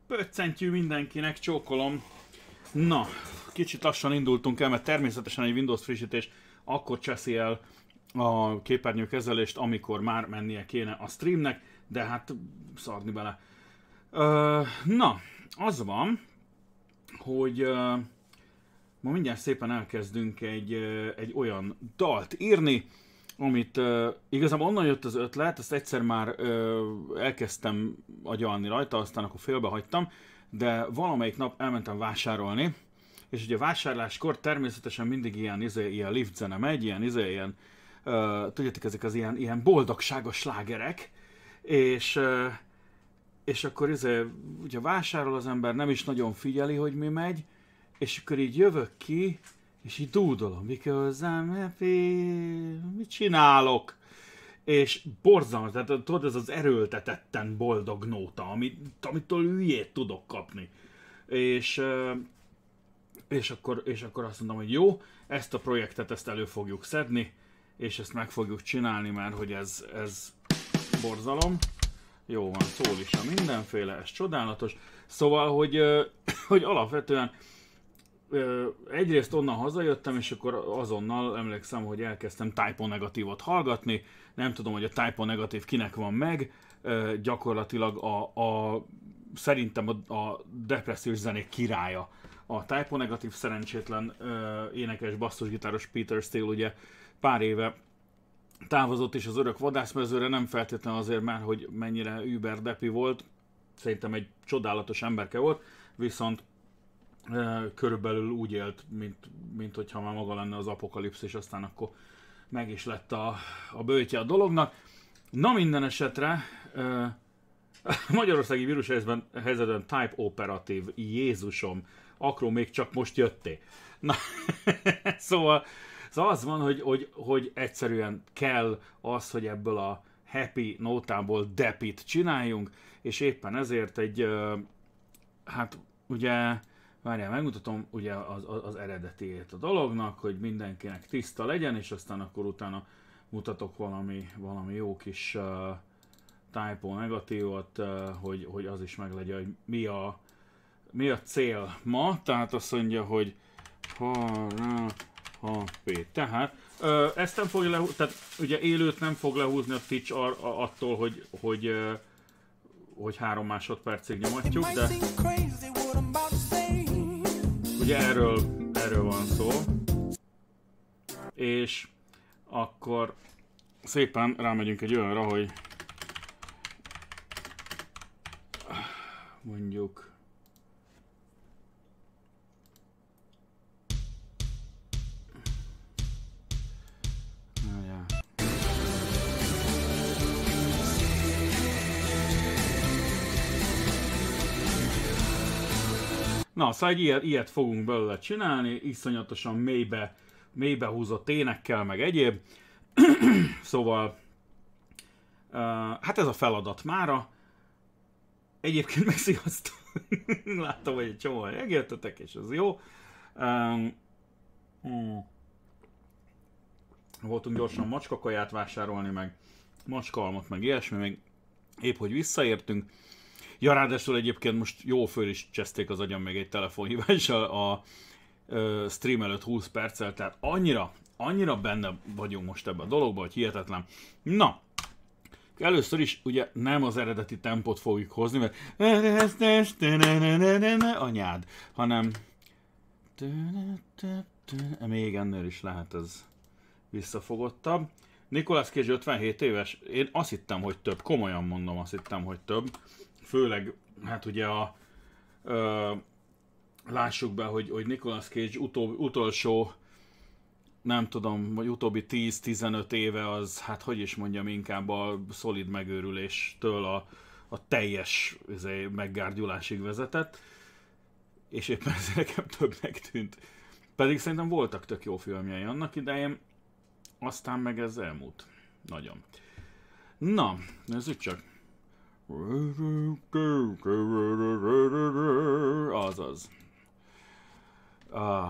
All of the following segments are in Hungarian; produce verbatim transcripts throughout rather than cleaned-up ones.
Pöccentyű mindenkinek, csókolom. Na, kicsit lassan indultunk el, mert természetesen egy Windows frissítés akkor cseszi el a képernyőkezelést, amikor már mennie kéne a streamnek, de hát szarni bele. Ö, na, az van, hogy ö, ma mindjárt szépen elkezdünk egy, ö, egy olyan dalt írni, amit uh, igazából onnan jött az ötlet, ezt egyszer már uh, elkezdtem agyalni rajta, aztán akkor félbehagytam, de valamelyik nap elmentem vásárolni, és ugye vásárláskor természetesen mindig ilyen, izé, ilyen lift zene megy, ilyen, izé, ilyen uh, tudjátok, ezek az ilyen, ilyen boldogságos slágerek, és, uh, és akkor izé, ugye vásárol az ember, nem is nagyon figyeli, hogy mi megy, és akkor így jövök ki, és így dúdolom, because I'm happy, mit csinálok? És borzalmas, tehát tudod, ez az erőltetetten boldog nóta, amit, amitől hülyét tudok kapni. És, és, akkor, és akkor azt mondom, hogy jó, ezt a projektet ezt elő fogjuk szedni, és ezt meg fogjuk csinálni, mert hogy ez, ez borzalom. Jó van, szól is a mindenféle, ez csodálatos. Szóval, hogy, hogy alapvetően egyrészt onnan hazajöttem, és akkor azonnal emlékszem, hogy elkezdtem Type-O Negatívot hallgatni. Nem tudom, hogy a Type-O Negatív kinek van meg. Gyakorlatilag a, a, szerintem a, a depresszív zenék királya. A Type-O Negatív szerencsétlen énekes, basszusgitáros Peter Steele ugye pár éve távozott is az örök vadászmezőre, nem feltétlenül azért már, hogy mennyire über depi volt. Szerintem egy csodálatos emberke volt, viszont körülbelül úgy élt, mint, mint hogyha már maga lenne az apokalipszis, aztán akkor meg is lett a, a bőtje a dolognak. Na minden esetre a magyarországi vírushelyzetben Type operatív, Jézusom, akkor még csak most jöttél. Na, szóval, szóval az van, hogy, hogy, hogy egyszerűen kell az, hogy ebből a happy nótából depit csináljunk, és éppen ezért egy, hát ugye, várjál, megmutatom ugye az, az, az eredetiét a dolognak, hogy mindenkinek tiszta legyen, és aztán akkor utána mutatok valami, valami jó kis uh, Type-O Negatívot, uh, hogy, hogy az is meglegyen, hogy mi a, mi a cél ma. Tehát azt mondja, hogy ha, ha, p. Tehát uh, ezt nem fogja lehúzni, tehát ugye élőt nem fog lehúzni a Twitch ar, a, attól, hogy, hogy, uh, hogy három másodpercig nyomatjuk, de ugye erről, erről van szó, és akkor szépen rámegyünk egy olyanra, hogy mondjuk na, szóval egy ilyet, ilyet fogunk belőle csinálni, iszonyatosan mélybe, mélybe húzott énekkel, meg egyéb. Szóval, uh, hát ez a feladat mára. Egyébként meg sziasztok! Láttam, hogy egy csomóan megértetek, és ez jó. Um, um, voltunk gyorsan macskakaját vásárolni, meg macskaalmat, meg ilyesmi, meg épp hogy visszaértünk. Ja, ráadásul egyébként most jó föl is cseszték az agyam még egy telefonhívással a, a, a stream előtt húsz perccel, tehát annyira, annyira benne vagyunk most ebben a dologban, hogy hihetetlen. Na, először is ugye nem az eredeti tempót fogjuk hozni, mert anyád, hanem még ennél is lehet ez visszafogottabb. Nicolas Cage ötvenhét éves, én azt hittem, hogy több, komolyan mondom, azt hittem, hogy több. Főleg, hát ugye a, ö, lássuk be, hogy, hogy Nicolas Cage utó, utolsó, nem tudom, vagy utóbbi tíz-tizenöt éve az, hát hogy is mondjam, inkább a szolid megőrüléstől a, a teljes izé, meggárgyulásig vezetett, és éppen ezért nekem többnek tűnt. Pedig szerintem voltak tök jó filmjei annak idején, aztán meg ez elmúlt. Nagyon. Na, nézzük csak. Azaz. Ah.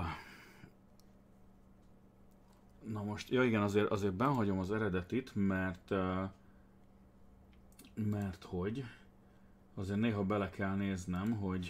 Na most, ja igen, azért, azért benhagyom az eredetit, mert mert hogy azért néha bele kell néznem, hogy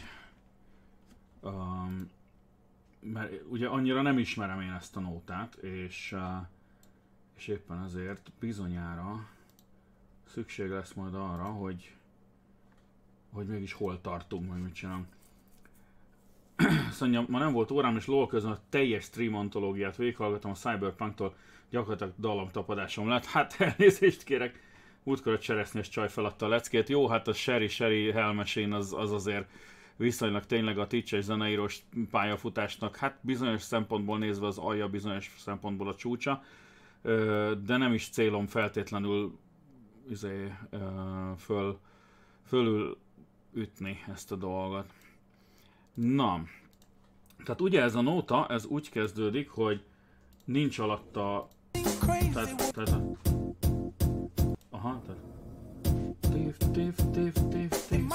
um, mert ugye annyira nem ismerem én ezt a nótát, és, uh, és éppen azért bizonyára szükség lesz majd arra, hogy hogy mégis hol tartunk, meg mit csinálunk. Szóval ma nem volt órám, és LOL közben a teljes stream antológiát végighallgattam a Cyberpunktól, gyakorlatilag dallamtapadásom lett. Hát elnézést kérek, múltkor a cseresznyés csaj feladta a leckét. Jó, hát a Sherry Sherry Helmesén az, az azért viszonylag tényleg a Twitch-es zeneírós pályafutásnak, hát bizonyos szempontból nézve az alja, bizonyos szempontból a csúcsa, de nem is célom feltétlenül izé, föl, fölül ütni ezt a dolgot. Na, tehát ugye ez a nóta, ez úgy kezdődik, hogy nincs alatta... Tehát, tehát, aha, tehát... Tév, tév, tév, tév, tév.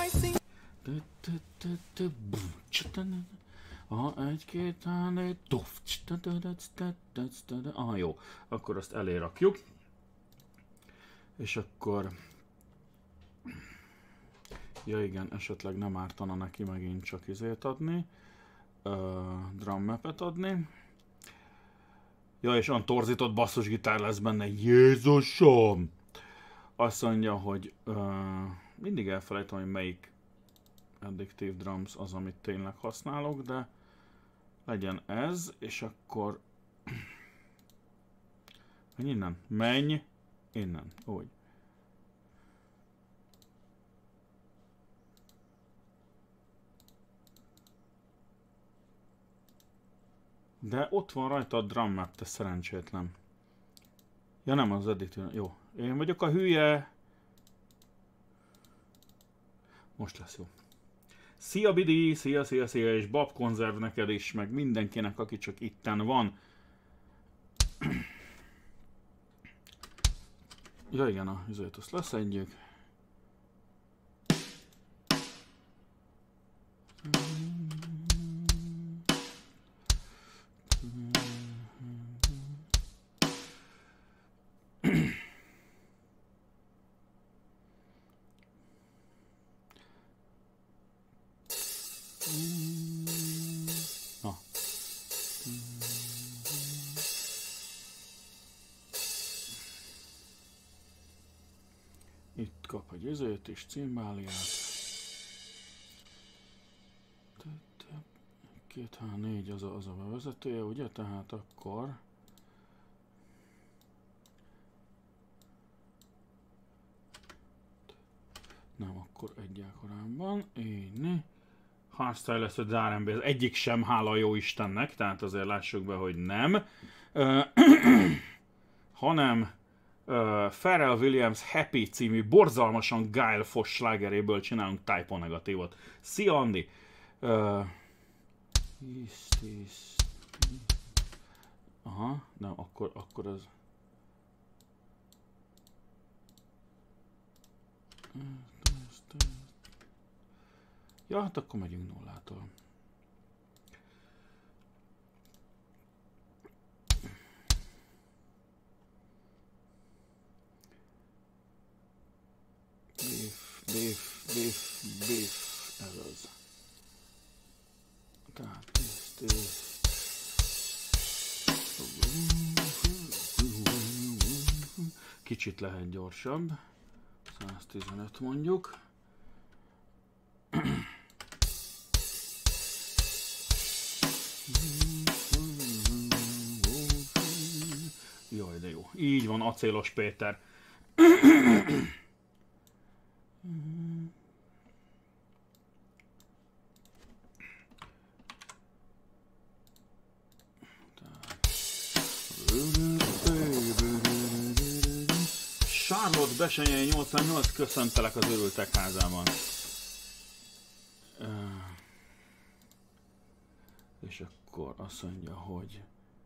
Aha, egy, két, hány, tof. Aha, jó. Akkor azt elé rakjuk. És akkor... Ja igen, esetleg nem ártana neki megint csak izét adni. Uh, drum mapet adni. Ja, és olyan torzított basszusgitár lesz benne. Jézusom! Azt mondja, hogy uh, mindig elfelejtem, hogy melyik Addictive Drums az, amit tényleg használok, de legyen ez, és akkor... Menj innen. Menj innen. Úgy. De ott van rajta a drum map, te szerencsétlen. Ja nem, az Addictive. Jó. Én vagyok a hülye. Most lesz jó. Szia Bidi, szia, szia, szia, és bab konzerv neked is, meg mindenkinek, aki csak itten van. Ja igen, a üzőt azt leszedjük. Na. Itt kap egy üzőt és cimbáliát. Két, há, négy az a, az a bevezetője, ugye? Tehát akkor... Nem, akkor egyel korábban. Így, Hardstyle lesz a dé er em bé, az egyik sem, hála jó Istennek, tehát azért lássuk be, hogy nem. Uh, hanem uh, Pharrell Williams Happy című borzalmasan Guile Foss slágeréből csinálunk typo negatívot. Szia Andi! Uh, is, is. Aha, nem, akkor, akkor az... Ja, hát akkor megyünk nullától. Beef, beef, beef, beef, ez az. Tehát ezt, ezt. Kicsit lehet gyorsabb. száztizenöt mondjuk. Jaj, de jó. Így van, Acélos Péter. Charlotte Besenyei nyolcvannyolc, köszöntelek az Örültek házában. És akkor azt mondja, hogy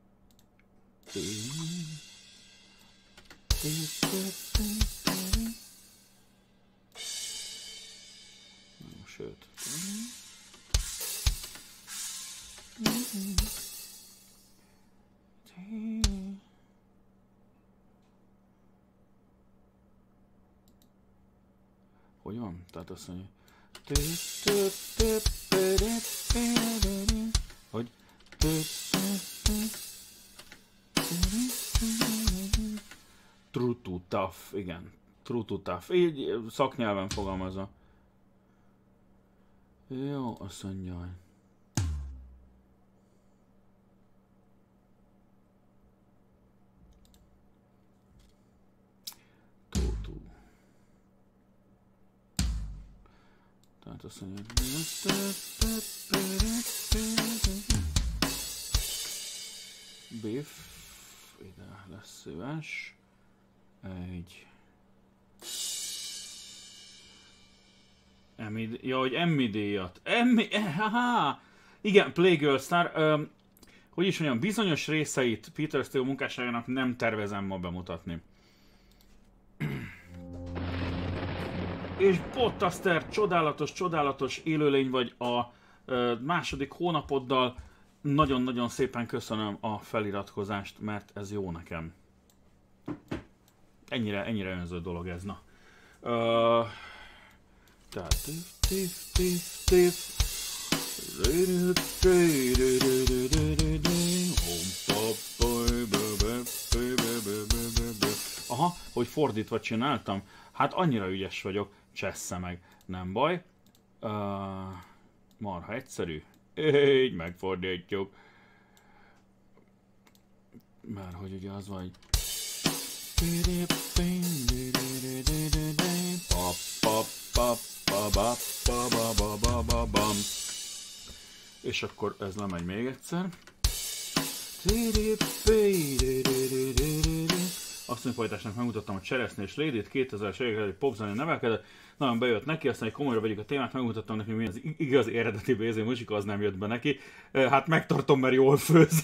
sőt. Hogy van? Tehát azt mondja, Hogy? True to tough, igen. True to tough. Így szaknyelven fogalmazza. Jó, azt mondja, hogy... True. Tehát azt mondja, Biff, ide lesz szíves. Egy... Emmy, ja, hogy Emmy díjat. Emmy, haha! Igen, Playgirl Star. Um, hogy is mondjam, bizonyos részeit Peter Steele munkásságának nem tervezem ma bemutatni. És Pottaster, csodálatos, csodálatos élőlény vagy a uh, második hónapoddal. Nagyon-nagyon szépen köszönöm a feliratkozást, mert ez jó nekem. Ennyire, ennyire önző dolog ez, na. Uh, tehát... Tif, tif, tif. Aha, hogy fordítva csináltam? Hát annyira ügyes vagyok, csessze meg. Nem baj. Uh, marha egyszerű. Így megfordítjuk. Mert hogy ugye az vagy... Pap, pap, pap, pap, pap, pap, pap, pap. És akkor ez lemegy még egyszer. Azt mondja, folytásnak megmutattam a Cseresznye és Lady-t, kétezres évekre egy popzenei nevelkedett. Nagyon bejött neki, aztán egy komolyra vegyük a témát, megmutattam neki, mi az igazi eredeti bé zé muzsika, az nem jött be neki. Hát megtartom, mert jól főz.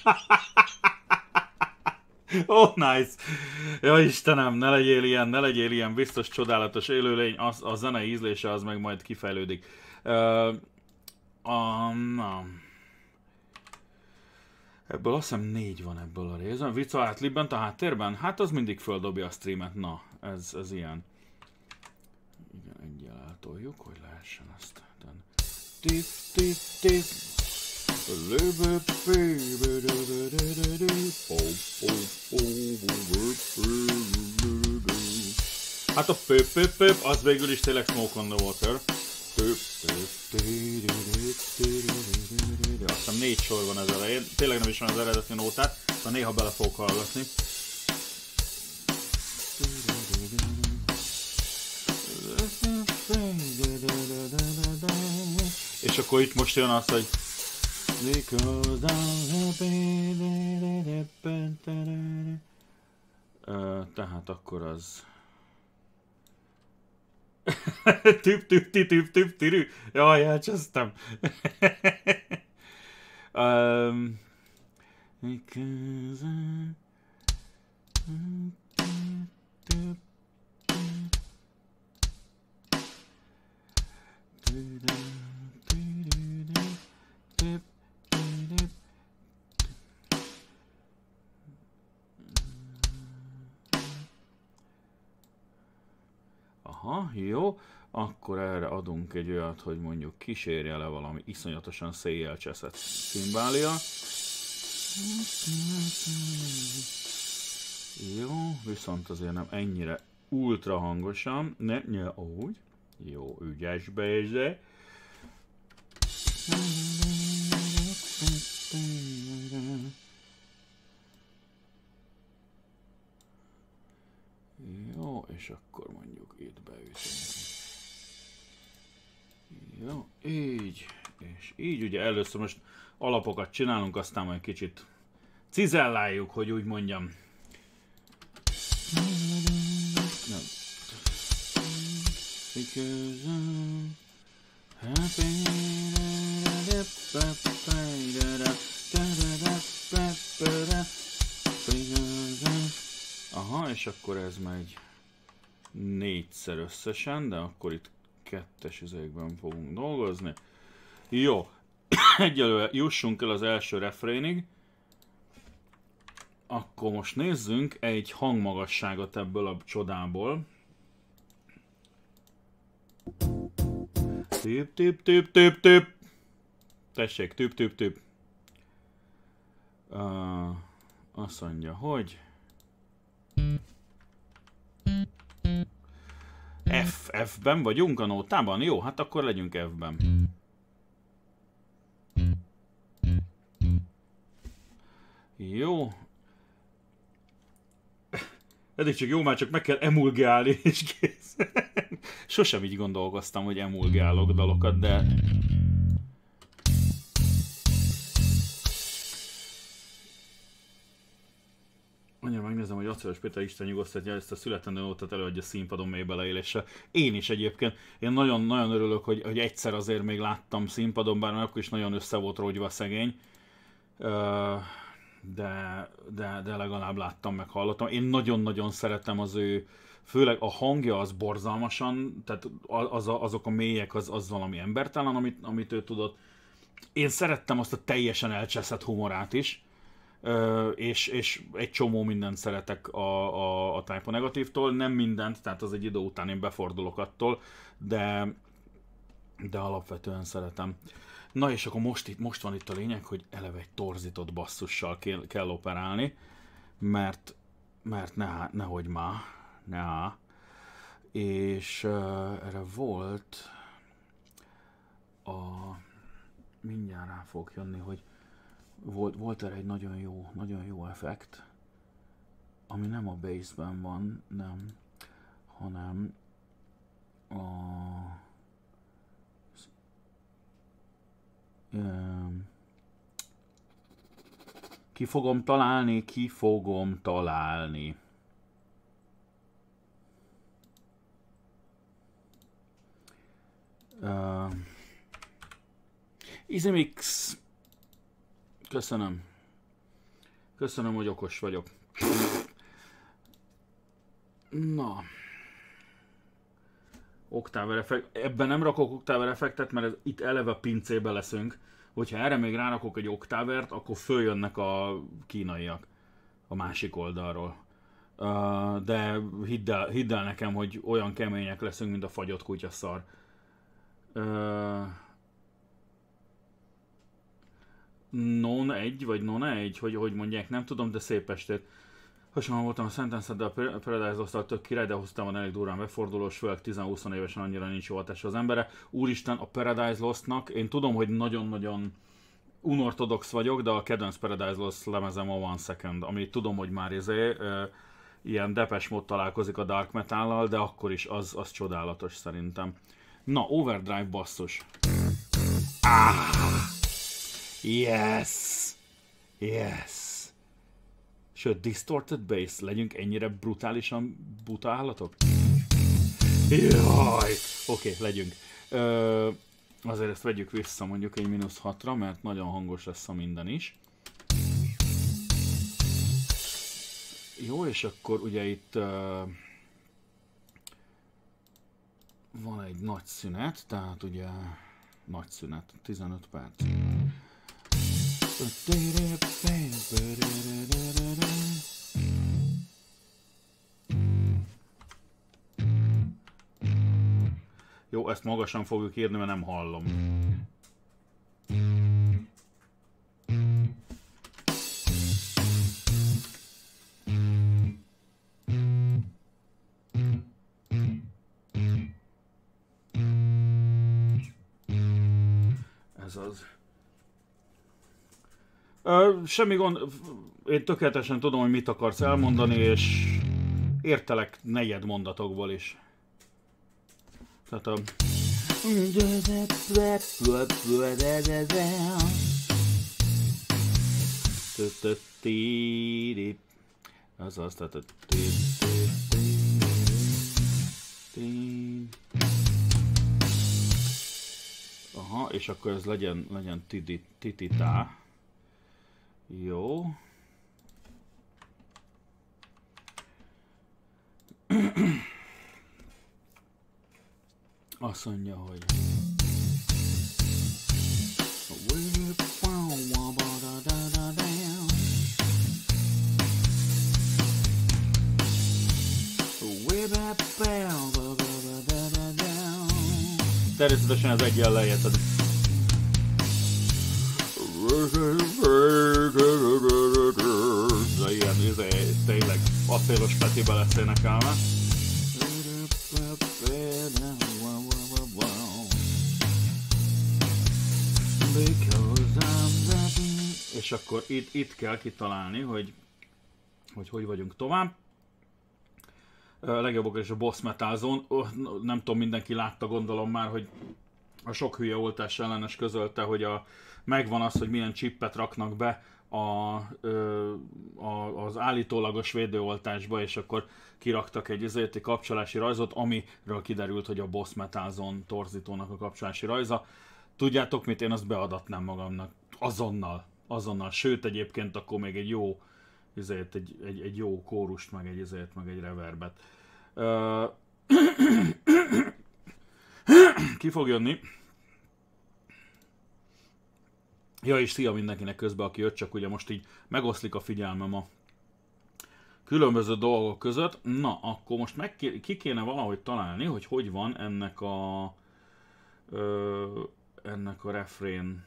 Oh, nice! Ja Istenem, ne legyél ilyen, ne legyél ilyen, biztos csodálatos élőlény, az, a zenei ízlése az meg majd kifejlődik. Uh, um, na. Ebből azt hiszem négy van ebből a részben. Vica átlibbent a háttérben? Hát az mindig földobja a streamet, na, ez, ez ilyen. Igen, egyel eltoljuk, hogy lehessen ezt tenni. Tif, tif, tif. Hát a pöp pöp pöp, az végül is tényleg Smoke on the Water. Azt hiszem négy sor van ez elején, tényleg nem is van az eredeti nótát, de néha bele fogok hallgatni. És akkor itt most jön az, hogy uh, tehát akkor az tüp tüp tüp tüp tüp tüp. Jaj, elcsesztem. um, Aha, jó. Akkor erre adunk egy olyat, hogy mondjuk kísérje le valami iszonyatosan széjjel cseszett cimbália. Jó, viszont azért nem ennyire ultra hangosan. Ne, ne, úgy. Jó, ügyes bézse. Jó, és akkor mondjuk itt beütünk. Jó, így, és így ugye először most alapokat csinálunk, aztán majd kicsit cizelláljuk, hogy úgy mondjam. Nem. Aha, és akkor ez megy négyszer összesen, de akkor itt kettes üzékben fogunk dolgozni. Jó, egyelőre jussunk el az első refrénig. Akkor most nézzünk egy hangmagasságot ebből a csodából. Tüp, tüp, tüp, tüp, tüp. Tessék, tüp, tüp, tüp. Uh, azt mondja, hogy... F, F-ben vagyunk a nótában? Jó, hát akkor legyünk F-ben. Jó. Eddig csak jó, már csak meg kell emulgálni, és kész. Sosem így gondolkoztam, hogy emulgálok dalokat, de... Annyira megnézem, hogy Acélos Péter Isten nyugosztatja, ezt a születendő nótát előadja színpadon mély beleéléssel. Én is egyébként. Én nagyon-nagyon örülök, hogy, hogy egyszer azért még láttam színpadon, bár akkor is nagyon össze volt rógyva szegény. De, de, de legalább láttam, meg hallottam. Én nagyon-nagyon szeretem az ő, főleg a hangja az borzalmasan, tehát az, azok a mélyek, az, az valami embertelen, amit, amit ő tudott. Én szerettem azt a teljesen elcseszett humorát is. És, és egy csomó mindent szeretek a, a, a Type O Negatívtól, nem mindent, tehát az egy idő után én befordulok attól, de, de alapvetően szeretem. Na és akkor most, itt, most van itt a lényeg, hogy eleve egy torzított basszussal kell, kell operálni, mert, mert ne, nehogy már, ne. És uh, erre volt a... mindjárt rá fog jönni, hogy Volt, volt erre egy nagyon jó, nagyon jó effekt, ami nem a bassben van, nem, hanem a... Um, ki fogom találni, ki fogom találni. Uh, Izimix. Köszönöm. Köszönöm, hogy okos vagyok. Na. Oktáver effekt. Ebben nem rakok oktáver effektet, mert ez, itt eleve a pincébe leszünk. Hogyha erre még rárakok egy oktávert, akkor följönnek a kínaiak a másik oldalról. Uh, de hidd el, hidd el nekem, hogy olyan kemények leszünk, mint a fagyott kutyaszar. Uh, non egy, vagy non egy, hogy, hogy mondják, nem tudom, de szép estét. Hasonlóan voltam a Sentence, de a Paradise Lost-tal tök király, de hoztam van elég durván befordulós, főleg tíz-húsz évesen annyira nincs jó hatása az embere. Úristen, a Paradise Lost-nak, én tudom, hogy nagyon-nagyon unortodox vagyok, de a kedvenc Paradise Lost lemezem a One Second, ami tudom, hogy már izé, e, ilyen Depeche Mode találkozik a Dark Metal-lal, de akkor is az, az csodálatos szerintem. Na, Overdrive basszus. Ah! Yes! Yes! Sőt, Distorted Bass, legyünk ennyire brutálisan buta állatok? Jaj! Oké, okay, legyünk. Ö, azért ezt vegyük vissza mondjuk egy mínusz hatra, mert nagyon hangos lesz a minden is. Jó, és akkor ugye itt uh, van egy nagy szünet, tehát ugye nagy szünet, tizenöt perc. Jó, ezt magasan fogjuk írni, mert nem hallom. Ez az. Uh, semmi gond, én tökéletesen tudom, hogy mit akarsz elmondani, és értelek negyed mondatokból is. Tehát a... Az az, tehát a... Aha, és akkor ez legyen, legyen tititá. Jó. Azt mondja, hogy... természetesen ez egyen lejjed. De ilyen, izé, tényleg acélos petibe lesz énekelve. És akkor itt, itt kell kitalálni, hogy, hogy hogy vagyunk tovább. A legjobbak is a Boss Metal Zone. Oh, nem tudom, mindenki látta, gondolom már, hogy a sok hülye oltás ellenes közölte, hogy a, megvan az, hogy milyen csippet raknak be a, a, az állítólagos védőoltásba, és akkor kiraktak egy ezért kapcsolási rajzot, amiről kiderült, hogy a Boss Metal Zone torzítónak a kapcsolási rajza. Tudjátok mit, én azt beadatnám magamnak. Azonnal. Azonnal. Sőt, egyébként akkor még egy jó ezért egy, egy, egy jó kórust, meg egy ezért, meg egy reverbet. Uh, Ki fog jönni? Ja, és szia mindenkinek közben, aki jött, csak ugye most így megoszlik a figyelmem a különböző dolgok között. Na, akkor most meg ké, ki kéne valahogy találni, hogy hogy van ennek a ö, ennek a refrén.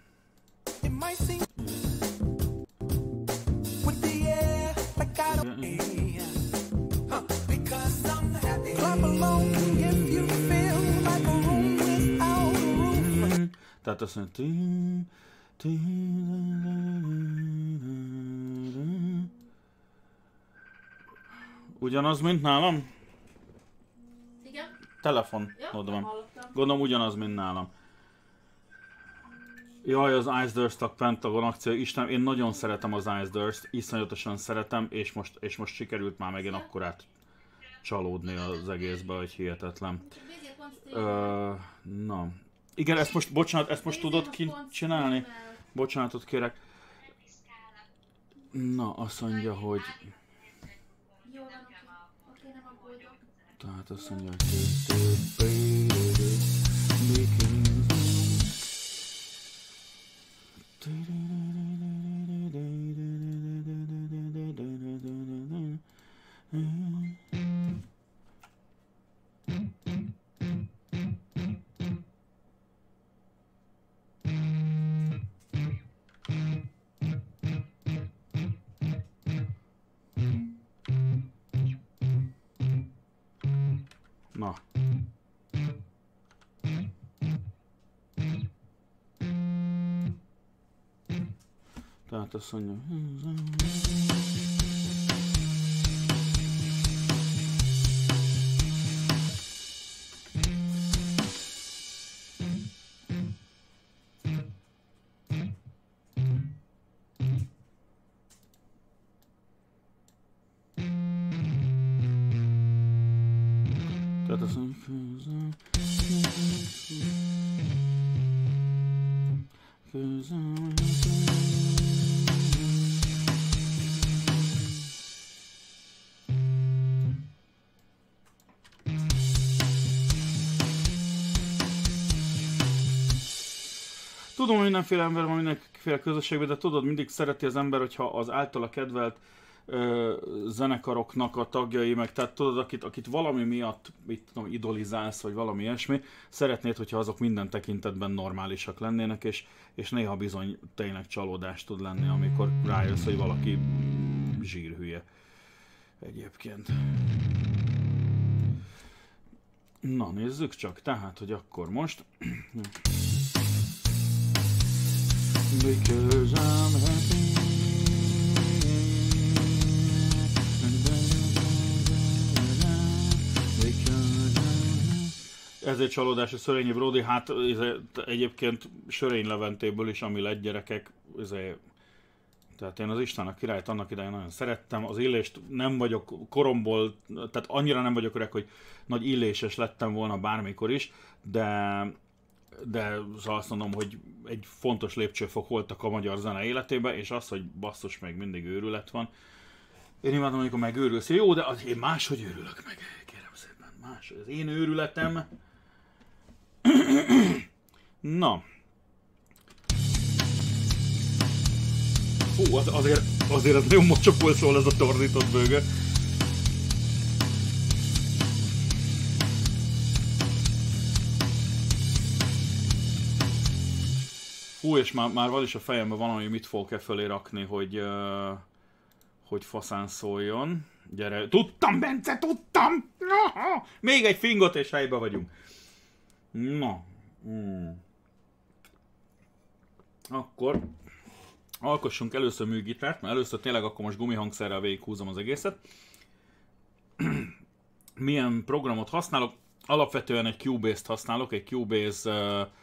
Tehát azt mondja... Ugyanaz, mint nálam? Igen? Telefon, Ja, oda van. hallottam. Gondolom ugyanaz, mint nálam. Jaj, az Ice Durst-ak Pentagon akció. Isten, én nagyon szeretem az Ice Durst, iszonyatosan szeretem, és most, és most sikerült már megint akkorát csalódni az egészbe, hogy hihetetlen. Ö, na. Igen, ezt most, bocsánat, ezt most tudod ki csinálni? Bocsánatot kérek. Na, azt mondja, hogy... Jó van, oké, nem aggódok. Tehát azt mondja, na. Tehát azt mondja... Tehát azt mondja... Tudom, mindenféle ember van mindenféle közösségben, de tudod, mindig szereti az ember, hogyha az általa kedvelt ö, zenekaroknak a tagjai, meg tehát tudod, akit, akit valami miatt, mit tudom, idolizálsz, vagy valami ilyesmi, szeretnéd, hogyha azok minden tekintetben normálisak lennének, és, és néha bizony tényleg csalódás tud lenni, amikor rájössz, hogy valaki zsírhülye egyébként. Na, nézzük csak, tehát, hogy akkor most... Because I'm happy. Ez egy csalódás a Szörényi Brody, hát egyébként Sörény Leventéből is, ami lett gyerekek, ezért, tehát én az Isten a királyt annak idején nagyon szerettem, az Illést nem vagyok koromból, tehát annyira nem vagyok öreg, hogy nagy illéses lettem volna bármikor is, de de azt mondom, hogy egy fontos lépcsőfok voltak a magyar zene életében, és az, hogy basszus, még mindig őrület van. Én imádom, amikor megőrülsz. Jó, de az, én máshogy őrülök meg, kérem szépen, más. Az én őrületem. Na. Hú, az, azért, azért az nagyon mocsopul szól ez a torzított bőgő. Hú, és már, már van is a fejemben van, hogy mit fogok e fölé rakni, hogy, uh, hogy faszán szóljon. Gyere, tudtam, Bence, tudtam! Aha! Még egy fingot és helybe vagyunk. Na. Hmm. Akkor alkossunk először műgitárt, mert először tényleg akkor most gumihangszerrel végighúzom az egészet. Milyen programot használok? Alapvetően egy Cubase-t használok, egy Cubase, uh,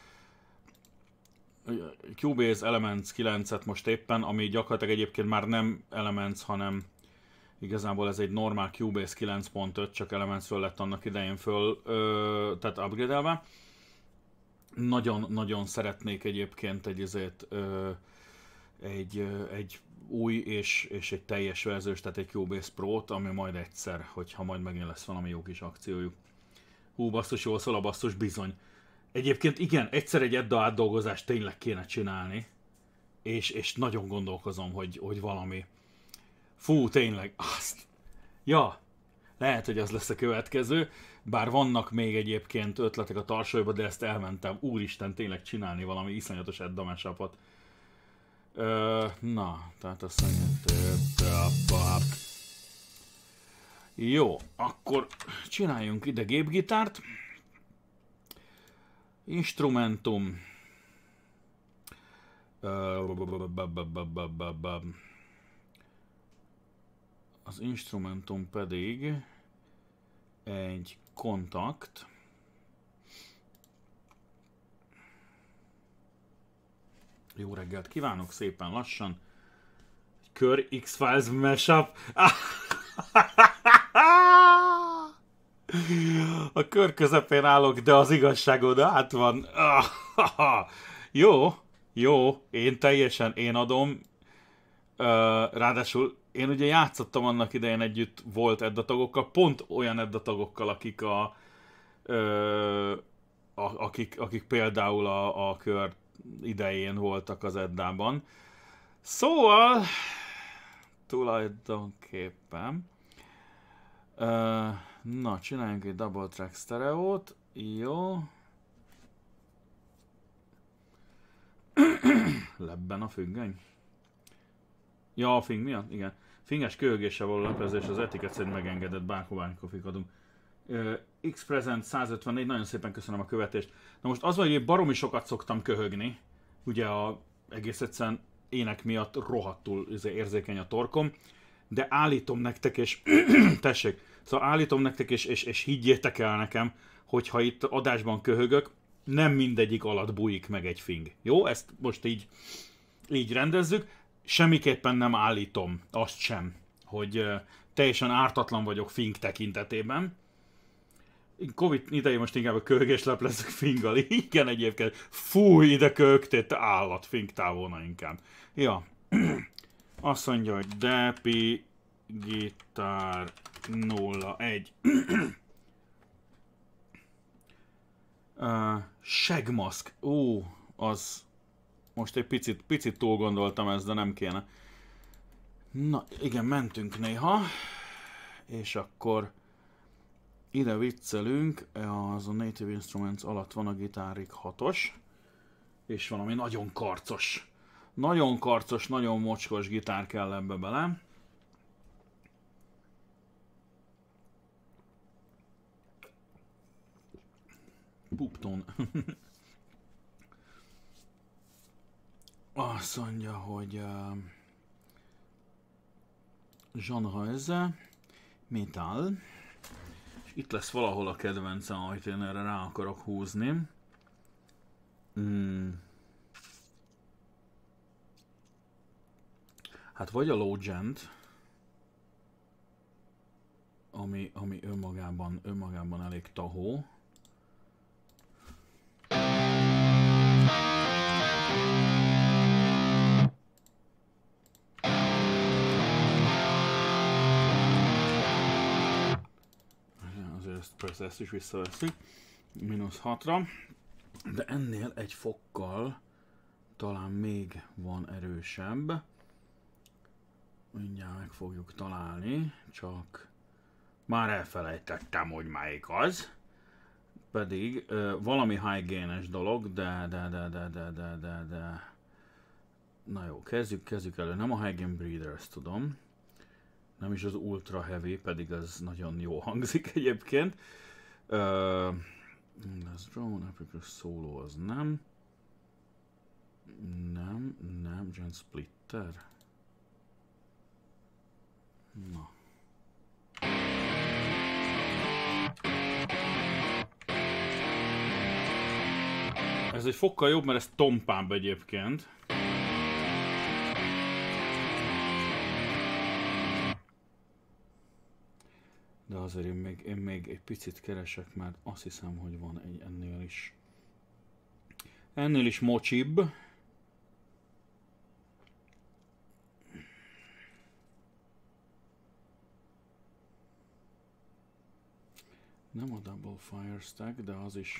Cubase Elements kilencet most éppen, ami gyakorlatilag egyébként már nem Elements, hanem igazából ez egy normál Cubase kilenc pont öt, csak Elements-ről lett annak idején föl, ö, tehát upgrade-elve. Nagyon-nagyon szeretnék egyébként egy, ezért, ö, egy, ö, egy új és, és egy teljes verziós, tehát egy Cubase Pro-t, ami majd egyszer, hogyha majd megint lesz valami jó kis akciójuk. Hú, basszus, jól szól a basszus, bizony. Egyébként igen, egyszer egy edda átdolgozást tényleg kéne csinálni, és, és nagyon gondolkozom, hogy, hogy valami. Fú, tényleg, azt. Ja, lehet, hogy az lesz a következő, bár vannak még egyébként ötletek a tarsolyba, de ezt elmentem, úristen, tényleg csinálni valami iszonyatos edda mashup-ot. Ö, na, tehát azt mondja... Jó, akkor csináljunk ide gépgitárt. Instrumentum. Az instrumentum pedig egy kontakt. Jó reggelt kívánok, szépen lassan. Egy kör X-Files mashup. A kör közepén állok, de az igazságod át van. Jó, jó, én teljesen én adom. Ráadásul én ugye játszottam annak idején együtt volt edda tagokkal, pont olyan edda tagokkal, akik a, ö, a akik, akik például a, a kör idején voltak az eddában. Szóval tulajdonképpen ö, na, csináljunk egy double track stereót. Jó. Lebben a függöny. Ja, a fing miatt? Igen. Finges köhögéssel való leplezés az etiket szerint megengedett, bárhová, amikor fikadunk. X-Present száz ötvennégy, nagyon szépen köszönöm a követést. Na most az van, hogy én baromi sokat szoktam köhögni. Ugye a, egész egyszerűen ének miatt rohadtul érzékeny a torkom. De állítom nektek, és tessék, szóval állítom nektek, és, és, és higgyétek el nekem, hogyha itt adásban köhögök, nem mindegyik alatt bújik meg egy fing. Jó? Ezt most így, így rendezzük. Semmiképpen nem állítom azt sem, hogy uh, teljesen ártatlan vagyok fing tekintetében. Covid idején most inkább a köhögésleplezek finggal. Igen, egyébként. Fúj, ide köhögtél, te állat, fing távona inkább. Ja. Azt mondja, hogy Depi Gitár nulla egy. uh, Segmaszk. Ó, az... Most egy picit, picit túl gondoltam ezt, de nem kéne. Na, igen, mentünk néha. És akkor ide viccelünk, az a Native Instruments alatt van a gitárik hatos. És valami nagyon karcos. Nagyon karcos, nagyon mocskos gitár kell ebbe bele. Pupton. Azt mondja, hogy uh, genre ez metal, és itt lesz valahol a kedvencem, ahogy én erre rá akarok húzni. Hmm. Hát vagy a Low Gent, ami, ami önmagában, önmagában elég tahó. Persze ezt is visszaveszünk, mínusz hatra, de ennél egy fokkal talán még van erősebb. Mindjárt meg fogjuk találni, csak már elfelejtettem, hogy melyik az. pedig uh, valami high gain-es dolog, de, de, de, de, de, de, de, de... Na jó, kezdjük, kezdjük elő. Nem a high gain breeder, ezt tudom. Nem is az ultra heavy, pedig az nagyon jó hangzik egyébként. Uh, ez drone, epic solo az nem. Nem, nem, Gen Splitter. Na. Ez egy fokkal jobb, mert ez tompább egyébként. De azért én még, én még egy picit keresek, mert azt hiszem, hogy van egy ennél is. Ennél is mocsibb. Nem a double fire stack, de az is.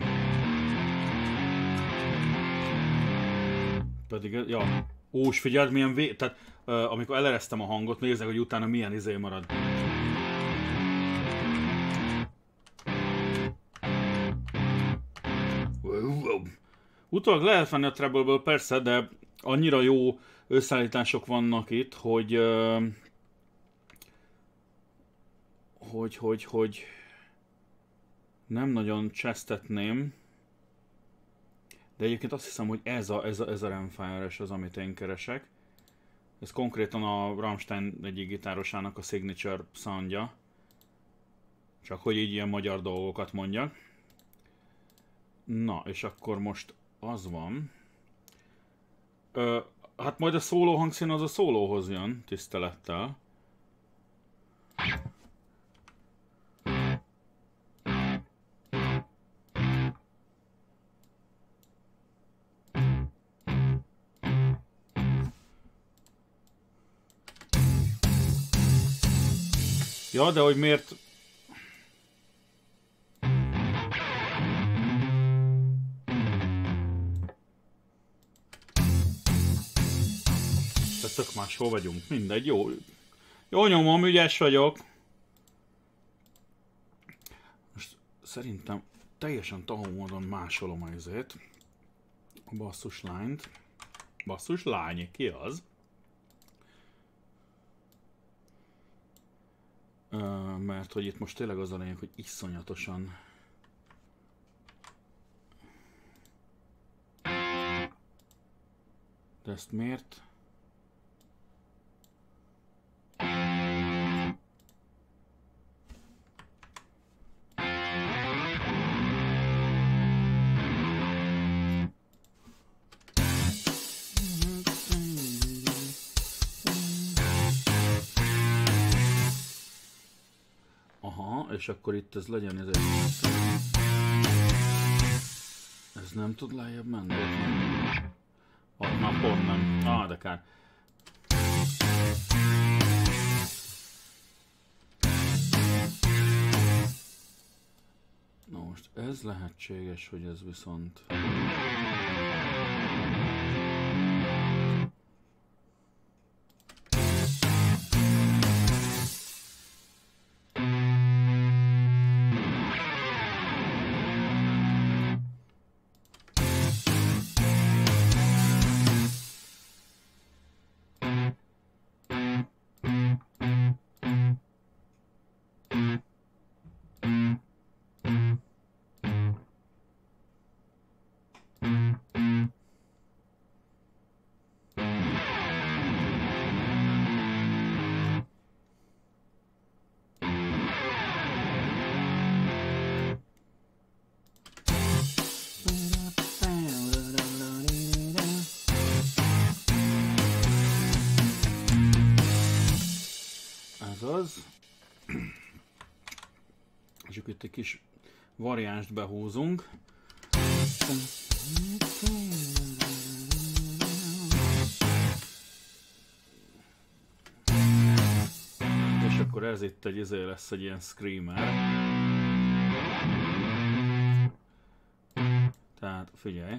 Pedig, ja. Ó, és figyeld milyen vé... Tehát, uh, amikor eleresztem a hangot, nézzek, hogy utána milyen izé marad. Utólag lehet venni a treble-ből persze, de annyira jó összeállítások vannak itt, hogy... Uh, hogy, hogy, hogy... Nem nagyon csesztetném. De egyébként azt hiszem, hogy ez a, ez a, ez a Ramfire-es az, amit én keresek. Ez konkrétan a Rammstein egyik gitárosának a signature soundja. Csak hogy így ilyen magyar dolgokat mondjak. Na, és akkor most az van. Ö, hát majd a szóló hangszín az a szólóhoz jön, tisztelettel. Ja, de hogy miért... De tök máshol vagyunk, mindegy, jó. Jó nyomom, ügyes vagyok. Most szerintem teljesen tahó módon másolom a izét. A basszus lányt. Basszus lány, ki az? Uh, mert hogy itt most tényleg az a lényeg, hogy iszonyatosan de ezt miért? És akkor itt ez legyen ez egy... Ez nem tud lejjebb menni? Ah, na, pont nem. Ah, de kár. Na most ez lehetséges, hogy ez viszont... Az. És akkor itt egy kis variánst behúzunk. És akkor ez itt egy izé lesz, egy ilyen screamer. Tehát figyelj.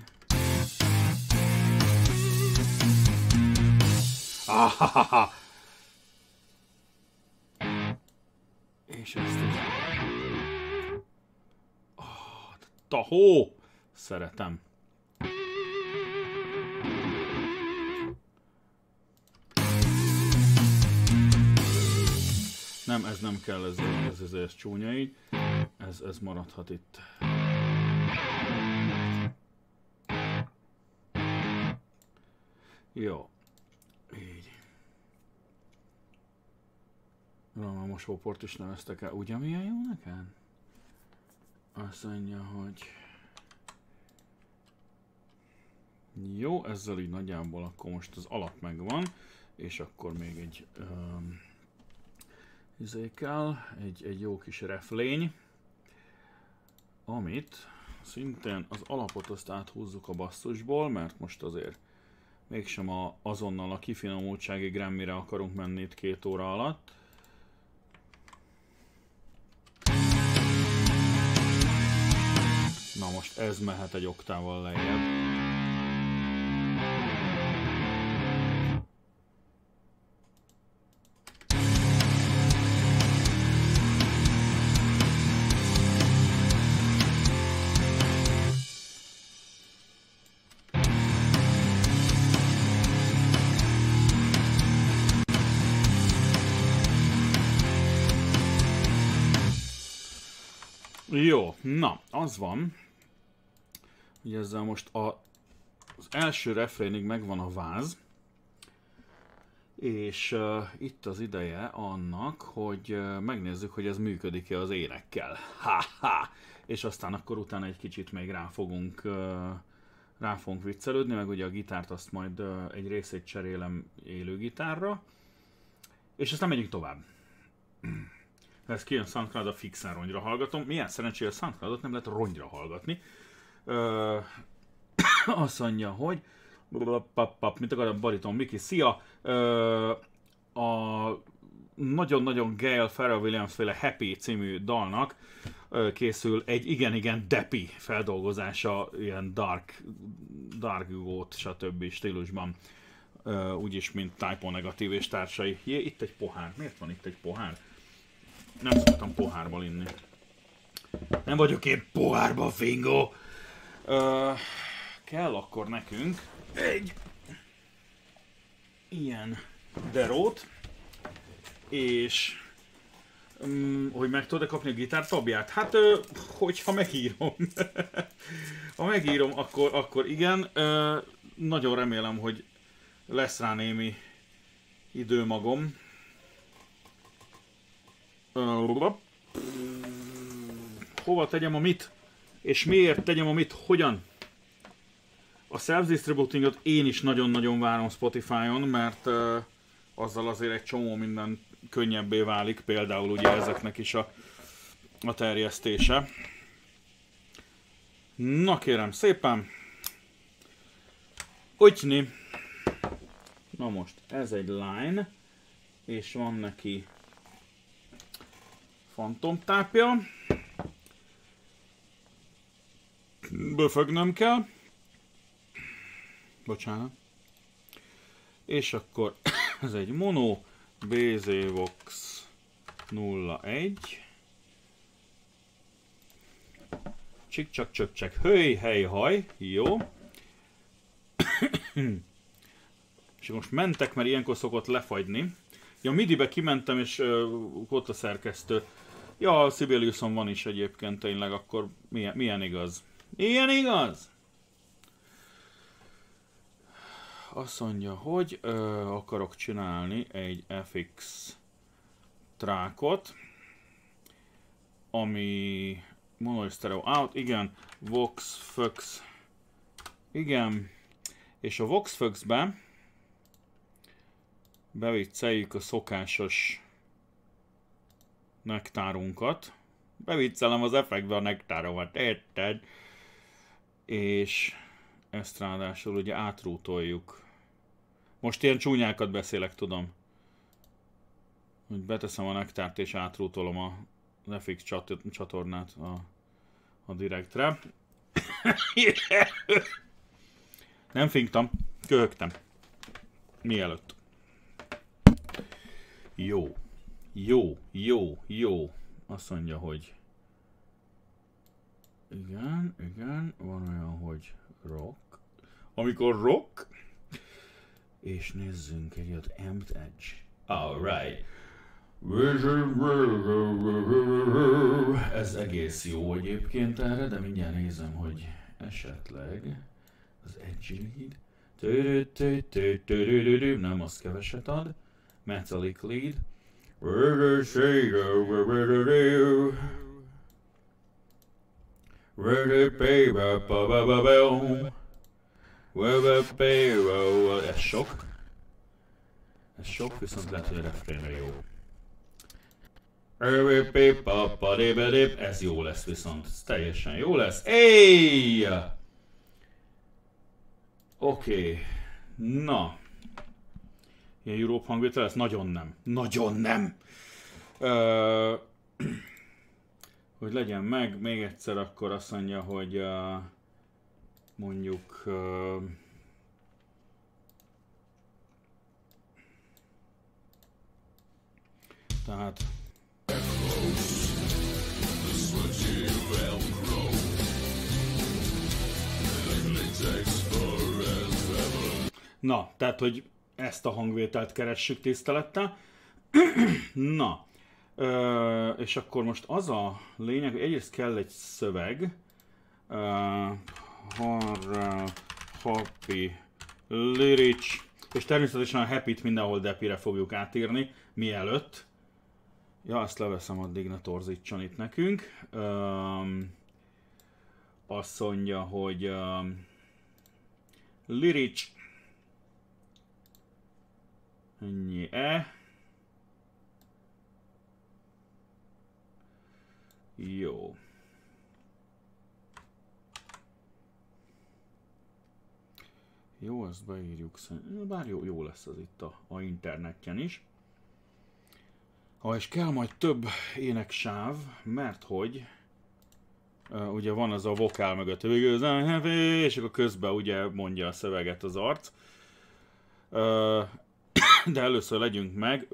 Ahahaha! És ezt így... Oh, tahó! Szeretem. Nem, ez nem kell, ez, ez, ez, ez csúnya így. Ez, ez maradhat itt. Jó. Így. Roma mosóport is neveztek el. Ugye milyen jó neked? Azt mondja, hogy... Jó, ezzel így nagyjából akkor most az alap megvan. És akkor még egy... Um, izé kell, egy, egy jó kis reflény. Amit szintén az alapot azt áthúzzuk a basszusból, mert most azért mégsem a, azonnal a kifinomultsági grammire akarunk menni itt két óra alatt. Na most ez mehet egy oktával lejjebb. Jó, na, az van, hogy ezzel most a, az első refrénig megvan a váz, és uh, itt az ideje annak, hogy uh, megnézzük, hogy ez működik-e az énekkel. Ha-ha! És aztán akkor utána egy kicsit még rá fogunk, uh, rá fogunk viccelődni, meg ugye a gitárt azt majd uh, egy részét cserélem élő gitárra, és aztán megyünk tovább. Ha ez kijön Soundcloud, a fixen rongyra hallgatom. Milyen szerencsére a Soundcloudot nem lehet rongyra hallgatni. Ö, azt mondja, hogy... Mint akar a bariton Miki, szia! Ö, a nagyon-nagyon Gail Pharrell Williams féle Happy című dalnak ö, készül egy igen-igen depi feldolgozása, ilyen dark, dark goth, stb. Stílusban. Ö, úgyis, mint Typo Negatív és társai. Jé, itt egy pohár. Miért van itt egy pohár? Nem szoktam pohárba inni. Nem vagyok én pohárba, fingó! Ö, kell akkor nekünk egy ilyen derót, és um, hogy meg tudod kapni a gitártabját? Hát, ö, hogyha megírom. Ha megírom, akkor, akkor igen. Ö, nagyon remélem, hogy lesz rá némi időmagom. Hova tegyem a mit? És miért tegyem a mit? Hogyan? A self-distributingot én is nagyon-nagyon várom Spotify-on, mert uh, azzal azért egy csomó minden könnyebbé válik, például ugye ezeknek is a, a terjesztése. Na kérem szépen. Úgyni. Na most, ez egy line, és van neki fantomtápja. Böfögnöm kell. Bocsánat. És akkor ez egy mono bé zé Vox nulla egy. Csik-csak csöpcsek. Höj, hely, haj. Jó. És most mentek, mert ilyenkor szokott lefagyni. Ja, midibe kimentem, és uh, ott a szerkesztő. Ja, a Sibeliuson van is egyébként tényleg, akkor milyen, milyen igaz? Ilyen igaz? Azt mondja, hogy uh, akarok csinálni egy ef iksz trákot, ami mono stereo out, igen, Vox Fox, igen, és a Vox Fox-be bevicceljük a szokásos nektárunkat. Beviccelem az effektbe a nektáromat, érted? És ezt ráadásul ugye átrútoljuk. Most ilyen csúnyákat beszélek, tudom. Hogy beteszem a nektárt és átrútolom a ef iksz csat csatornát a, a direktre. Nem finktam, köhögtem. Mielőtt. Jó. Jó, jó, jó. Azt mondja, hogy igen, igen, van olyan, hogy rock. Amikor rock, és nézzünk egyet, Amped Edge. Alright. Ez egész jó egyébként erre, de mindjárt nézem, hogy esetleg az Edge lead. Nem, az keveset ad. Metallic lead. Ez sok. Ez sok, viszont lehet, hogy a refrénre jó. Ez jó lesz viszont. Ez teljesen jó lesz. Éj! Oké. Okay. Na. Ilyen Europe hangvétel lesz? Nagyon nem. Nagyon nem. Uh, hogy legyen meg, még egyszer akkor azt mondja, hogy uh, mondjuk uh, tehát na, tehát, hogy ezt a hangvételt keressük tisztelettel. Na, ö, és akkor most az a lényeg, hogy egyrészt kell egy szöveg. Uh, Harrel, happy, lyrics, és természetesen a happy-t mindenhol depire fogjuk átírni, mielőtt. Ja, ezt leveszem, addig ne torzítson itt nekünk. Um, azt mondja, hogy um, lyrics, ennyi e. Jó. Jó, ezt beírjuk, bár jó, jó lesz az itt a, a interneten is. Ha és kell majd több éneksáv, mert hogy uh, ugye van az a vokál mögött, és akkor közben ugye mondja a szöveget az arc. Uh, de először legyünk meg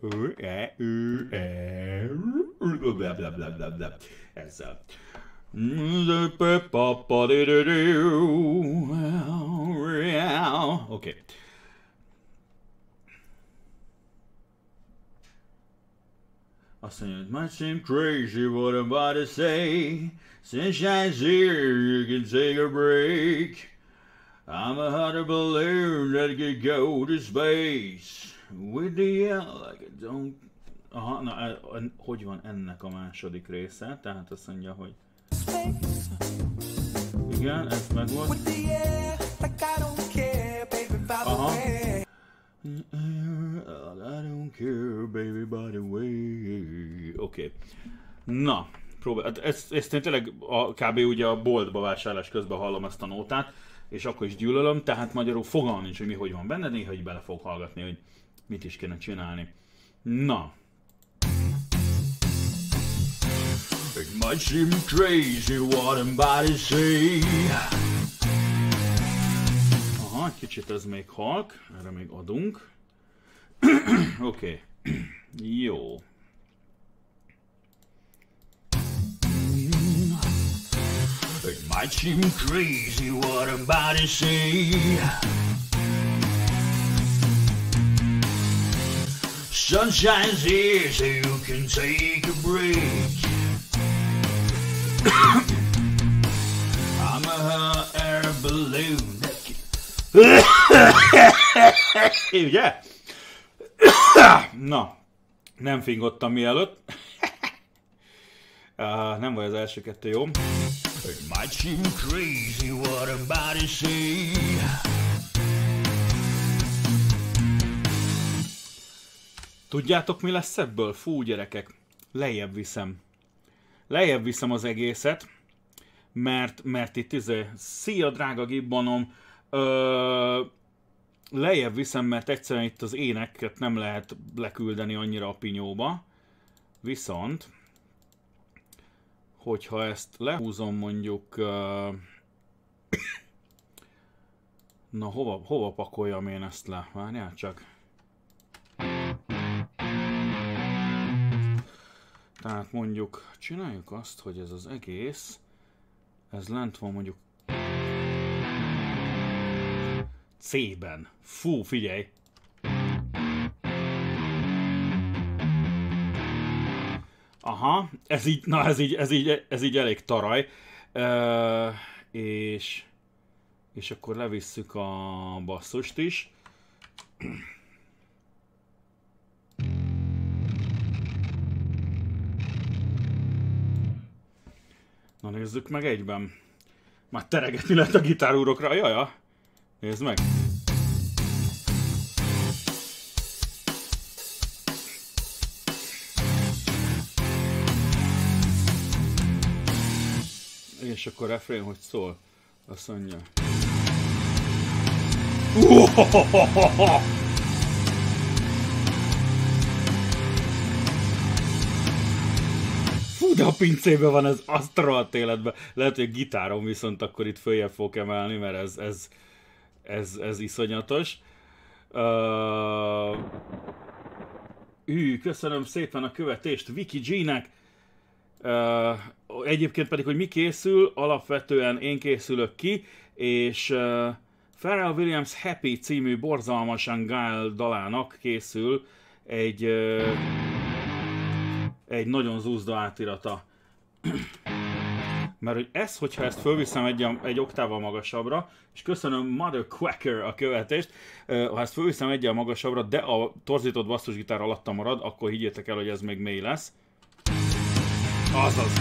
ezzel. Oké. Okay. Azt mondja, it might seem crazy what I'm about to say. Sunshine's here, you can take a break. I'm a hot air balloon that could go to space. With the air like I don't... Aha, na, e, hogy van ennek a második része? Tehát azt mondja, hogy... Igen, ez meg volt. Aha. I don't care, baby, by the way. Oké. Okay. Na, próbál. Ezt, ezt én tényleg a, kb. Ugye a boltba vásárlás közben hallom ezt a nótát, és akkor is gyűlölöm, tehát magyarul fogalmam nincs, hogy mi hogy van benne, néha így bele fog hallgatni, hogy mit is kéne csinálni. Na. It might seem crazy what I'm about to say. Aha, egy kicsit ez még halk, erre még adunk. Oké, okay. Jó. It might seem crazy what I'm about to say. Sunshine's here so you can take a break. I'm a hot air balloon that can... Ugye? Na, nem fingottam mielőtt. uh, nem vagy az első kettő jó. It might seem crazy what I'm about to say. Tudjátok, mi lesz ebből? Fú, gyerekek, lejjebb viszem. Lejjebb viszem az egészet, mert, mert itt izé, szia drága gibbonom, ö, lejjebb viszem, mert egyszerűen itt az éneket nem lehet leküldeni annyira a pinyóba. Viszont, hogyha ezt lehúzom mondjuk, ö, na hova, hova pakoljam én ezt le? Várjál csak. Tehát mondjuk csináljuk azt, hogy ez az egész, Ez lent van mondjuk C-ben. Fú, figyelj! Aha, ez így, na ez így, ez így, ez így elég taraj. Uh, és, és akkor levisszük a basszust is. Na nézzük meg egyben. Már teregetni lehet a gitárúrokra. Jaja, nézd meg. És akkor refrén, hogy szól. Azt mondja. Fú, de a pincében van ez, azt rohadt életben. Lehet, hogy a gitáron viszont akkor itt följebb fog emelni, mert ez, ez, ez, ez iszonyatos. Uh... Hű, köszönöm szépen a követést Viki G-nek. Uh, egyébként pedig, hogy mi készül, alapvetően én készülök ki, és uh, Pharrell Williams Happy című borzalmasan gál dalának készül egy, uh, egy nagyon zúzda átirata. Mert hogy ez, hogyha ezt fölviszem egy, egy oktával magasabbra, és köszönöm Mother Quacker a követést, uh, ha ezt fölviszem egyel magasabbra, de a torzított basszusgitár alatta marad, akkor higgyétek el, hogy ez még mély lesz. Azaz.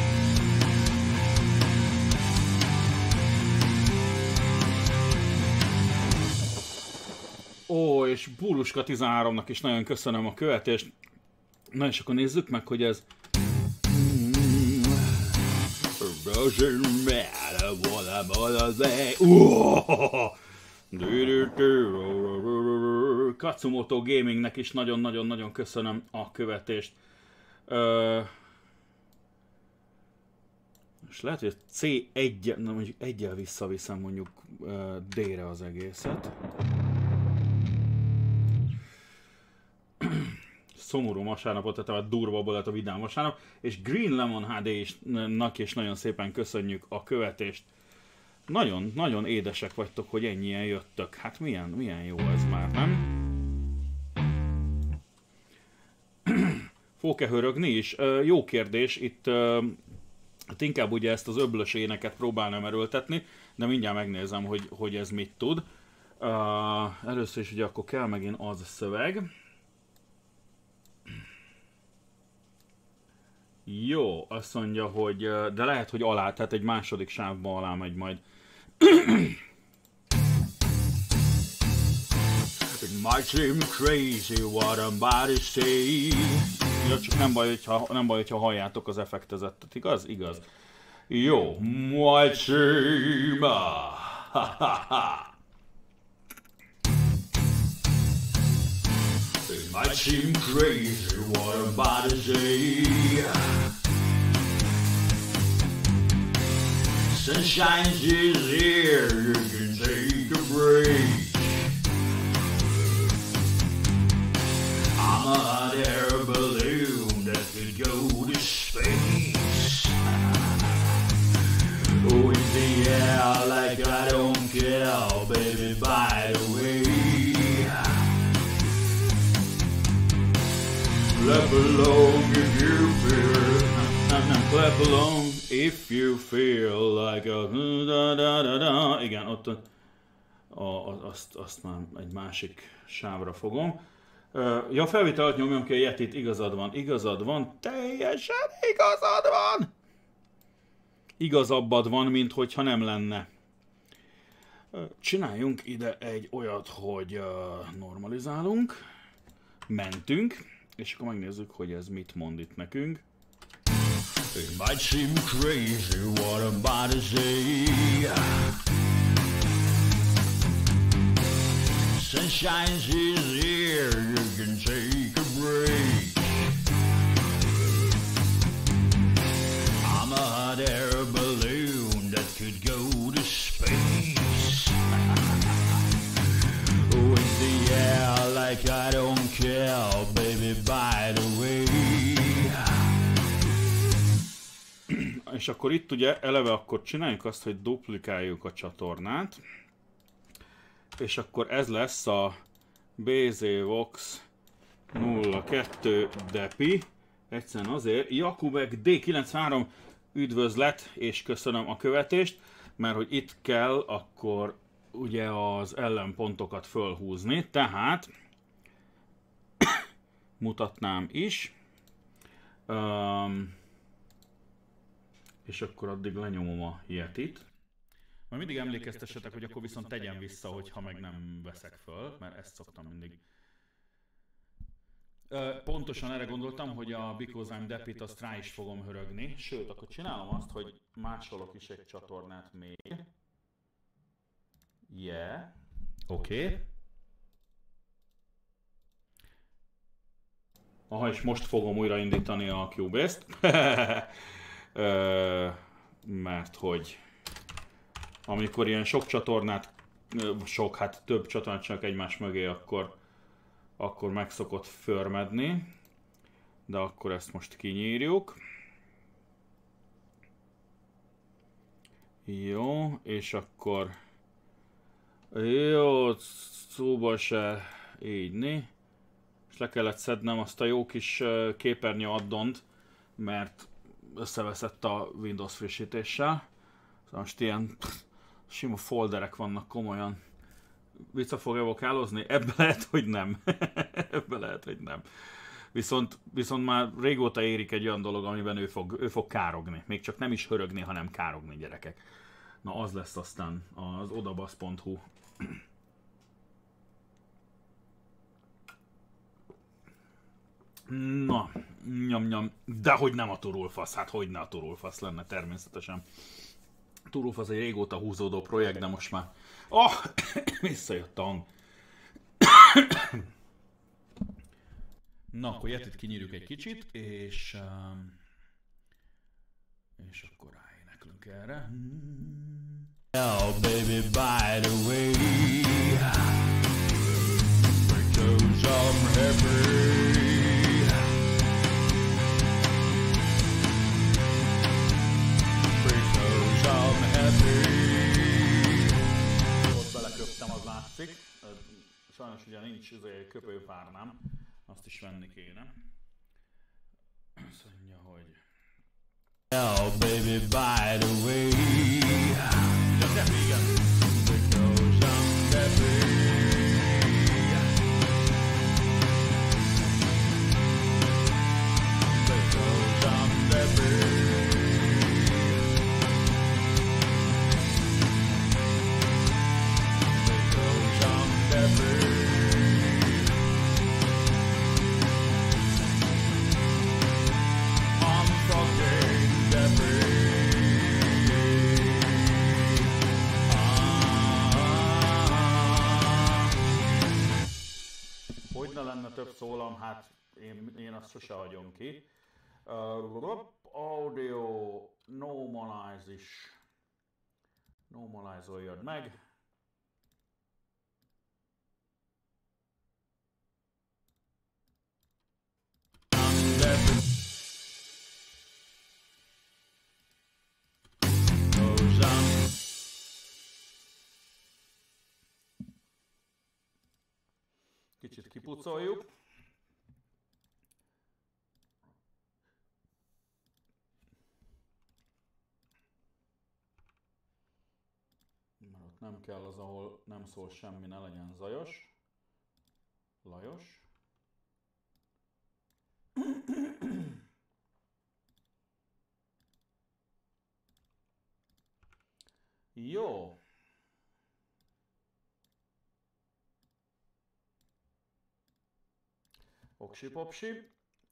Ó, és Búruska tizenháromnak is nagyon köszönöm a követést. Na és akkor nézzük meg, hogy ez... Katsumoto Gamingnek is nagyon-nagyon-nagyon köszönöm a követést. És lehet, hogy C egy, na mondjuk egyel visszaviszem mondjuk uh, D-re az egészet. Szomorú vasárnapot, tehát a durva volt a vidám vasárnap. És Green Lemon há dé-nak is nagyon szépen köszönjük a követést. Nagyon, nagyon édesek vagytok, hogy ennyien jöttök. Hát milyen, milyen jó ez már, nem? Fog-e hörögni is? Uh, jó kérdés, itt... Uh, Hát inkább ugye ezt az öblös éneket próbálnám erőltetni, de mindjárt megnézem, hogy, hogy ez mit tud. Uh, először is ugye akkor kell megint az szöveg. Jó, azt mondja, hogy de lehet, hogy alá, tehát egy második sávban alá megy majd. It might seem crazy what I'm about to say. Ja, csak nem baj, hogyha, nem baj, hogyha halljátok az effektezettet, igaz? Igaz. Jó. Might seem... It might seem crazy what I'm about to say. Sunshine is here, you can take a break. I'm a hot air balloon that could go to space. Oh, in the air like I don't care, baby, by the way. Clap along if you feel. Nem, nem, clap along if you feel like a da da da da. Igen, ott a, a, azt, azt már egy másik sávra fogom. Uh, ja, felvételt nyomjam ki a Yetit, igazad van, igazad van, teljesen igazad van! Igazabbad van, mint hogyha nem lenne. Uh, csináljunk ide egy olyat, hogy uh, normalizálunk, mentünk, és akkor megnézzük, hogy ez mit mond itt nekünk. It might seem crazy what I'm about to say. Sunshine is here, you can take a break. I'm a hot air balloon that could go to space. Oh, in the air like I don't care, baby, by the way. És És akkor itt ugye eleve akkor csináljuk azt, hogy duplikáljuk a csatornát. És akkor ez lesz a bzvox nulla kettő depi. Egyszerűen azért. Jakubek D kilencvenhárom üdvözlet és köszönöm a követést. Mert hogy itt kell akkor ugye az ellenpontokat fölhúzni. Tehát mutatnám is. Um, és akkor addig lenyomom a Yetit. Majd mindig emlékeztessetek, hogy akkor viszont tegyen vissza, hogyha meg nem veszek föl, mert ezt szoktam mindig. Pontosan erre gondoltam, hogy a Because I'm Depit azt rá is fogom hörögni. Sőt, akkor csinálom azt, hogy másolok is egy csatornát még. Yeah. Oké. Okay. Aha, és most fogom újraindítani a Cubase-t. Mert hogy amikor ilyen sok csatornát, sok, hát több csatornát csak egymás mögé, akkor, akkor meg szokott förmedni. De akkor ezt most kinyírjuk. Jó, és akkor... Jó, szóba se így né. És le kellett szednem azt a jó kis képernyő addont, mert összeveszett a Windows frissítéssel. Szóval most ilyen pff, sima folderek vannak komolyan. Vissza fog evokálózni? Ebbe lehet, hogy nem. Ebbe lehet, hogy nem. Viszont, viszont már régóta érik egy olyan dolog, amiben ő fog, ő fog károgni. Még csak nem is hörögni, hanem károgni, gyerekek. Na az lesz aztán az odabasz pont hu. Na, nyom, nyom. De hogy nem a turulfasz, hát hogy ne a turulfasz lenne természetesen. A turulfasz egy régóta húzódó projekt, de most már... Oh! Visszajött a hang. Na, akkor Yetit kinyírjuk egy kicsit, és... Um, és akkor ráéneklünk erre. Oh, baby, by the way, because I'm happy. Ott beleköptem, az látszik. Sajnos ugye nincs köpőpárnám, azt is venni kéne. Azt mondja, hogy... Oh baby, by the way, ja, de igen. Because I'm happy. Because I'm happy. Hogy ne lenne több szólam, hát én, én azt sose hagyom ki. Uh, audio normalize is. Normalizoljad meg. Kicsit kipucoljuk. Mert ott nem kell az, ahol nem szól semmi, ne legyen zajos. Lajos. Jó. Oksi popsi.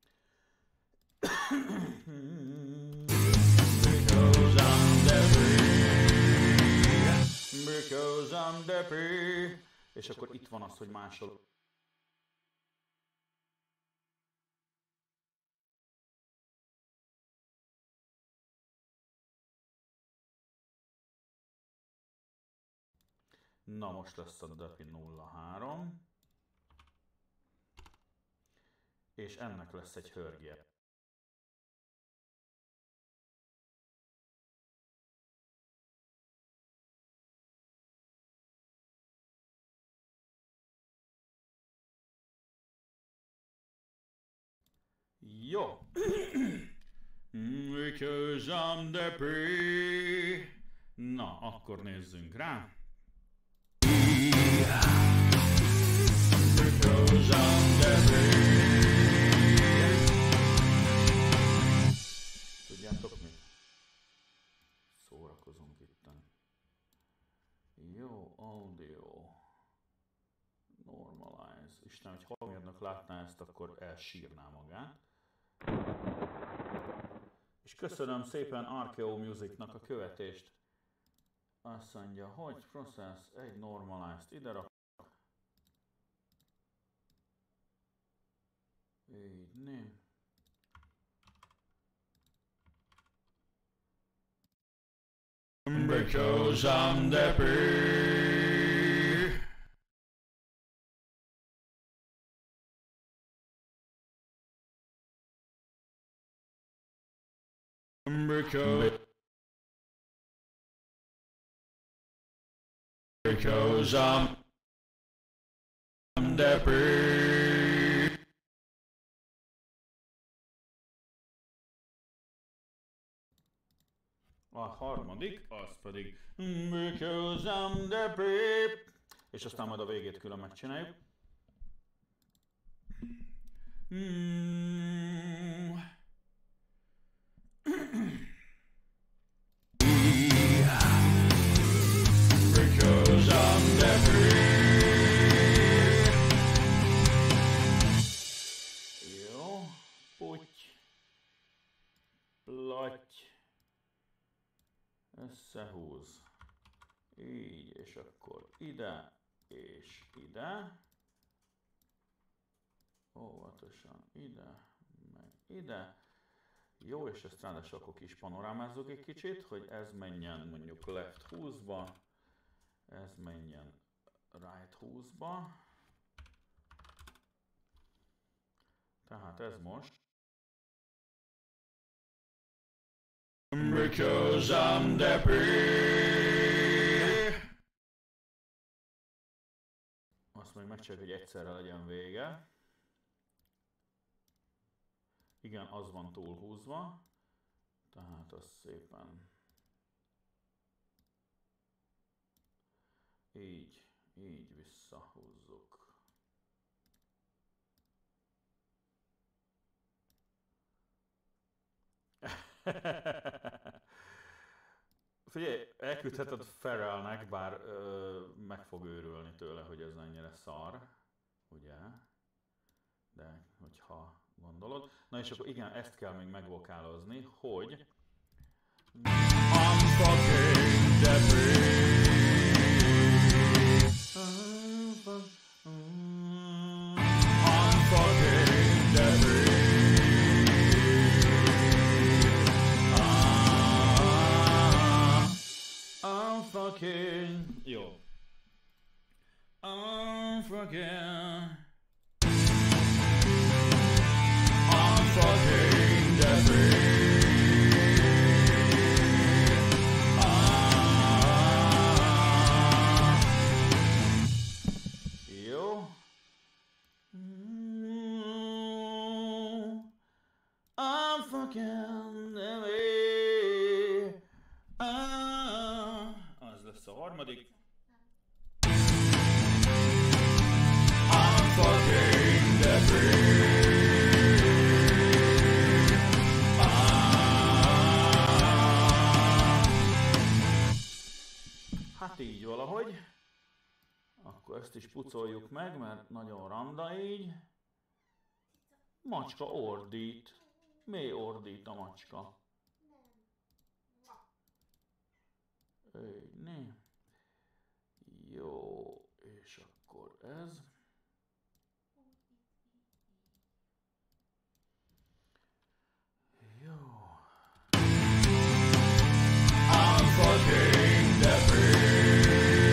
Because I'm Deppy. Because I'm Deppy. És akkor itt van az, hogy másol. Na most lesz a Deppy nulla három. És ennek lesz egy hörgje. Jó. Because I'm depressed. Na, akkor nézzünk rá. Because I'm depressed. Tudjátok mit? Szórakozunk itten. Jó, audio. Normalize. Isten, hogy hangmérnök látná ezt, akkor elsírná magát. És köszönöm szépen Arkeo Musicnak a követést. Azt mondja, hogy process egy normalized ide rak. Így, né. Because I'm depressed. Because Because I'm, I'm depressed. A harmadik, az pedig Because I'm depressed. És aztán majd a végét külön megcsináljuk. Mm. Because I'm depressed. Jó, puty, platty, összehúz. Így, és akkor ide, és ide. Óvatosan ide, meg ide. Jó, és ezt ráadásul akkor kis panorámázzuk egy kicsit, hogy ez menjen mondjuk left húszba, ez menjen right húszba. Tehát ez most. Because I'm depressed. Azt még megcsináljuk, hogy egyszerre legyen vége. Igen, az van túlhúzva, tehát az szépen így, így visszahúzzuk. Figyelj, elküldheted Pharrellnek, bár ö, meg fog őrülni tőle, hogy ez ennyire szar, ugye? De hogyha gondolod. Na és akkor igen, ezt kell még megvokálozni, hogy I'm fucking depressed. I'm fucking depressed. I'm fucking... Jó. I'm fucking... fucking depressed. Ah. Jó. I'm fucking depressed. Ah. Az lesz a harmadik. I'm fucking depressed. Hát így valahogy. Akkor ezt is pucoljuk meg, mert nagyon randa így. Macska ordít. Mi ordít a macska? Így, né. Jó, és akkor ez. Jó. I'm fucking depressed.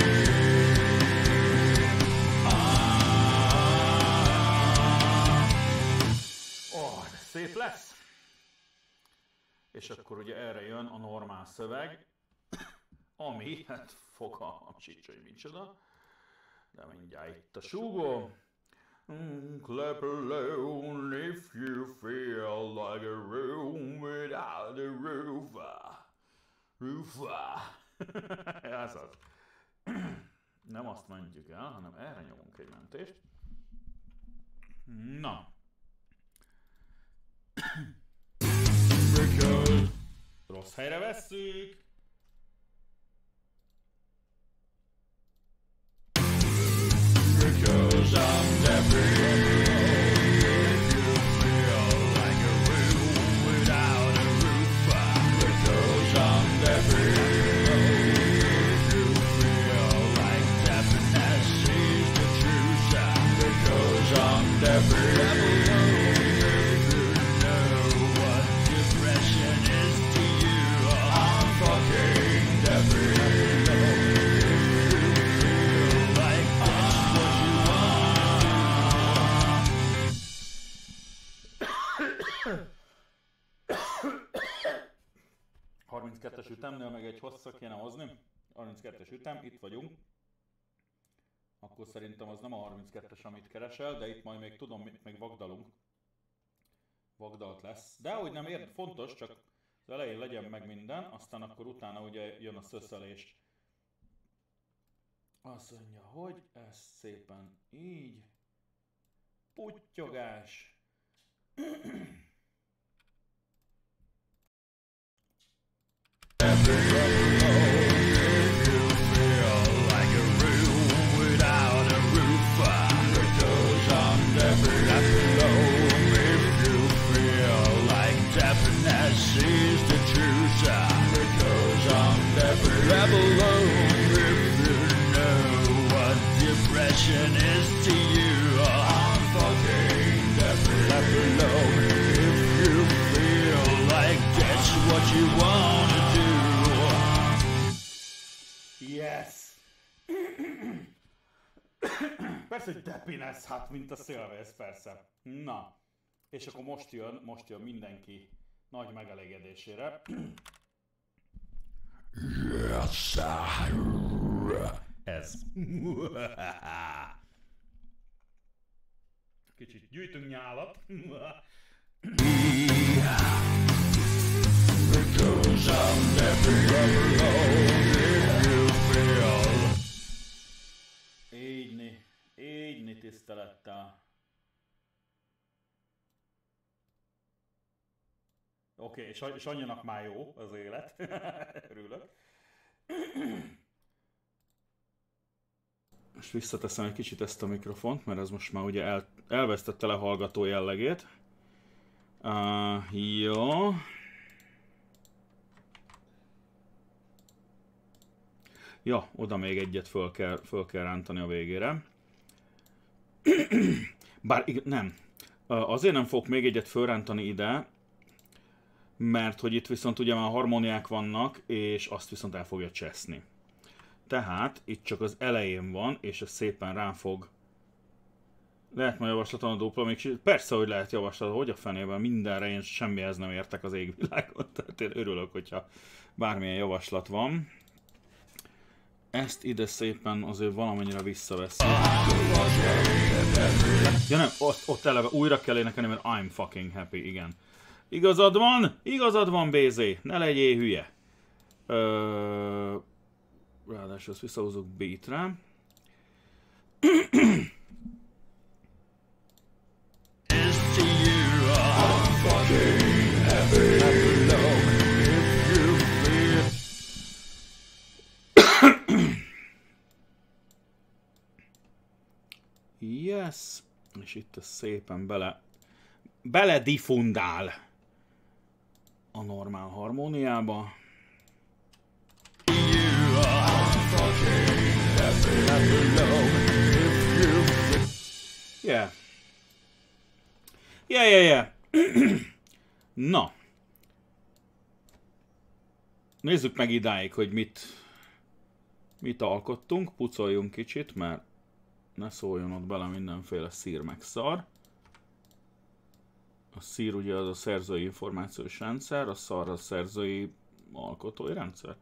Oh, szép lesz. És akkor ugye erre jön a normál szöveg, ami, hát fogalmam sincs, hogy micsoda, de mindjárt itt a súgó. clap alone if you feel like a room without a roof. Roof. Ez az. Nem azt mondjuk el, hanem erre nyomunk egy mentést. Na. Rossz helyre vesszük. Because I'm definitely you feel like a room without a roof. Because I'm definitely you feel like deafness is the truth. Because I'm definitely you know what depression is to you. I'm fucking definitely. harminckettes ütemnél meg egy hosszat kéne hozni. harminckettes ütem, itt vagyunk. Akkor szerintem az nem a harminckettes, amit keresel, de itt majd még tudom, mit még vagdalunk. Vagdalt lesz. De hogy nem ér, fontos, csak az elején legyen meg minden, aztán akkor utána ugye jön a szöszelés. Azt mondja, hogy ez szépen így. Puttyogás. Depression is to you. I'm fucking definitely alone. If you feel like that's what you wanna do. Yes. Persze, hogy depinesz, hát mint a szélvész, persze. Na, és akkor most jön, most jön mindenki nagy megelégedésére. Yes. Ez. Kicsit gyűjtünk nyálat. Égyni, égyni tisztelettel. Oké, okay, és annyinak már jó az élet. Örülök. Most visszateszem egy kicsit ezt a mikrofont, mert ez most már ugye el, elvesztette le hallgató jellegét. Uh, jó. Ja, oda még egyet föl kell, föl kell rántani a végére. Bár nem. Azért nem fogok még egyet fölrántani ide, mert hogy itt viszont ugye már harmóniák vannak, és azt viszont el fogja cseszni. Tehát itt csak az elején van, és ez szépen rá fog... Lehet ma javaslaton a dupla még... Persze, hogy lehet javaslat, hogy a fenében mindenre én semmihez nem értek az égvilágon. Tehát én örülök, hogyha bármilyen javaslat van. Ezt ide szépen azért valamennyire visszaveszem. Ja nem, ott, ott eleve újra kell énekelni, mert I'm fucking happy, igen. Igazad van, igazad van, bé zé, ne legyél hülye. Ö... Ráadásul ezt visszahozok beatre. Yes. És itt ez szépen bele bele diffundál a normál harmóniába. Yeah. Yeah, yeah, yeah. Na. Nézzük meg idáig, hogy mit mit alkottunk. Pucoljunk kicsit, mert ne szóljon ott bele mindenféle szír meg szar. A szír ugye az a szerzői információs rendszer, a szar a szerzői alkotói rendszer.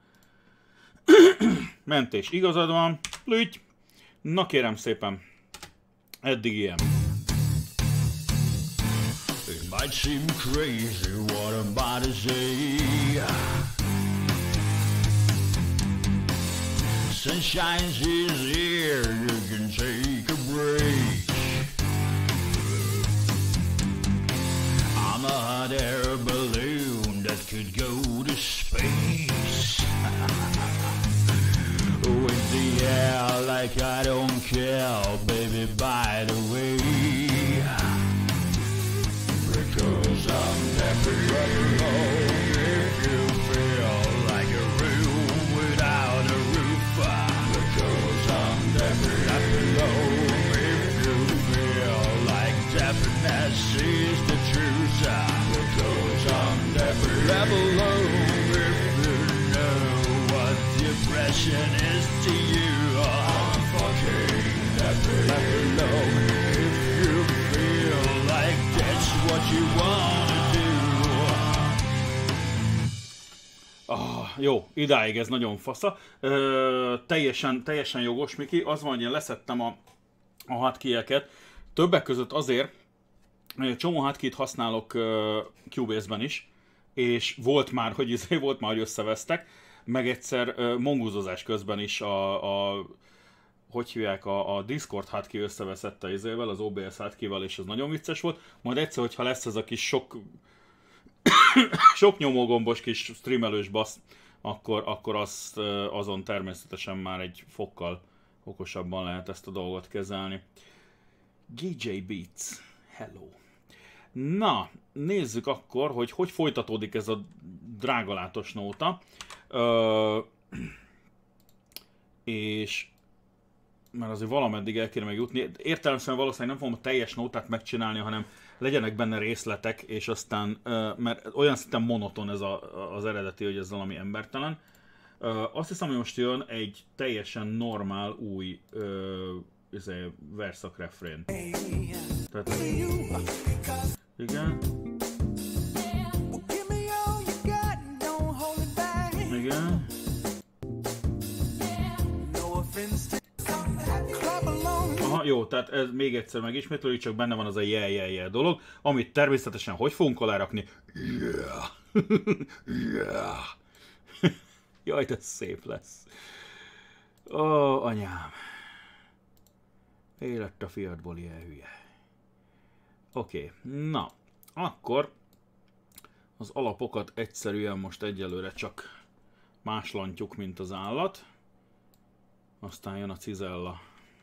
Mentés, igazad van, lügy. Na kérem szépen, eddig ilyen. Might seem crazy what I'm about to say. Sunshine's here, you can take a break. I'm a hot air balloon that could go to space. With the air like I don't care, baby, by the way. Because I'm definitely alone if you feel like a room without a roof. Because I'm definitely alone if you feel like deafness is the truth. Because I'm definitely alone if you know what depression is to you. I'm fucking definitely alone if you feel like that's what you wanna do. Ah, jó, idáig ez nagyon fasza. Ö, teljesen, teljesen jogos, Miki. Az van, hogy én leszettem a, a hotkeyeket. Többek között azért, hogy csomó hotkeyt használok uh, Cubase-ben is, és volt már, hogy izé, volt már, hogy összevesztek, meg egyszer uh, mongózozás közben is a, a hogy hívják, a, a Discord hotkey összeveszett a izével, az o bé es hotkeyvel, és ez nagyon vicces volt. Majd egyszer, hogyha lesz ez a kis sok sok nyomógombos kis streamelős bassz, akkor, akkor azt, azon természetesen már egy fokkal okosabban lehet ezt a dolgot kezelni. gé jé Beats, hello! Na, nézzük akkor, hogy hogy folytatódik ez a drágalátos nóta. Ö, és mert azért valameddig el kéne meg jutni. Értelemszerűen valószínűleg nem fogom a teljes nótát megcsinálni, hanem legyenek benne részletek, és aztán, mert olyan szinten monoton ez a, az eredeti, hogy ez valami embertelen. Azt hiszem, hogy most jön egy teljesen normál új verszak refrén. Tehát, igen. Igen. Aha, jó, tehát ez még egyszer megismétlődik, csak benne van az a yeah, yeah, yeah dolog, amit természetesen hogy fogunk alárakni? Yeah. Yeah. Jaj, de szép lesz. Ó, anyám. Élet a fiatból ilyen hülye. Oké, okay. Na, akkor az alapokat egyszerűen most egyelőre csak máslantjuk, mint az állat. Aztán jön a cizella.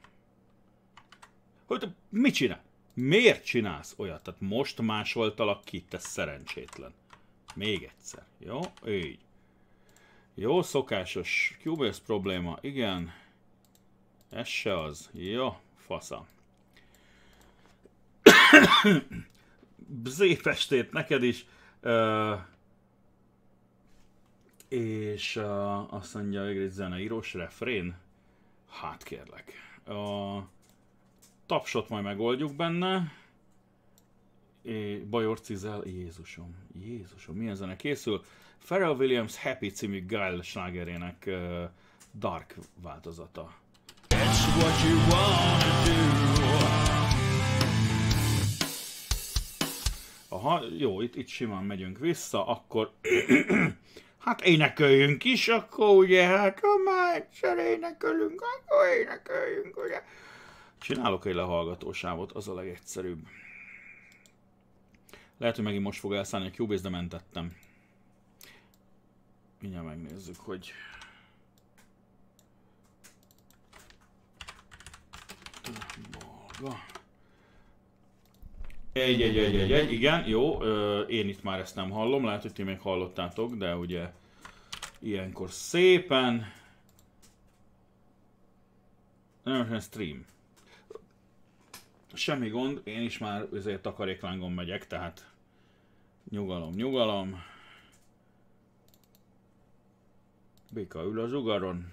Hogy te mit csinál? Miért csinálsz olyat? Tehát most másoltalak ki, te szerencsétlen. Még egyszer. Jó? Így. Jó, szokásos Cubase probléma. Igen. Ez se az. Jó, fasza. Szép estét neked is. Uh, és uh, azt mondja, hogy egy zeneírós refrén. Hát kérlek. A tapsot majd megoldjuk benne. É, Bajor Cizel, Jézusom, Jézusom, milyen zene készül? Pharrell Williams Happy című Guile slágerének uh, dark változata. That's what you wanna do. Aha, jó, itt, itt simán megyünk vissza, akkor hát énekeljünk is, akkor ugye, hát ha már egyszer énekelünk, akkor énekeljünk, ugye. Csinálok egy lehallgatósávot, az a legegyszerűbb. Lehet, hogy megint most fog elszállni a Cubase, de mentettem. Mindjárt megnézzük, hogy... Balga. Egy, egy, egy, egy, egy, igen, jó, én itt már ezt nem hallom, lehet, hogy ti még hallottátok, de ugye ilyenkor szépen... Nem, stream. Semmi gond, én is már ezért takaréklángon megyek, tehát nyugalom, nyugalom. Béka ül az ugaron.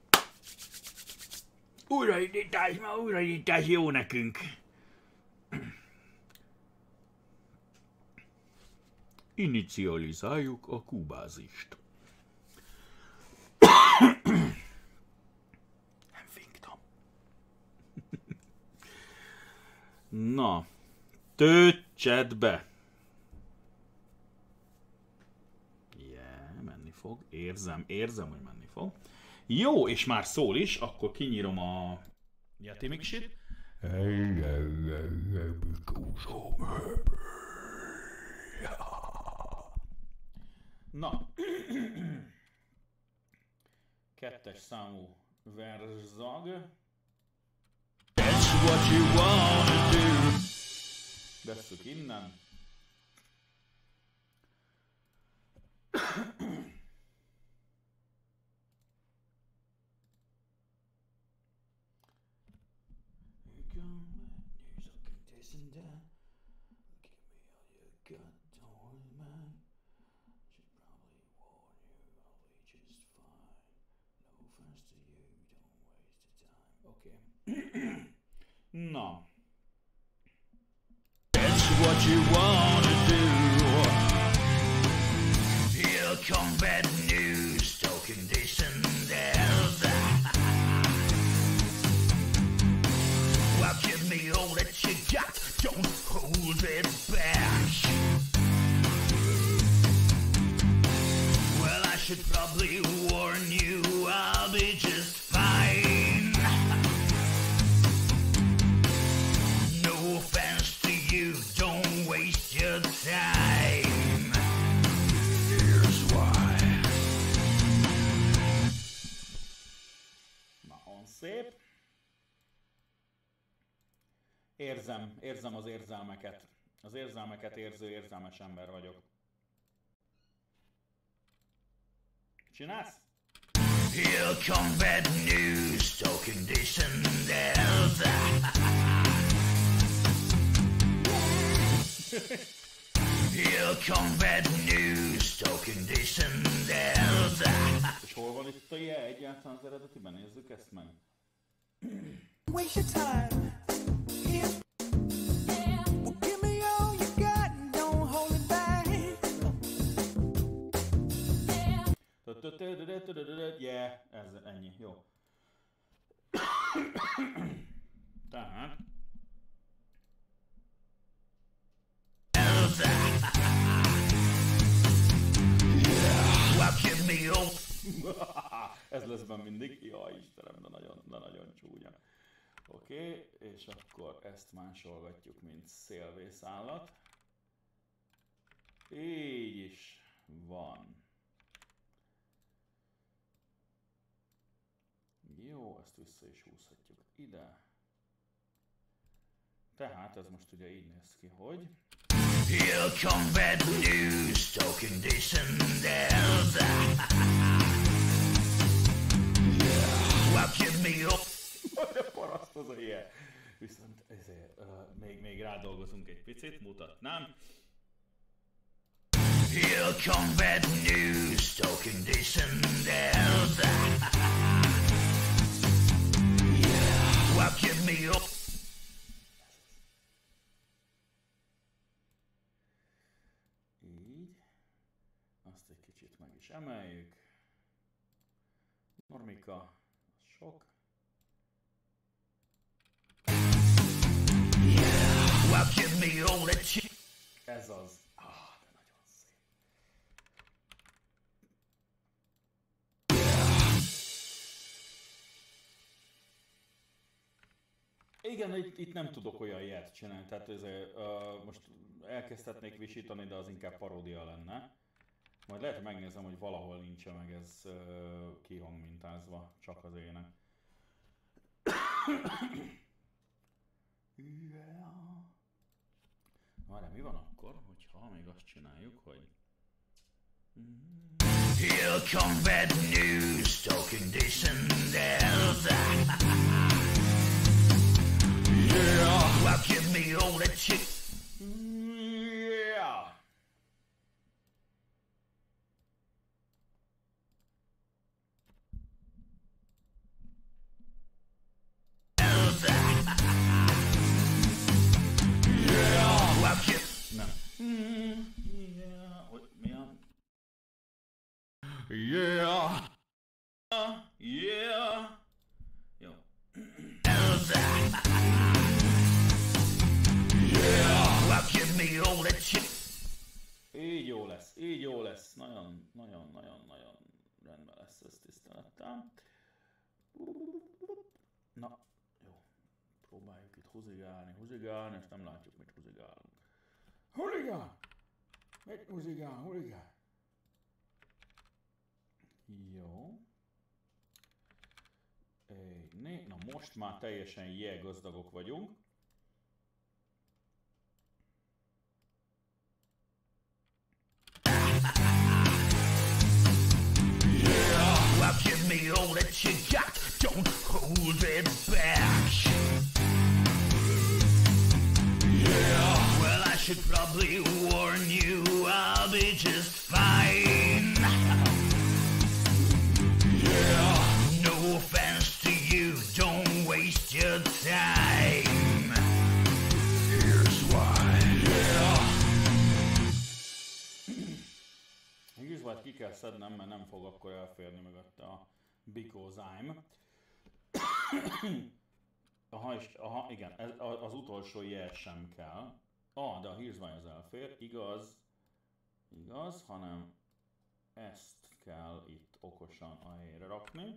Újraindítás, ma újraindítás jó nekünk. Inicializáljuk a kubázist. Nem finktam. Na, töltsed be. fog. Érzem, érzem, hogy menni fog. Jó, és már szól is, akkor kinyírom a Yeti-mixit. Na. Kettes számú verzag. That's what you wanna do. Vesszük innen. Na. That's what you wanna do. Here come bad news, talking this and that. Well, give me all that you got, don't hold it back. Well, I should probably warn you, I'll be just fine. No offense to you, don't waste your time. Here's why. Nagyon szép. Érzem, érzem az érzelmeket. Az érzelmeket érző, érzelmes ember vagyok. Csinálsz? Here come bad news, talking this and that. Here come bad news, talking this and that. És hol van itt a je egyáltalán az eredetiben? Nézzük ezt meg. Waste your time. Here's well, give me all you got and don't hold it back. Yeah, ez ennyi, jó. Tehát. Well, give me all. Ez lesz benne mindig. Jaj, Istenem, de nagyon, de nagyon csúnya. Oké, okay, és akkor ezt másolgatjuk, mint szélvészállat. Így is van. Jó, ezt vissza is húzhatjuk ide. Tehát ez most ugye így néz ki, hogy... Here come bad news, talking this and that. Well, give me all. Hogy paraszt az a ilyen. Viszont ezért uh, még, még rádolgozunk egy picit, mutatnám. Here come bad news, talking this and that. Well, give me all. Így. Azt egy kicsit meg is emeljük. Normika, sok. Well, give me all that you. Ez az. Ah, de nagyon szép. Igen, itt, itt nem tudok olyan ilyet csinálni, tehát ez, uh, most elkezdhetnék visítani, de az inkább paródia lenne. Majd lehet, hogy megnézem, hogy valahol nincs meg ez uh, kihangmintázva, csak az ének. Yeah. Várjál, mi van akkor, hogyha még azt csináljuk, hogy... Here come bad news, talking this and that. Yeah, well, give me all that you. Yeah. Yeah, well, give. Nem. Yeah. Hogy mi a... Yeah. Yeah. Jó. nagyon-nagyon-nagyon rendben lesz ez tisztelettel. Na, jó. Próbáljuk itt húzigálni, húzigálni, és nem látjuk, mit húzigálunk. Huligán! Mit húzigál, huligán? Jó. Egy, né. Na most már teljesen jel gazdagok vagyunk. Well, give me all that you got, don't hold it back. Yeah. Well, I should probably warn you, I'll be just fine. Yeah. No offense to you, don't waste your time. Here's why. Yeah. Hűzvált ki kell szednem, mert nem fog akkor elférni mögötte a Because I'm. Aha, és, aha, igen, ez, az utolsó jel sem kell. Ah, de a hírzvány az elfér, igaz, igaz, hanem ezt kell itt okosan a helyre rakni.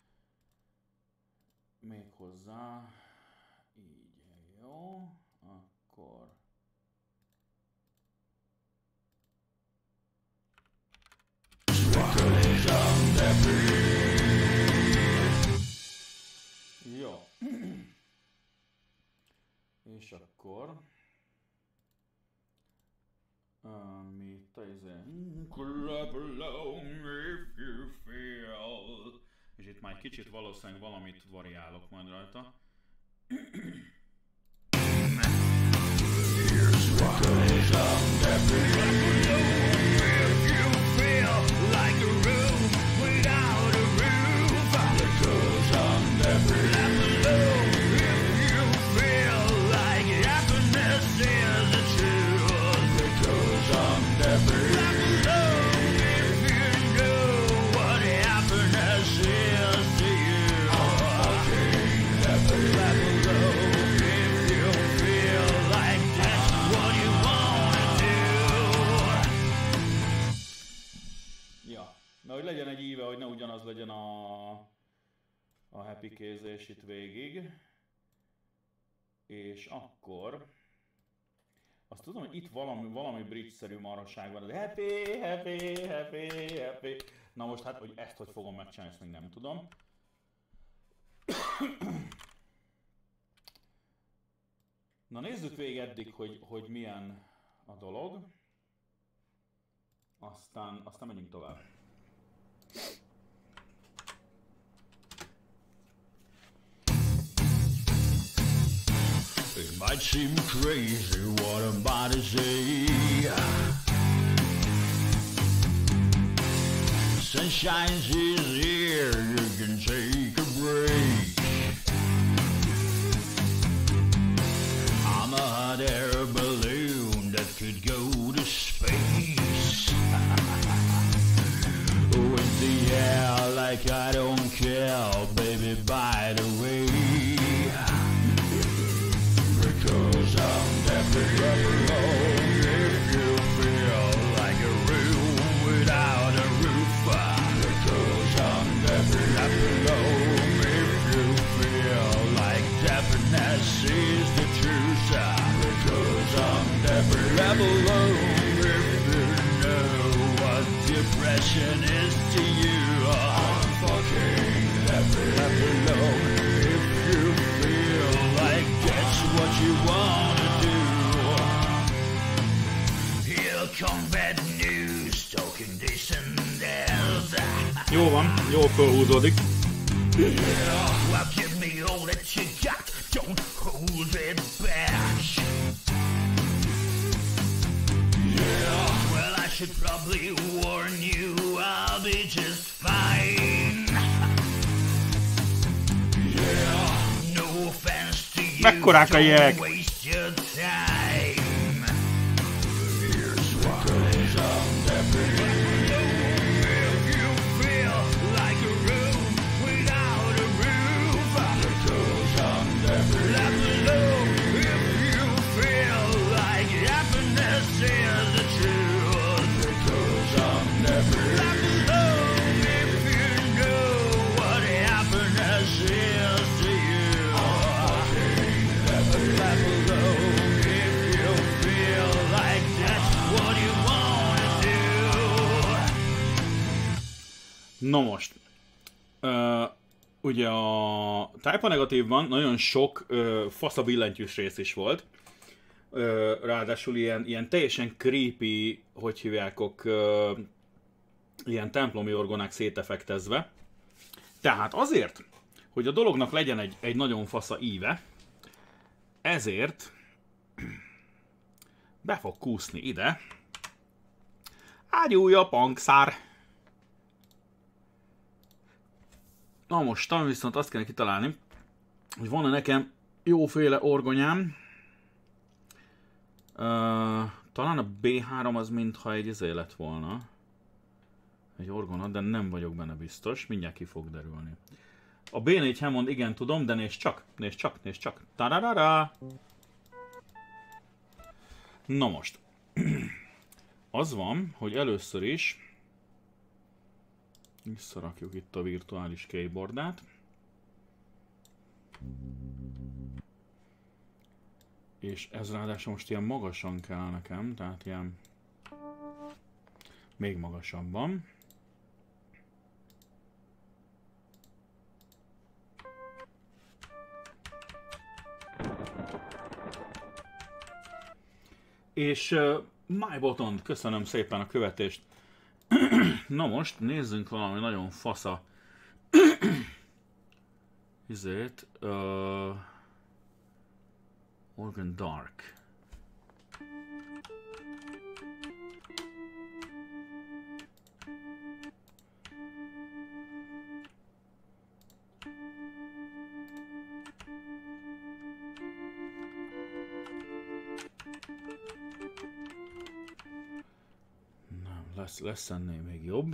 Méghozzá, így, jó, akkor... Jó. És akkor... Um, itt a izé... Clap along if you feel... És itt már egy kicsit valószínűleg valamit variálok majd rajta. Here's what goes on every if you feel like a room without a roof. It goes on every if you feel like happiness is the truth. It goes on every if you know what happiness is to you. I'm fucking every if you feel like that's what you wanna do. Ja, na hogy legyen egy íve, hogy ne ugyanaz legyen a, a happy kézés itt végig. És akkor... Azt tudom, hogy itt valami, valami bridge-szerű maraság van, de happy, happy, happy, happy. Na most hát, hogy ezt hogy fogom megcsinálni, ezt még nem tudom. Na nézzük végig eddig, hogy, hogy milyen a dolog. Aztán, aztán menjünk tovább. It might seem crazy what I'm about to say. Sunshine's is here, you can take a break. I'm a hot air balloon that could go to space. With the air like I don't care, baby, by the way. Because I'm definitely alone if you feel like a room without a roof. Because I'm definitely alone if you feel like happiness is the truth. Because I'm definitely alone if you know what depression is to you. I'm fucking definitely alone if you feel like that's what you wanna do. Here come bad news, talking this and that. Jó van, jól fölhúzódik. Yeah, well, give me all that you got, don't hold it back. Yeah, well, I should probably warn you, I'll be just fine. Yeah, no offense to you, Mekkorák a jegyek? don't waste your time. Here's what goes on every if you feel like a room without a roof. It goes on every if you feel like happiness is the truth. It goes on every No most, uh, ugye a Type A negatívban nagyon sok uh, fasza billentyűs rész is volt. Uh, ráadásul ilyen, ilyen teljesen creepy, hogy hívjákok, uh, ilyen templomi orgonák szétefektezve. Tehát azért, hogy a dolognak legyen egy, egy nagyon fasza íve, ezért be fog kúszni ide egy újabb hangszár. Na most, talán viszont azt kell kitalálni, hogy van-e nekem jóféle orgonyám. Uh, talán a bé három az mintha egy izé lett volna. Egy orgona, de nem vagyok benne biztos. Mindjárt ki fog derülni. A bé négy Hammond, igen tudom, de nézd csak, nézd csak, nézd csak. Tararara! Na most. Az van, hogy először is visszarakjuk itt a virtuális keyboardát. És ez ráadásul most ilyen magasan kell nekem, tehát ilyen még magasabban. És uh, MyBotond, köszönöm szépen a követést. Na most nézzünk valami nagyon fasza izét. Uh, Organ Dark. Nem, lesz, lesz ennél még jobb.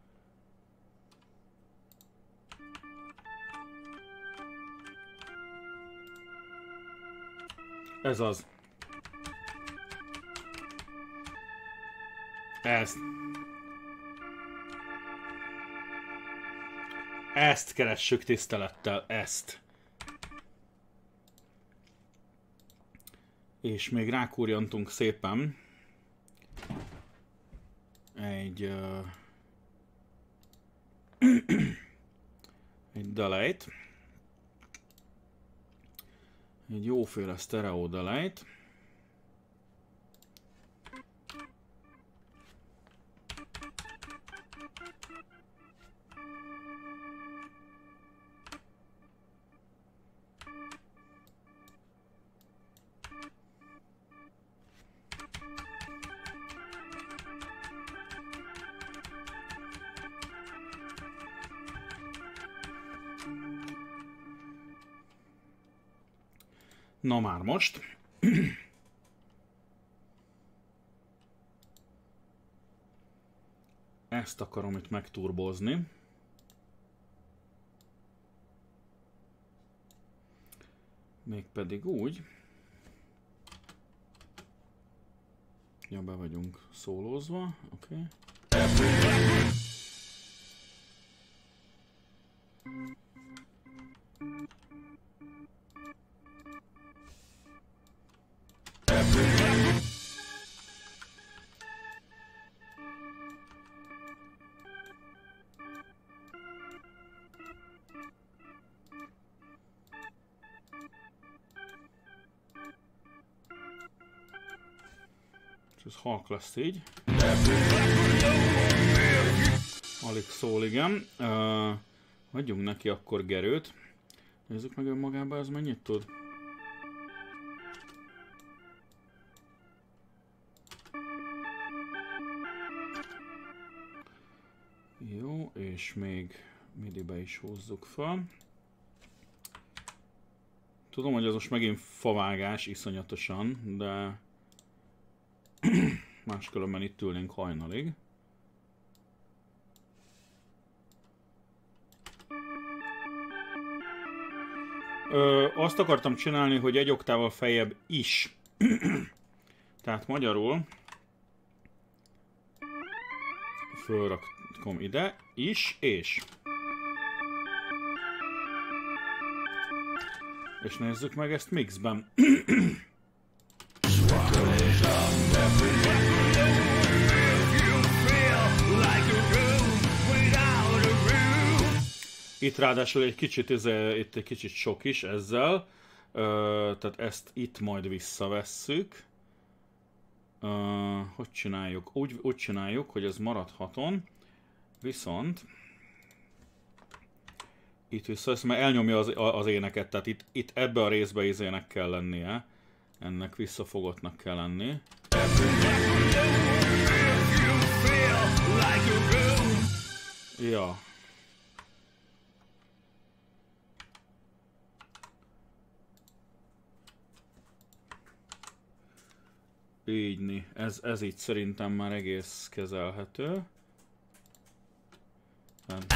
Ez az. Ezt. Ezt keressük tisztelettel, ezt. És még rákúrjantunk szépen egy uh, egy delay-t. Egy jóféle sztereó delay-t. Na már most. Ezt akarom itt megturbozni. Mégpedig úgy. Ja, be vagyunk szólózva, oké. Okay. Ez halk lesz így. Alig szól, igen. Uh, adjunk neki akkor gerőt. Nézzük meg önmagában, ez mennyit tud. Jó, és még midibe is hozzuk fel. Tudom, hogy ez most megint favágás iszonyatosan, de máskülönben itt ülnénk hajnalig. Ö, azt akartam csinálni, hogy egy oktával feljebb is. Tehát magyarul fölrakom ide, is, és. És nézzük meg ezt mixben. Like a room without a Itt ráadásul egy kicsit, ez, itt egy kicsit sok is ezzel, ö, tehát ezt itt majd visszavesszük. Ö, hogy csináljuk? Úgy, úgy csináljuk, hogy ez marad haton, viszont itt visszavesz, mert elnyomja az, az éneket, tehát itt, itt ebbe a részbe izének kell lennie, ennek visszafogottnak kell lenni. Ja. Ígyni. Ez, ez így szerintem már egész kezelhető. Tehát...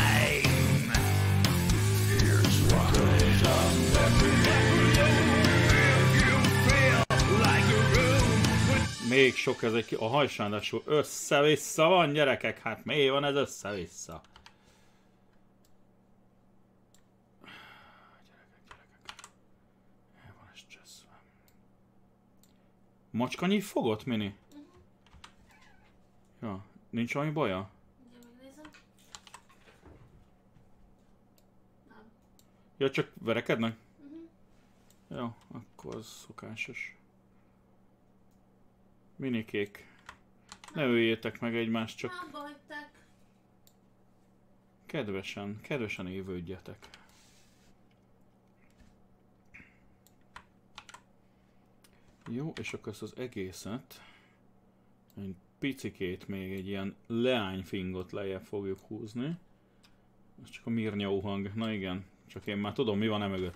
Még sok ez egy... A hajsándású össze-vissza van, gyerekek! Hát miért van ez össze-vissza? Macskanyi fogott, Mini? Uh-huh. Ja, nincs valami baja? Ugye megnézem. Nem. Ja, csak verekednek? Uh-huh. Jó, akkor az szokásos. Minikék. Ne öljétek meg egymást, csak Abba hagyták. kedvesen, kedvesen évődjetek. Jó, és akkor ezt az egészet egy picikét még egy ilyen leányfingot lejjebb fogjuk húzni. Ez csak a mirnyó hang. Na igen, csak én már tudom, mi van e mögött.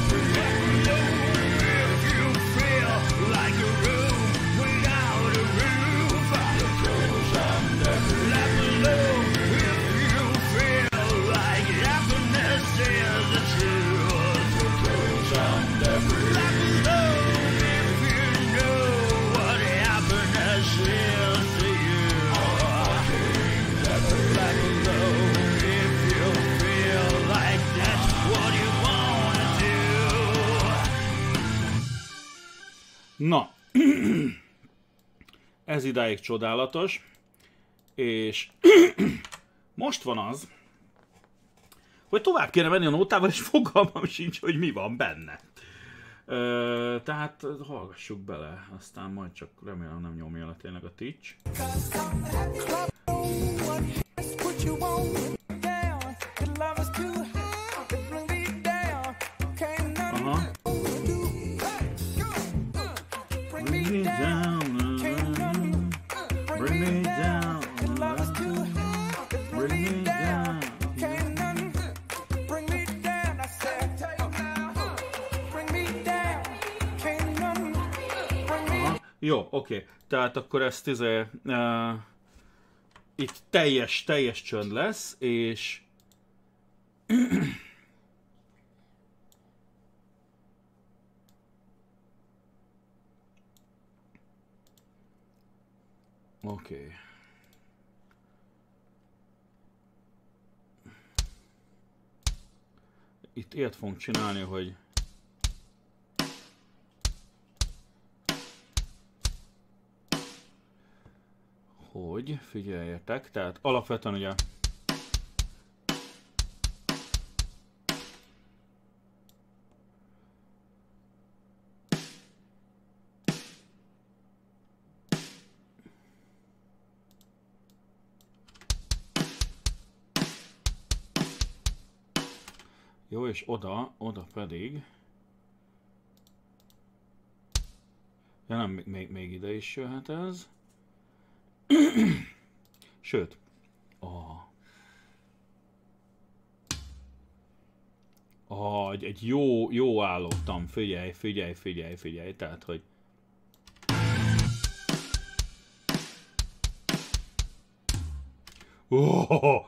Na, ez idáig csodálatos, és most van az, hogy tovább kéne venni a nótával, és fogalmam sincs, hogy mi van benne. Ö, tehát hallgassuk bele, aztán majd csak remélem nem nyomja le tényleg a Twitch. Aha. Bring me down, bring me down, bring me down. Aha. Jó, oké. Okay. Tehát akkor ezt izé, uh, itt teljes, teljes csönd lesz, és oké. Okay. Itt ilyet fogunk csinálni, hogy hogy figyeljetek, tehát alapvetően ugye jó, és oda, oda pedig ja nem, még, még ide is jöhet ez. Sőt, a, a, egy, egy jó, jó állottam, figyelj, figyelj, figyelj, figyelj, tehát, hogy oh!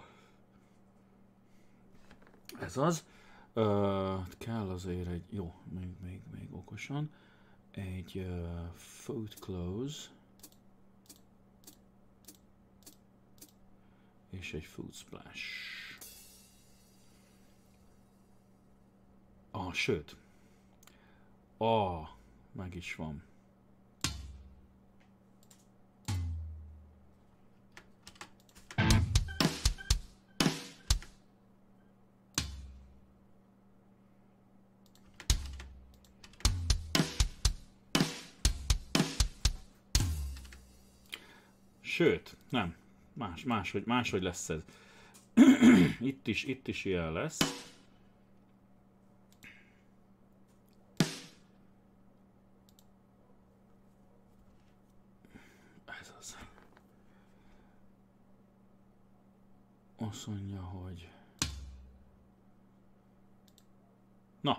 Ez az, uh, kell azért egy, jó, még, még, még okosan, egy uh, foot close, és egy food splash. Ah, sőt. Ah, meg is van. Sőt, nem. Más, máshogy, máshogy lesz ez. Itt is, itt is ilyen lesz. Ez az. Azt mondja, hogy... Na.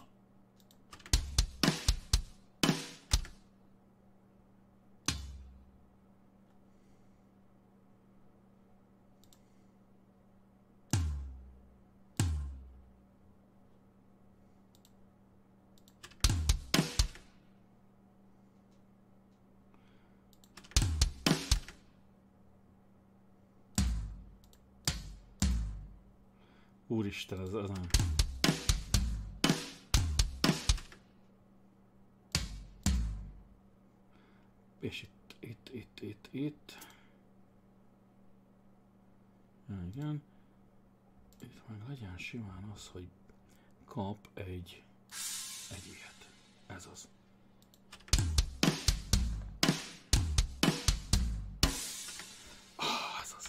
Úristen, ez az nem. És itt, itt, itt, itt, itt. Igen. Itt meg legyen simán az, hogy kap egy, egy ilyet. Ez az. Ah, ez az.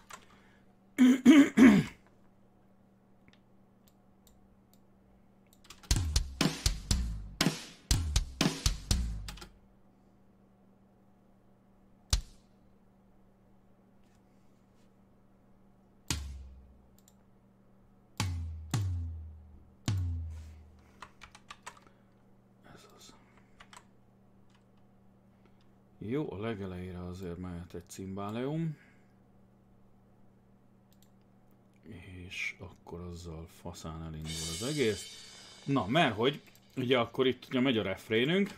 Jó, a legelejére azért mehet egy cimbáleum. És akkor azzal faszán elindul az egész. Na, mert hogy ugye akkor itt ugye megy a refrénünk.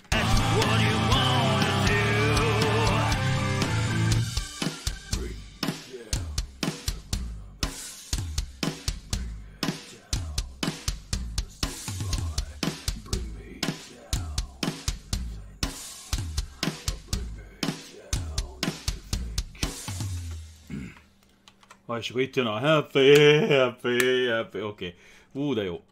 Ah, és akkor itt jön a happy, happy, happy, oké. Okay. Hú, de jó.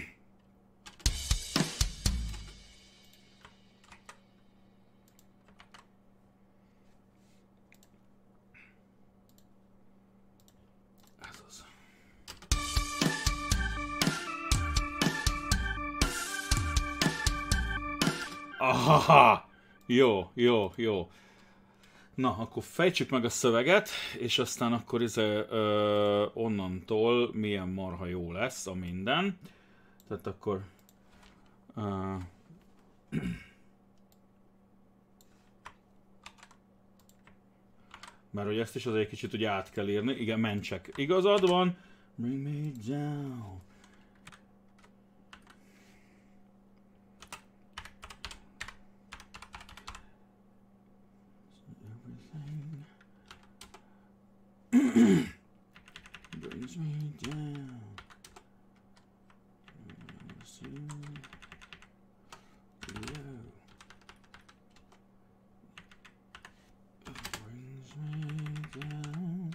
Ez az. Aha! Jó, jó, jó. Na, akkor fejtsük meg a szöveget, és aztán akkor ez, ö, onnantól milyen marha jó lesz a minden. Tehát akkor... Ö, mert hogy ezt is azért egy kicsit ugye át kell írni. Igen, mentsek. Igazad van. Bring me down. Brings me down. Brings me down.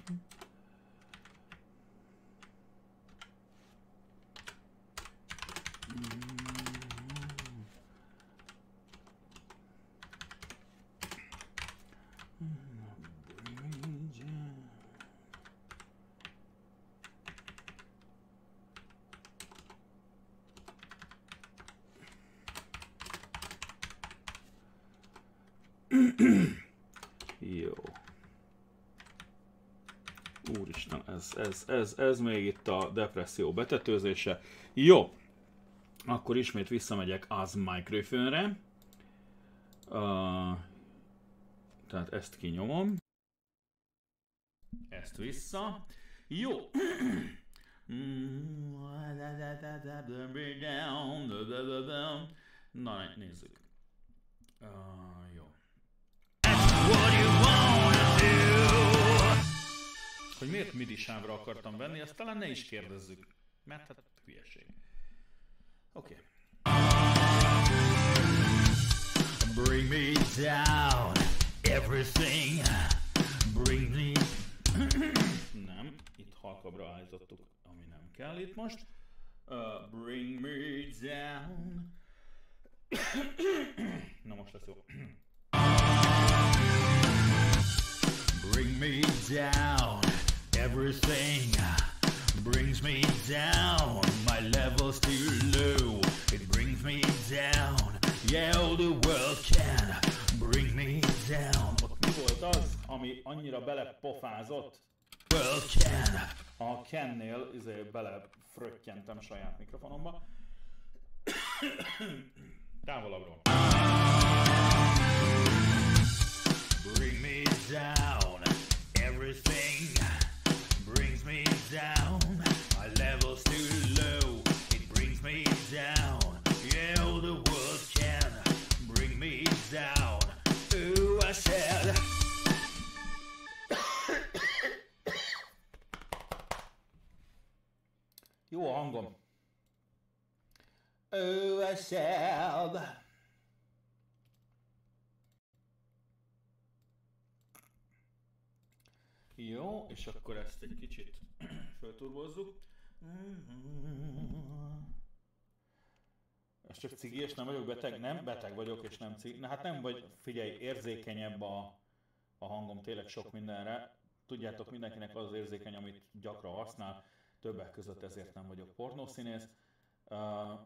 Jó. Úristen, ez, ez, ez, ez még itt a depresszió betetőzése. Jó. Akkor ismét visszamegyek az microphone-re. Uh, tehát ezt kinyomom. Ezt vissza. Jó. Na, nézzük. Uh, jó. Hogy miért midi sávra akartam venni, azt talán ne is kérdezzük. Mert hát hülyeség. Oké. Okay. Bring me down, everything. Bring me... Nem, itt halkabbra állítottuk, ami nem kell itt most. Uh, bring me down. Na most lesz jó. Bring me down. Everything brings me down. My level's too low. It brings me down. Yeah, all the world can bring me down. Mi volt az, ami annyira belepofázott? World can. A Kennél izé belefröttyentem saját mikrofonomba. Távolabbról. Bring me down. Everything brings me down. My level's too low. It brings me down. Yeah, all the world can bring me down. Ooh, I said. Jó a hangom. Ooh, I said. Jó, és akkor ezt egy kicsit fölturbozzuk. Ez csak cigi, és nem vagyok beteg? Nem, beteg vagyok, és nem cigi. Na hát nem vagy, figyelj, érzékenyebb a, a hangom tényleg sok mindenre. Tudjátok, mindenkinek az az érzékeny, amit gyakran használ. Többek között ezért nem vagyok pornószínész. Uh,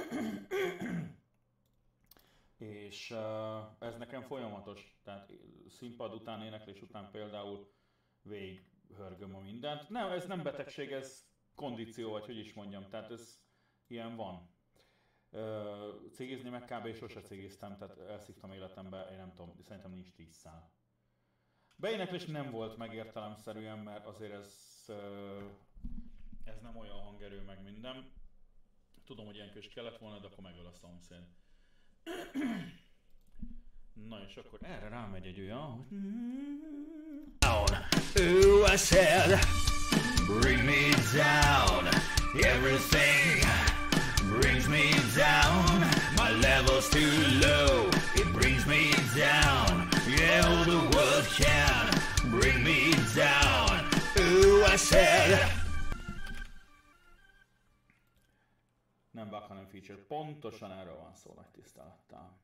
és uh, ez nekem folyamatos. Tehát színpad után, éneklés után például végig hörgöm a mindent. Nem, ez nem betegség, ez kondíció, vagy hogy is mondjam. Tehát ez ilyen van. Uh, cigizni meg kb. Sose cigiztem, tehát elszívtam életembe, én nem tudom, szerintem nincs tíz szál. Beéneklés nem volt meg értelemszerűen, mert azért ez, uh, ez nem olyan hangerő meg minden. Tudom, hogy ilyenkor is kellett volna, de akkor megöl a szomszéd. Na és akkor erre rámegy egy olyan, hogy... Ooh, I said, bring me down. Everything brings me down. My level's too low. It brings me down. Yeah, all the world can bring me down. Ooh, I said. Nem bug, hanem feature. Pontosan erről van szó, nagy tisztelettel.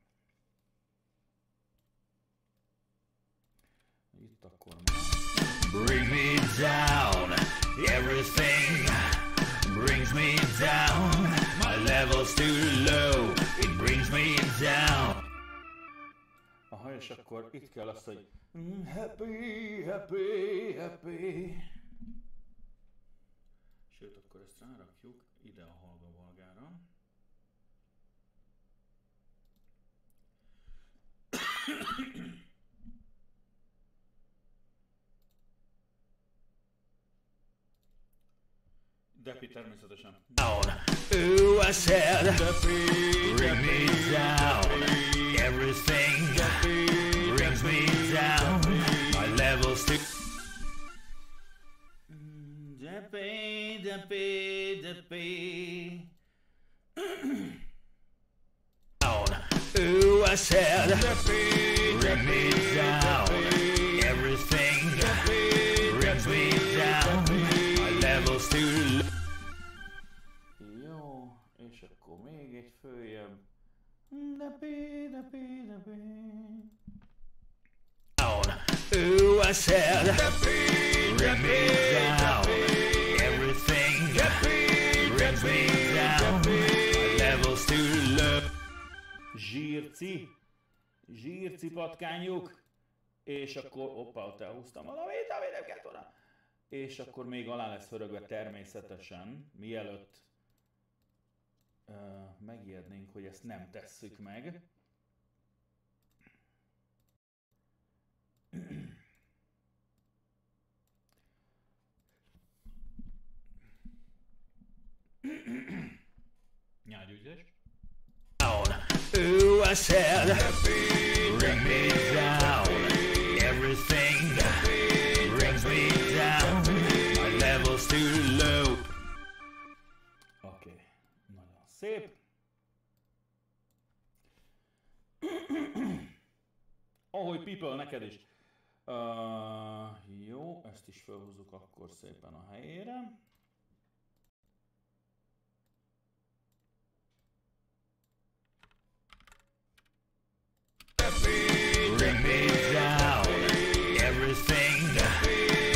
Itt akkor Bring me down. Everything brings me down. My level's too low. It brings me down. Aha, és akkor itt kell azt, hogy happy, happy, happy. Sőt, akkor ezt rárakjuk ide a hallgavalgára. Depi természetesen. Ooh, I said, bring me down. Everything brings me down. My level's too. Depi, depi, depi. Ooh, I said, bring me down. Everything brings me down. My level's too low. Jó, és akkor még egy följebb. Depi, depi, depi. Ooh, I said, bring me down. Everything brings me down. My level's too low. Zsírci, zsírci patkányuk, és akkor, hoppá, ott elhúztam valamit, ami nem kellett volna. És akkor még alá lesz hörögve természetesen, mielőtt uh, megijednénk, hogy ezt nem tesszük meg. Nyágyügyes. Ooh, I said, bring me down. Everything brings me down. My level's too low. Oké, okay. Nagyon szép. Ahogy people, neked is. Uh, jó, ezt is felhúzzuk akkor szépen a helyére. Bring me down. Everything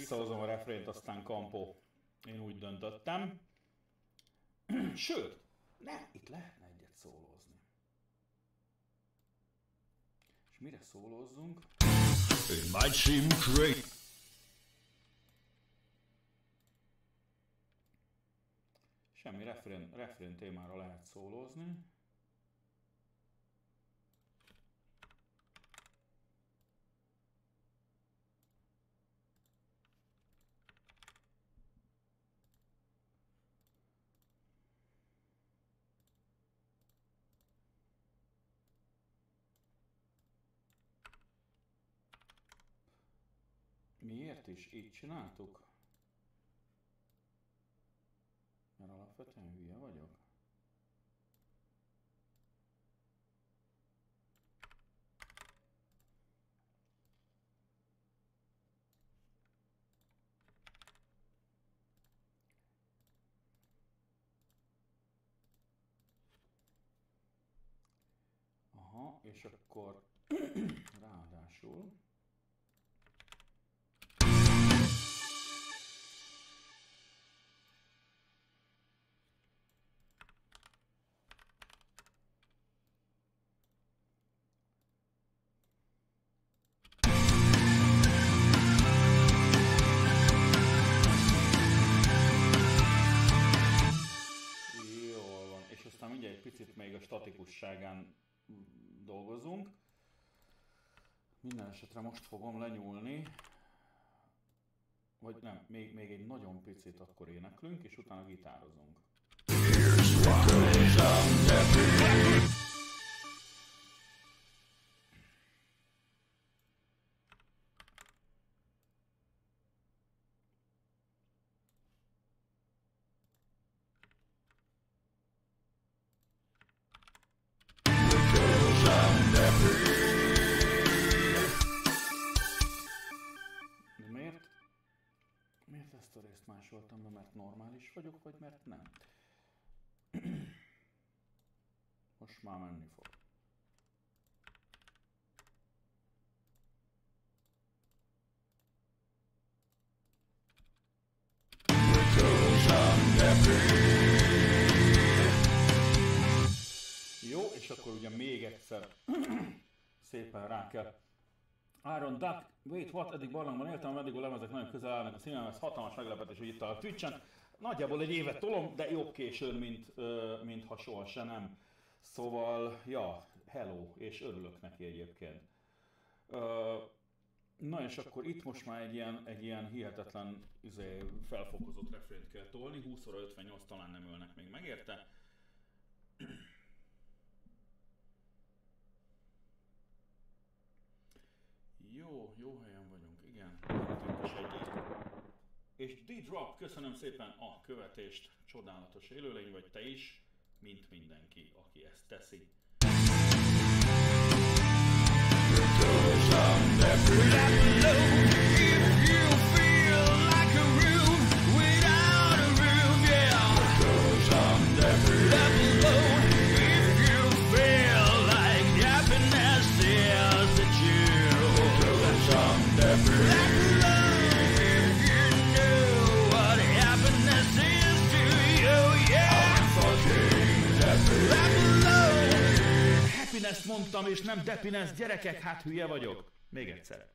visszahozom a refrént, aztán kampó. Én úgy döntöttem. Sőt, ne, itt lehetne egyet szólózni. És mire szólózzunk? It might seem crazy. Semmi refrén, refrén témára lehet szólózni. Miért is így csináltuk? Mert alapvetően hülye vagyok. Aha, és akkor ráadásul mindjárt egy picit még a statikusságán dolgozunk. Minden esetre most fogom lenyúlni, vagy nem, még, még egy nagyon picit akkor éneklünk, és utána gitározunk. Ezt a részt másoltam be, mert normális vagyok, vagy mert nem. Most már menni fog. Jó, és akkor ugye még egyszer szépen rá kell. Iron Duck, wait, what? Eddig barlangban éltem, meddig a lemezek nagyon közel állnak a szívemhez, hatalmas meglepetés, hogy itt a Twitch-en. Nagyjából egy évet tolom, de jobb későn, mint, mint ha soha se nem. Szóval, ja, hello, és örülök neki egyébként. Na és akkor itt most már egy ilyen, egy ilyen hihetetlen izé, felfokozott refrént kell tolni, húszszor ötvennyolc talán nem ölnek még meg érte. Jó, jó helyen vagyunk, igen. Is egyet. És D-Drop, köszönöm szépen a követést, csodálatos élőlény vagy te is, mint mindenki, aki ezt teszi. Happiness mondtam, és nem depiness, gyerekek, hát hülye vagyok. Még egyszer.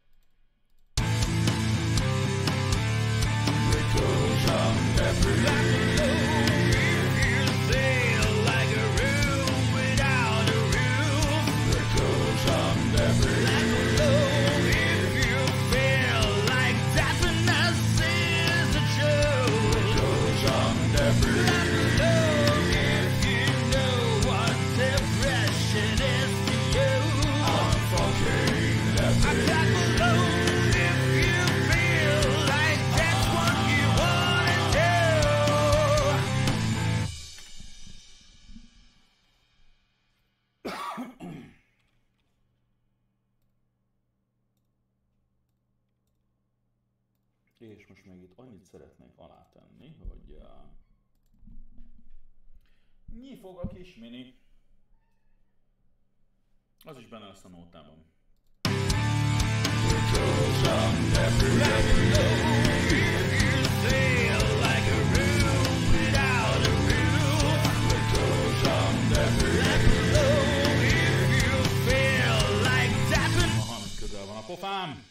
És most még itt annyit szeretnék alátenni, hogy uh, nyi fog a kis mini. Az is benne lesz a nótában. Közel van a pofám.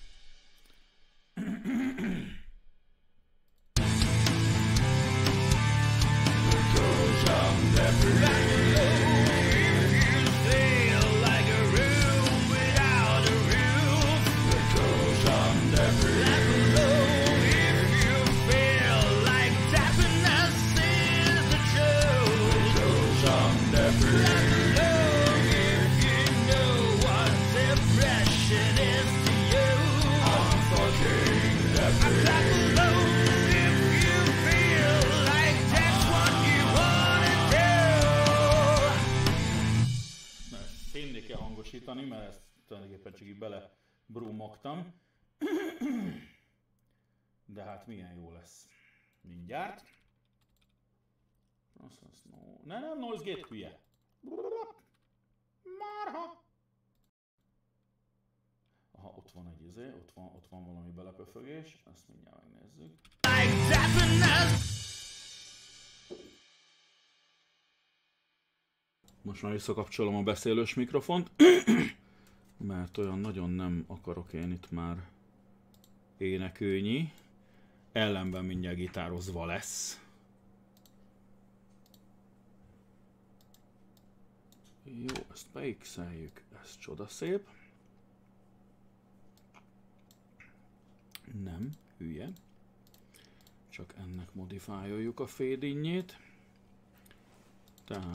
Szénné kell hangosítani, mert ezt tulajdonképpen csak így bele brúmogtam. De hát milyen jó lesz. Mindjárt. Azt, azt, no. Ne, nem, noise gate hülye. Marha! Aha, ott van egy izé, ott van, ott van valami belepöfögés, ezt mindjárt megnézzük. Most már visszakapcsolom a beszélős mikrofont, mert olyan nagyon nem akarok én itt már énekölni. Ellenben mindjárt gitározva lesz. Jó, ezt beixeljük, ez csodaszép. Nem, hülye. Csak ennek modifáljuk a fade-injét. Tehát...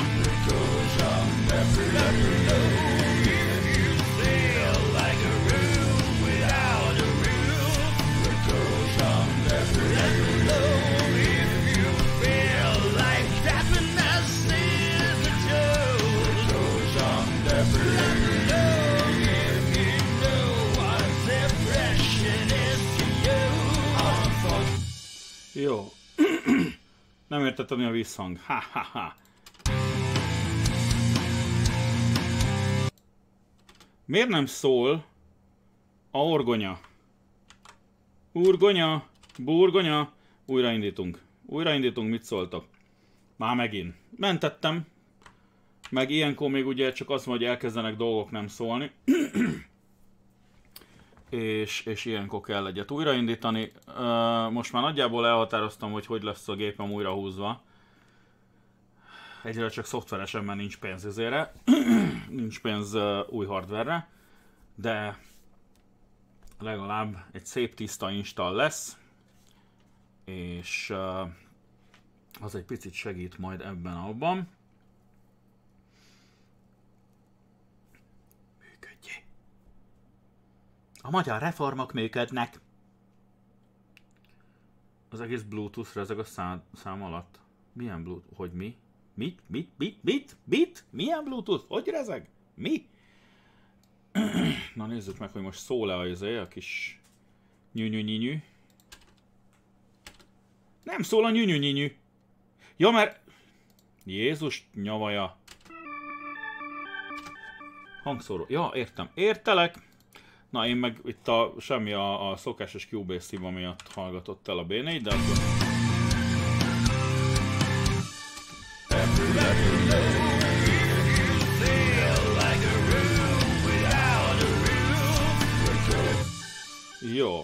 Jó. Nem értettem, mi a visszhang. Ha, ha, ha. Miért nem szól a orgonya? Urgonya, burgonya. Újraindítunk. Újraindítunk, mit szóltak? Már megint. Mentettem. Meg ilyenkor még ugye csak az van, hogy elkezdenek dolgok nem szólni. és, és ilyenkor kell egyet újraindítani. Uh, most már nagyjából elhatároztam, hogy hogy lesz a gépem újra húzva. Egyre csak szoftveresen, mert nincs pénz ezére. Nincs pénz uh, új hardverre. De legalább egy szép tiszta install lesz. És uh, az egy picit segít majd ebben abban. Működjé! A magyar reformok működnek! Az egész Bluetooth rezeg a szám, szám alatt. Milyen Bluetooth? Hogy mi? Mit? Mit? Mit? Mit? Mit? Milyen Bluetooth? Hogy rezeg? Mi? Na nézzük meg, hogy most szól-e az a kis nyű-nyű-nyű. Nem szól a nyű-nyű-nyű. Ja, mert... Jézus nyavaja. Hangszóró. Ja, értem. Értelek. Na, én meg itt a semmi a, a szokásos Cubase hiba miatt hallgatott el a bé négy, de akkor... Jó.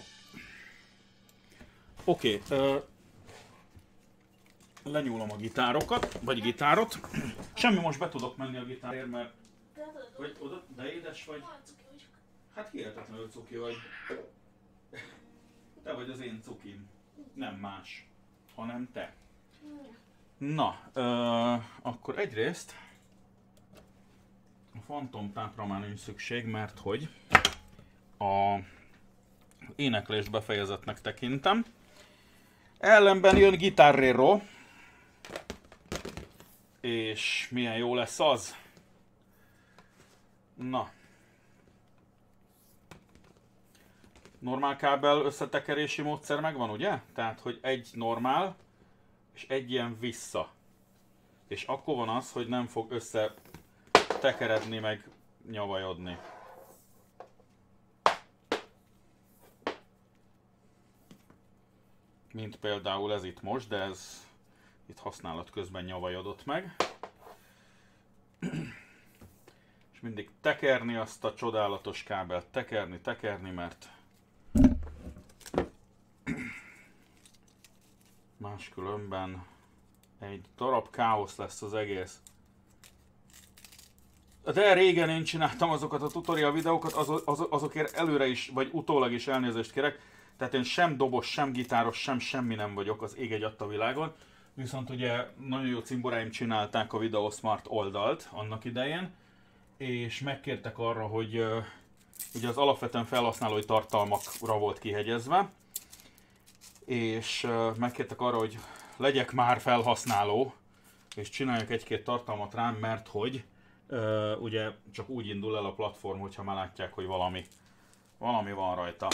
Oké. Okay, uh, lenyúlom a gitárokat, vagy gitárot. Semmi, most be tudok menni a gitárért, mert... Vagy oda, de édes vagy? Hát hihetetlenül cuki vagy. Te vagy az én cukim. Nem más, hanem te. Na, uh, akkor egyrészt a Phantom tápra már nincs szükség, mert hogy a éneklést befejezetnek tekintem. Ellenben jön Guitarrero, és milyen jó lesz az. Na. Normál kábel összetekerési módszer megvan, ugye? Tehát, hogy egy normál, és egy ilyen vissza. És akkor van az, hogy nem fog összetekeredni, meg nyavajodni. mint például ez itt most, de ez itt használat közben nyavajodott meg. És mindig tekerni azt a csodálatos kábelt, tekerni, tekerni, mert máskülönben egy darab káosz lesz az egész. De régen én csináltam azokat a tutorial videókat, az, az, azokért előre is, vagy utólag is elnézést kérek. Tehát én sem dobos, sem gitáros, sem semmi nem vagyok az ég egy adta világon. Viszont ugye nagyon jó cimboráim csinálták a Video Smart oldalt annak idején. És megkértek arra, hogy uh, ugye az alapvetően felhasználói tartalmakra volt kihegyezve. És uh, megkértek arra, hogy legyek már felhasználó, és csináljak egy-két tartalmat rám, mert hogy uh, ugye csak úgy indul el a platform, hogyha már látják, hogy valami, valami van rajta.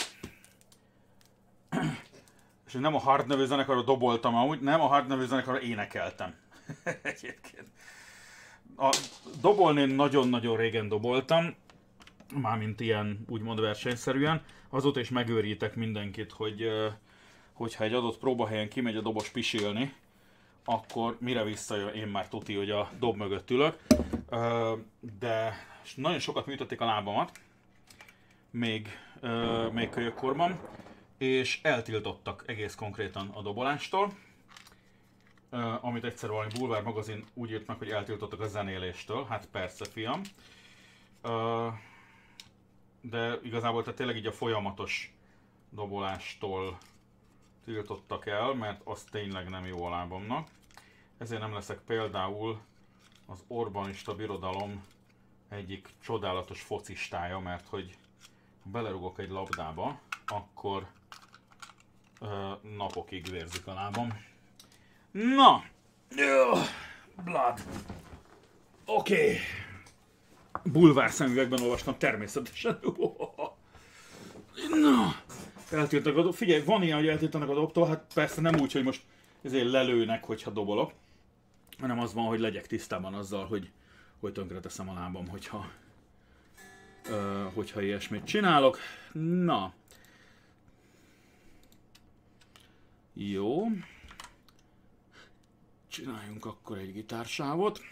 És nem a Hard nevű zenekarra doboltam amúgy, nem a Hard nevű zenekarra énekeltem. Egyébként. A dobolni nagyon-nagyon régen doboltam, mármint ilyen úgymond versenyszerűen. Azóta is megőrítek mindenkit, hogy uh, hogyha egy adott próbahelyen kimegy a dobos pisilni, akkor mire visszajön, én már tuti, hogy a dob mögött ülök. Uh, de nagyon sokat műtötték a lábamat, még, uh, még kölyökkorban, és eltiltottak egész konkrétan a dobolástól, uh, amit egyszer valami Bulvár magazin úgy írt meg, hogy eltiltottak a zenéléstől. Hát persze, fiam. Uh, de igazából tehát tényleg így a folyamatos dobolástól tiltottak el, mert az tényleg nem jó a lábamnak. Ezért nem leszek például az urbanista birodalom egyik csodálatos focistája, mert hogy ha belerugok egy labdába, akkor ö, napokig vérzik a lábam. Na! Blood! Oké! Okay. Bulvár szemüvegben olvastam természetesen. Na! Eltiltanak a dob... Figyelj, van ilyen, hogy eltiltanak a dobtól, hát persze nem úgy, hogy most ezért lelőnek, hogyha dobolok, hanem az van, hogy legyek tisztában azzal, hogy, hogy tönkreteszem a lábam, hogyha, ö, hogyha ilyesmit csinálok. Na. Jó. Csináljunk akkor egy gitársávot.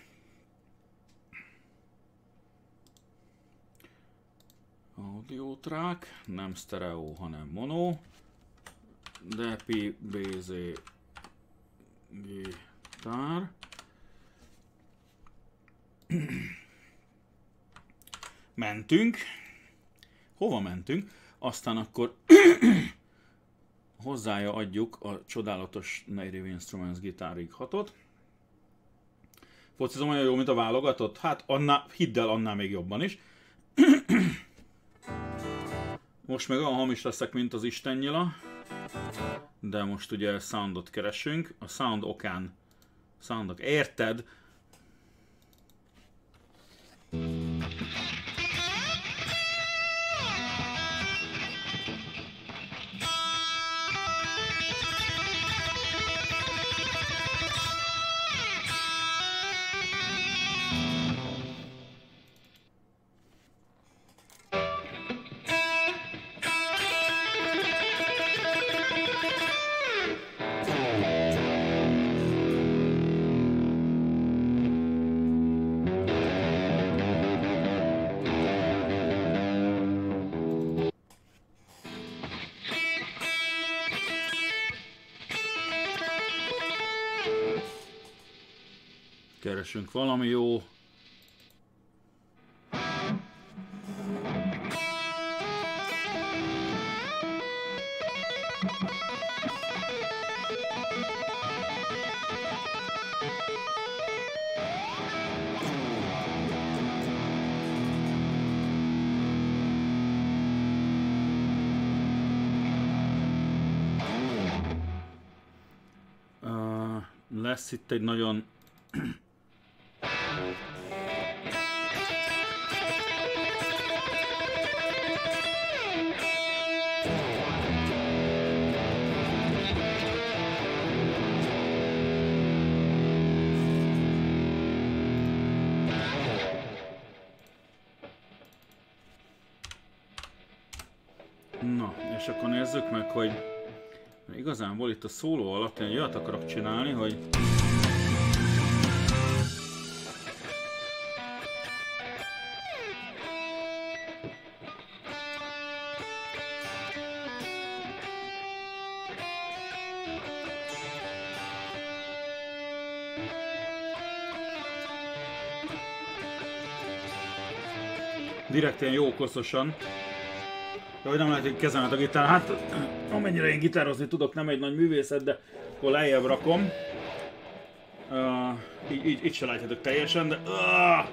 Audio track, nem stereo, hanem mono. Depi, bé zé, gitár. Mentünk. Hova mentünk? Aztán akkor hozzája adjuk a csodálatos Native Instruments Guitar hatot. Focizom olyan jó, mint a válogatott? Hát annál, hidd el, annál még jobban is. Most meg olyan hamis leszek, mint az istennyila, de most ugye soundot keresünk, a sound okán, soundok, érted? Keresünk valami jó. Uh, lesz itt egy nagyon Na, és akkor nézzük meg, hogy Igazából itt a szóló alatt én olyat akarok csinálni, hogy direkt ilyen jó koszosan. De hogy nem lehet, hogy kezemet a gitár. Hát amennyire én gitározni tudok, nem egy nagy művészet, de akkor lejjebb rakom. Uh, így, így, így se látjátok teljesen, de... Uh!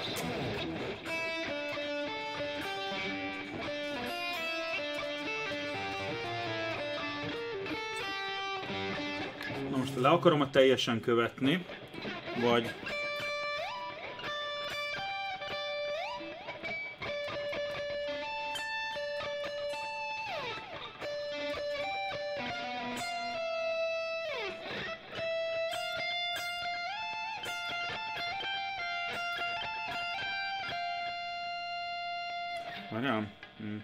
Na most le akarom-e teljesen követni, vagy... Várjál? Hmm.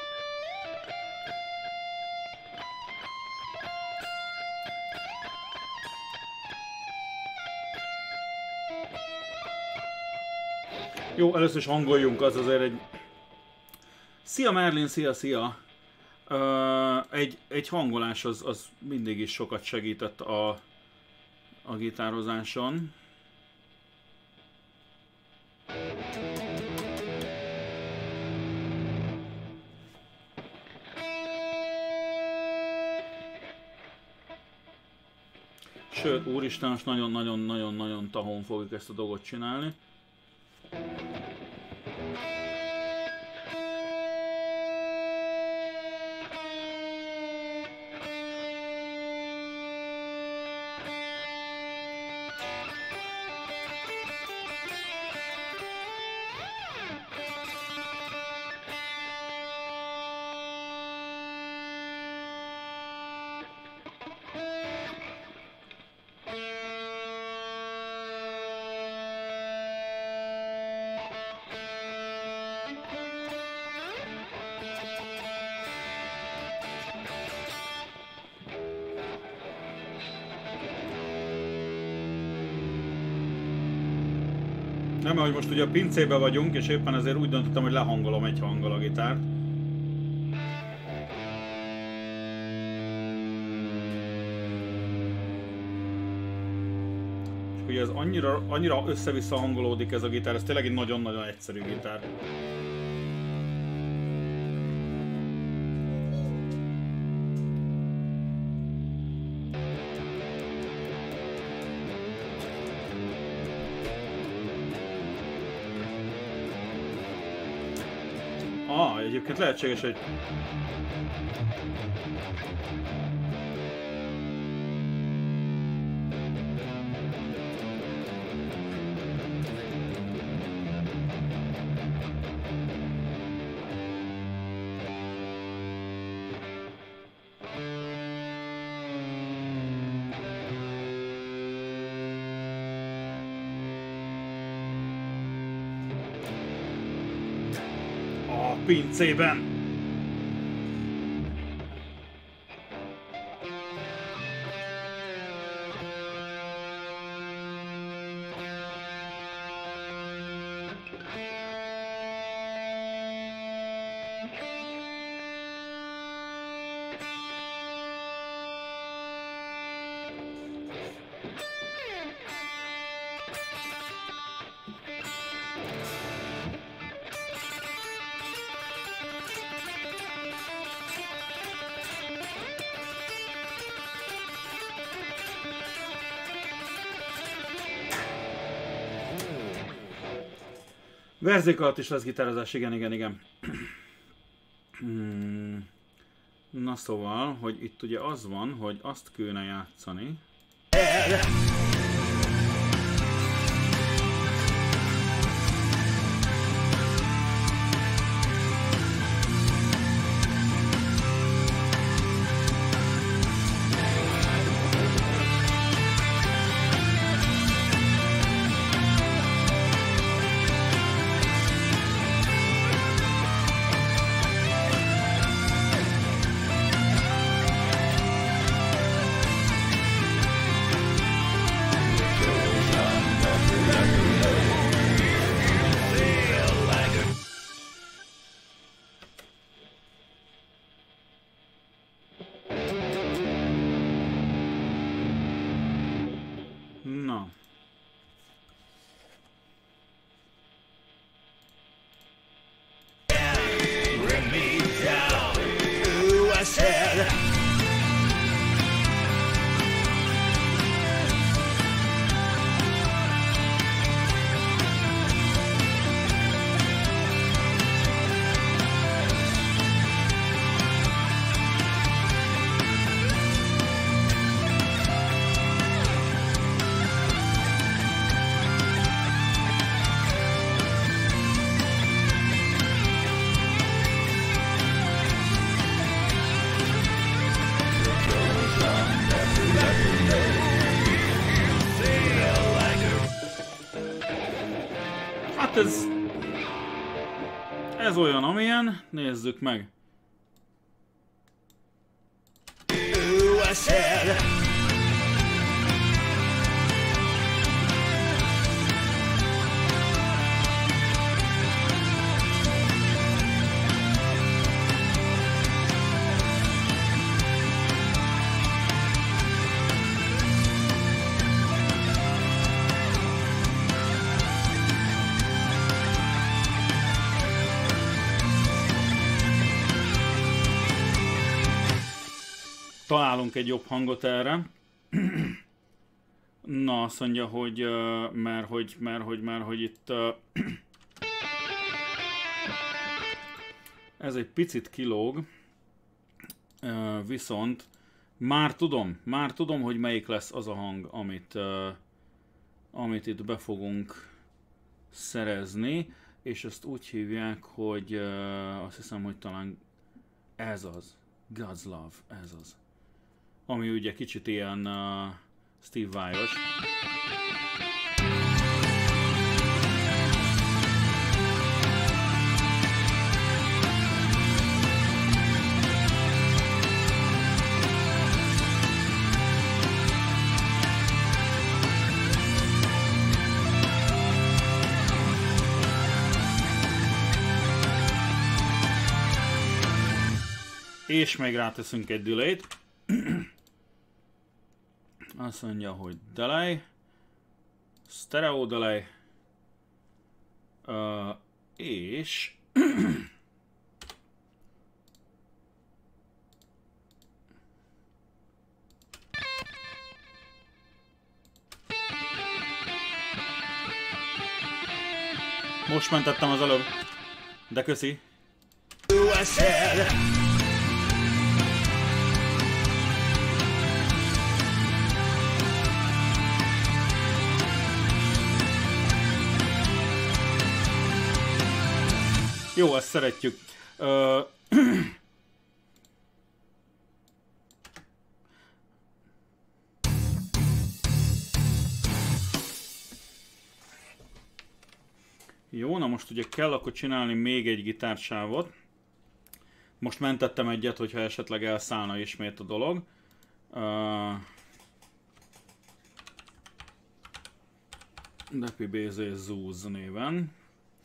Jó, először is hangoljunk, az azért egy... Szia Merlin, szia, szia! Uh, egy, egy hangolás az, az mindig is sokat segített a, a gitározáson. Sőt, úristen, most nagyon-nagyon-nagyon-nagyon tahón fogjuk ezt a dolgot csinálni. Nem, hogy most ugye a pincébe vagyunk, és éppen ezért úgy döntöttem, hogy lehangolom egy hanggal a gitárt. És ugye ez annyira, annyira össze-vissza hangolódik ez a gitár, ez tényleg egy nagyon-nagyon egyszerű gitár. Ah, egyébként lehetséges, hogy... pincében. Verzék alatt is lesz gitározás, igen, igen, igen. Hmm. Na szóval, hogy itt ugye az van, hogy azt kéne játszani. said. Hát ez... Ez olyan, amilyen. Nézzük meg. Ooh, I said. Találunk egy jobb hangot erre. Na, azt mondja, hogy uh, mert hogy, mert hogy, mert hogy itt uh, ez egy picit kilóg, uh, viszont már tudom, már tudom, hogy melyik lesz az a hang, amit, uh, amit itt be fogunk szerezni, és ezt úgy hívják, hogy uh, azt hiszem, hogy talán ez az, God's Love, ez az. Ami ugye kicsit ilyen uh, Steve Vai-os. És még ráteszünk egy delay-t. Azt mondja, hogy delay, stereo delay, uh, és most mentettem az előbb, de köszi. Ooh, I said. Jó, ezt szeretjük. Uh, Jó, na most ugye kell akkor csinálni még egy gitársávot. Most mentettem egyet, hogyha esetleg elszállna ismét a dolog. Uh, Depi bé zé Zúz néven.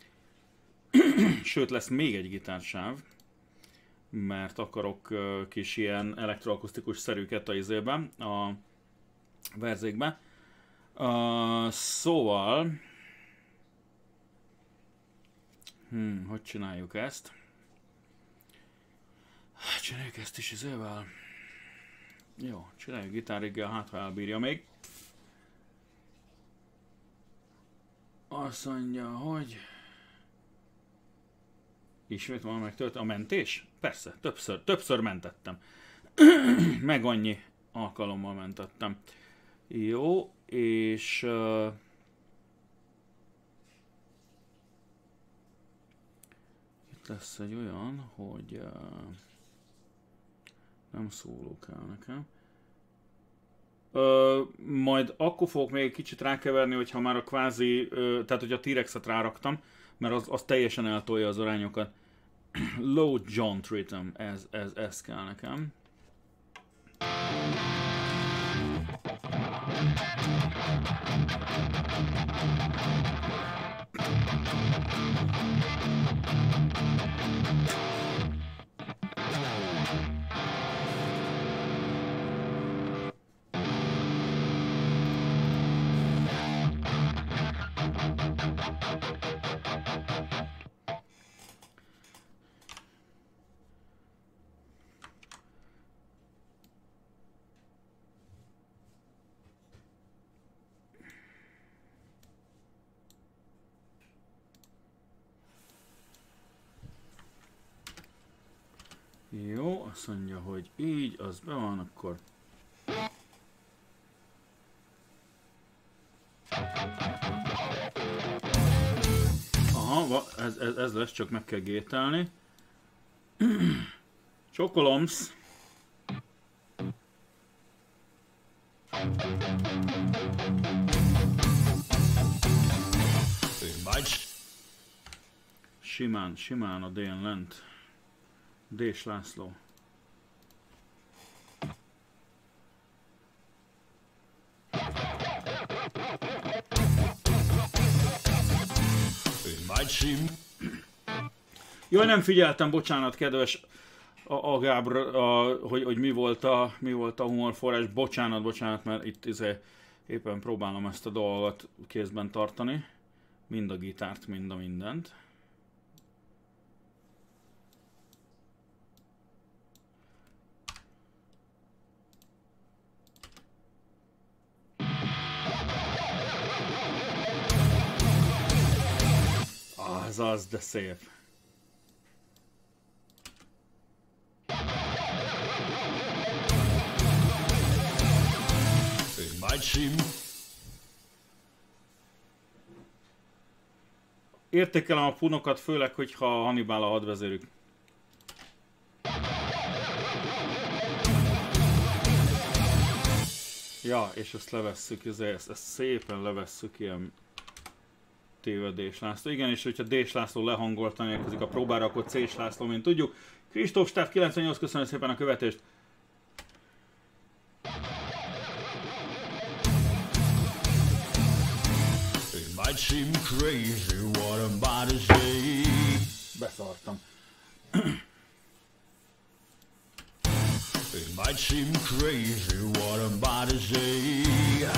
Sőt, lesz még egy gitársáv, mert akarok uh, kis ilyen elektroakusztikus szerűket a izében, a verzékbe. Uh, szóval... Hmm, hogy csináljuk ezt? Csináljuk ezt is izével. Jó, csináljuk gitárriggel, hát ha elbírja még. Azt mondja, hogy... Ismét van megtölt a mentés? Persze, többször, többször mentettem. Meg annyi alkalommal mentettem. Jó, és... Uh, itt lesz egy olyan, hogy... Uh, nem szóló kell nekem. Uh, majd akkor fogok még egy kicsit rákeverni, hogyha már a kvázi... Uh, tehát, hogy a T-Rexet ráraktam, mert az, az teljesen eltolja az arányokat. Low jaunt rhythm, ez, ez, ez kell nekem. Jó, azt mondja, hogy így, az be van, akkor... Aha, ez, ez, ez lesz, csak meg kell gételni. Csokolomsz. Simán, simán a dén lent. Dés László. Jaj, nem figyeltem, bocsánat, kedves a, a Gábor, a, hogy, hogy mi volt a, mi volt a humorforrás. Bocsánat, bocsánat, mert itt izé, éppen próbálom ezt a dolgot kézben tartani. Mind a gitárt, mind a mindent. Az az, de szép. Értékelem a punokat, főleg, hogyha Hannibal a hadvezérük. Ja, és ezt levesszük, ezt, ezt szépen levesszük ilyen tévedés László. Igen, és hogyha Dés László lehangoltan érkezik a próbára, akkor Cés László, mint tudjuk. Kristóf Stáv kilencvennyolc, köszönöm szépen a követést. Beszartam. It might seem crazy what I'm about to say.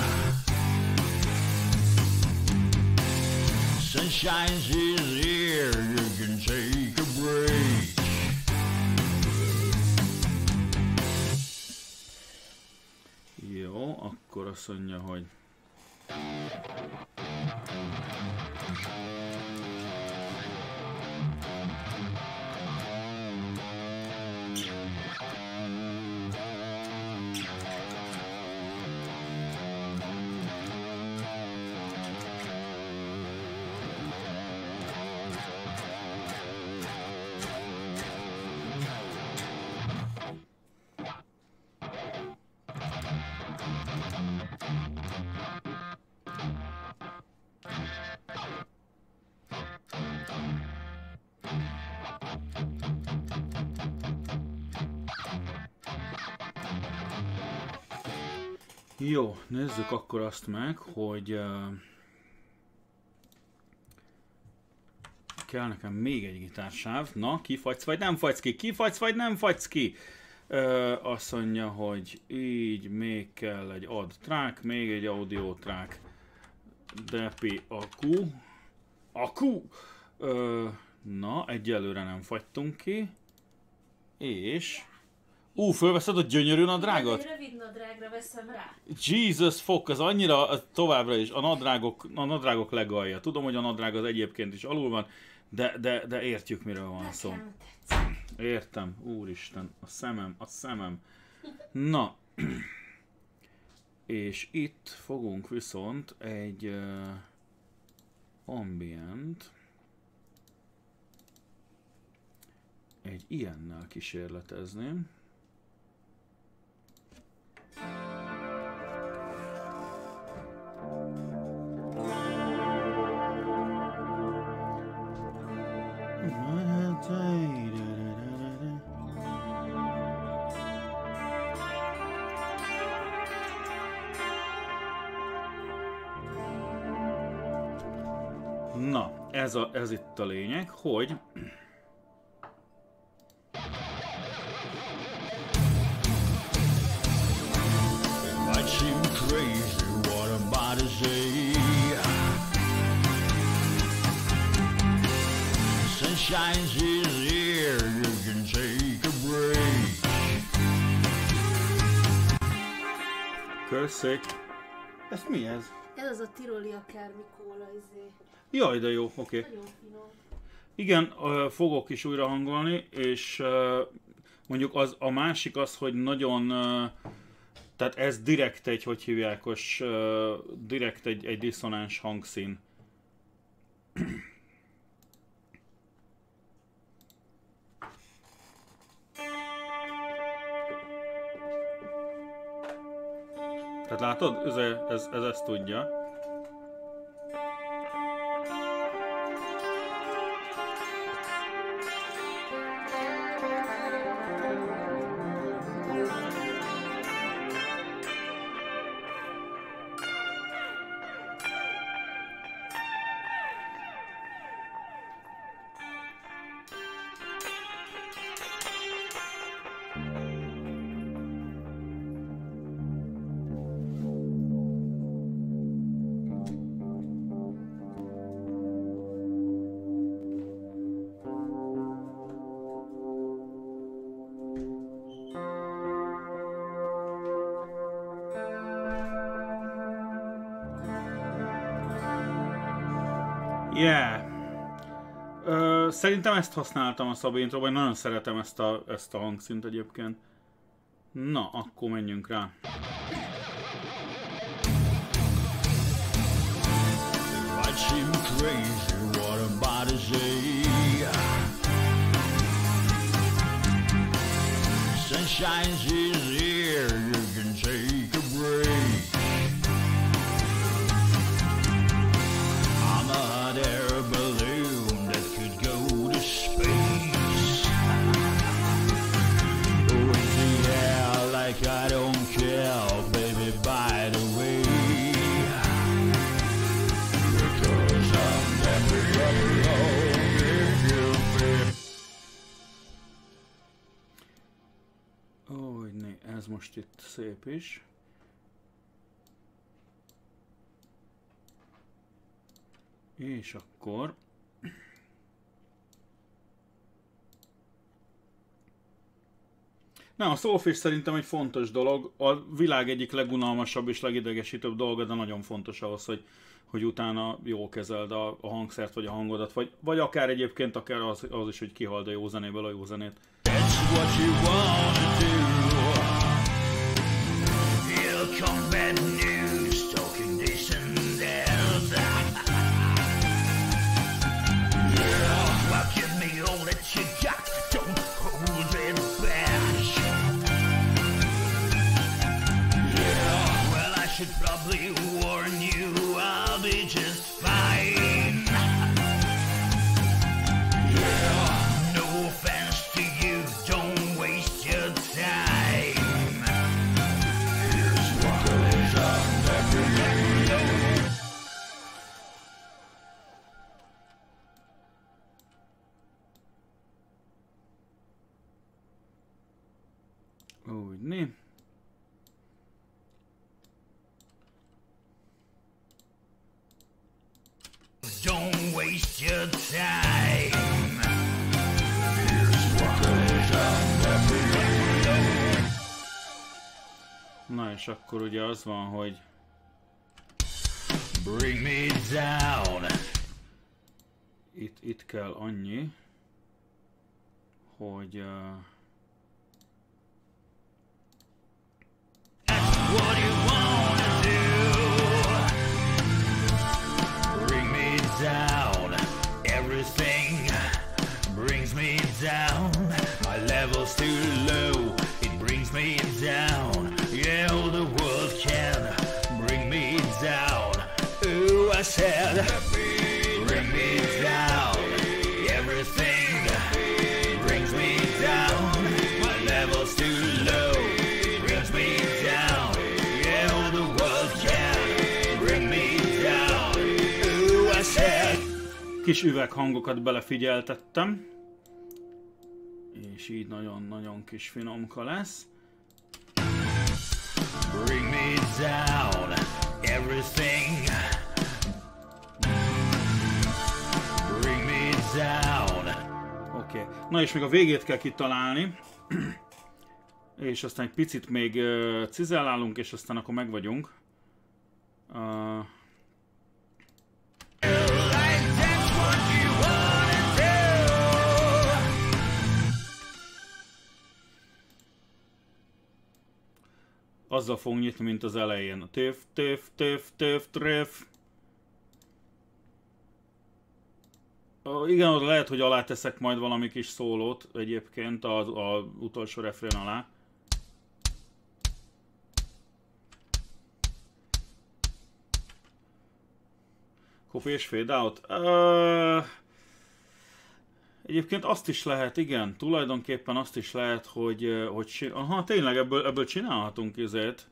Sunshine is here, you can take a break. Jó, akkor azt mondja, hogy jó, nézzük akkor azt meg, hogy uh, kell nekem még egy gitársáv. Na, kifagysz vagy nem fagysz ki? Kifagysz vagy nem fagysz ki? Uh, azt mondja, hogy így még kell egy add track, még egy audio track. Depi akku. Akku! Uh, na, egyelőre nem fagytunk ki. És... Ú, fölveszed a gyönyörű nadrágot? Egy rövid nadrágra veszem rá. Jesus fuck, az annyira, az továbbra is a nadrágok, a nadrágok legalja. Tudom, hogy a nadrág az egyébként is alul van, de, de, de értjük, miről van szó. Értem, úristen, a szemem, a szemem. Na, és itt fogunk viszont egy uh, ambient, egy ilyennel kísérletezni. Na, ez, a, ez itt a lényeg, hogy Sunshine is here, you can take a break. Köszönjük. Ez mi ez? Ez az a tiroli akármi kóla, izé. Jaj, de jó, oké. Okay. Nagyon finom. Igen, fogok is újra hangolni, és Mondjuk az, a másik az, hogy nagyon, tehát ez direkt egy, hogy hívjákos, direkt egy, egy diszonáns hangszín. Tehát látod, ez, ez, ez ezt tudja. Yeah. Ö, szerintem ezt használtam a Szabintról, vagy nagyon szeretem ezt a, ezt a hangszínt egyébként. Na, akkor menjünk rá. I don't care, baby, by the way, because I'm never alone if you feel. Ó, ne, ez most itt szép is. És akkor... Nem, a Soulfish szerintem egy fontos dolog, a világ egyik legunalmasabb és legidegesítőbb dolga, de nagyon fontos ahhoz, hogy, hogy utána jól kezeld a, a hangszert vagy a hangodat, vagy, vagy akár egyébként akár az, az is, hogy kihald a jó zenéből a jó zenét. That's what you wanna do. Here come bad news, talking this and that. Yeah, well, give me all that you got, don't hold it back. Should probably warn you, I'll be just fine. Yeah. No offense to you, don't waste your time. Here's what goes on every day. Úgy, né. Don't waste your time. Here's what goes on every day. Na és akkor ugye az van, hogy Bring me down. itt, itt kell annyi, hogy uh, That's what you wanna do. Bring me down. Everything brings me down. My level's too low. It brings me down. Yeah, the world can bring me down. Ooh, I said, bring me down. Everything brings me down. My level's too low. Brings me down. Yeah, the world can bring me down. Ooh, I said. kis üveghangokat belefigyeltettem. És így nagyon-nagyon kis finomka lesz. Bring me down, everything. Bring me down. Oké. Okay. Na és még a végét kell kitalálni. És aztán egy picit még uh, cizellálunk, és aztán akkor meg vagyunk. Uh, azzal fogunk nyitni, mint az elején. Töf, töf, töf, töf, töf. Uh, igen, oda lehet, hogy alá teszek majd valami kis szólót egyébként az utolsó refrén alá. Copy és fade out? Uh, egyébként azt is lehet, igen, tulajdonképpen azt is lehet, hogy, hogy aha, tényleg ebből, ebből csinálhatunk izét.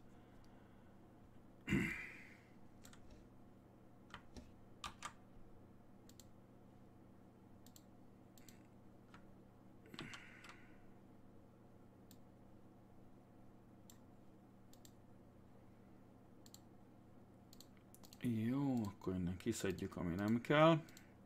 Jó, akkor innen kiszedjük, ami nem kell.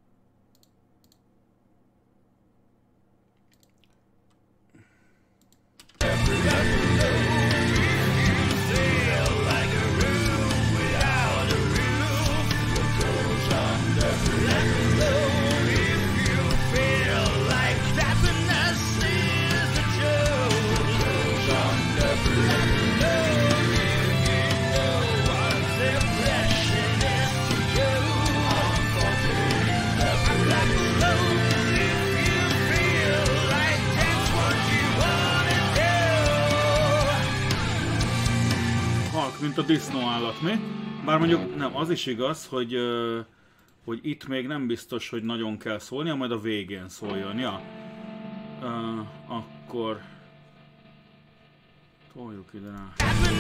Mint a disznóállat, mi? Bár mondjuk nem, az is igaz, hogy, uh, hogy itt még nem biztos, hogy nagyon kell szólnia, majd a végén szóljon, ja. Uh, akkor toljuk ide rá.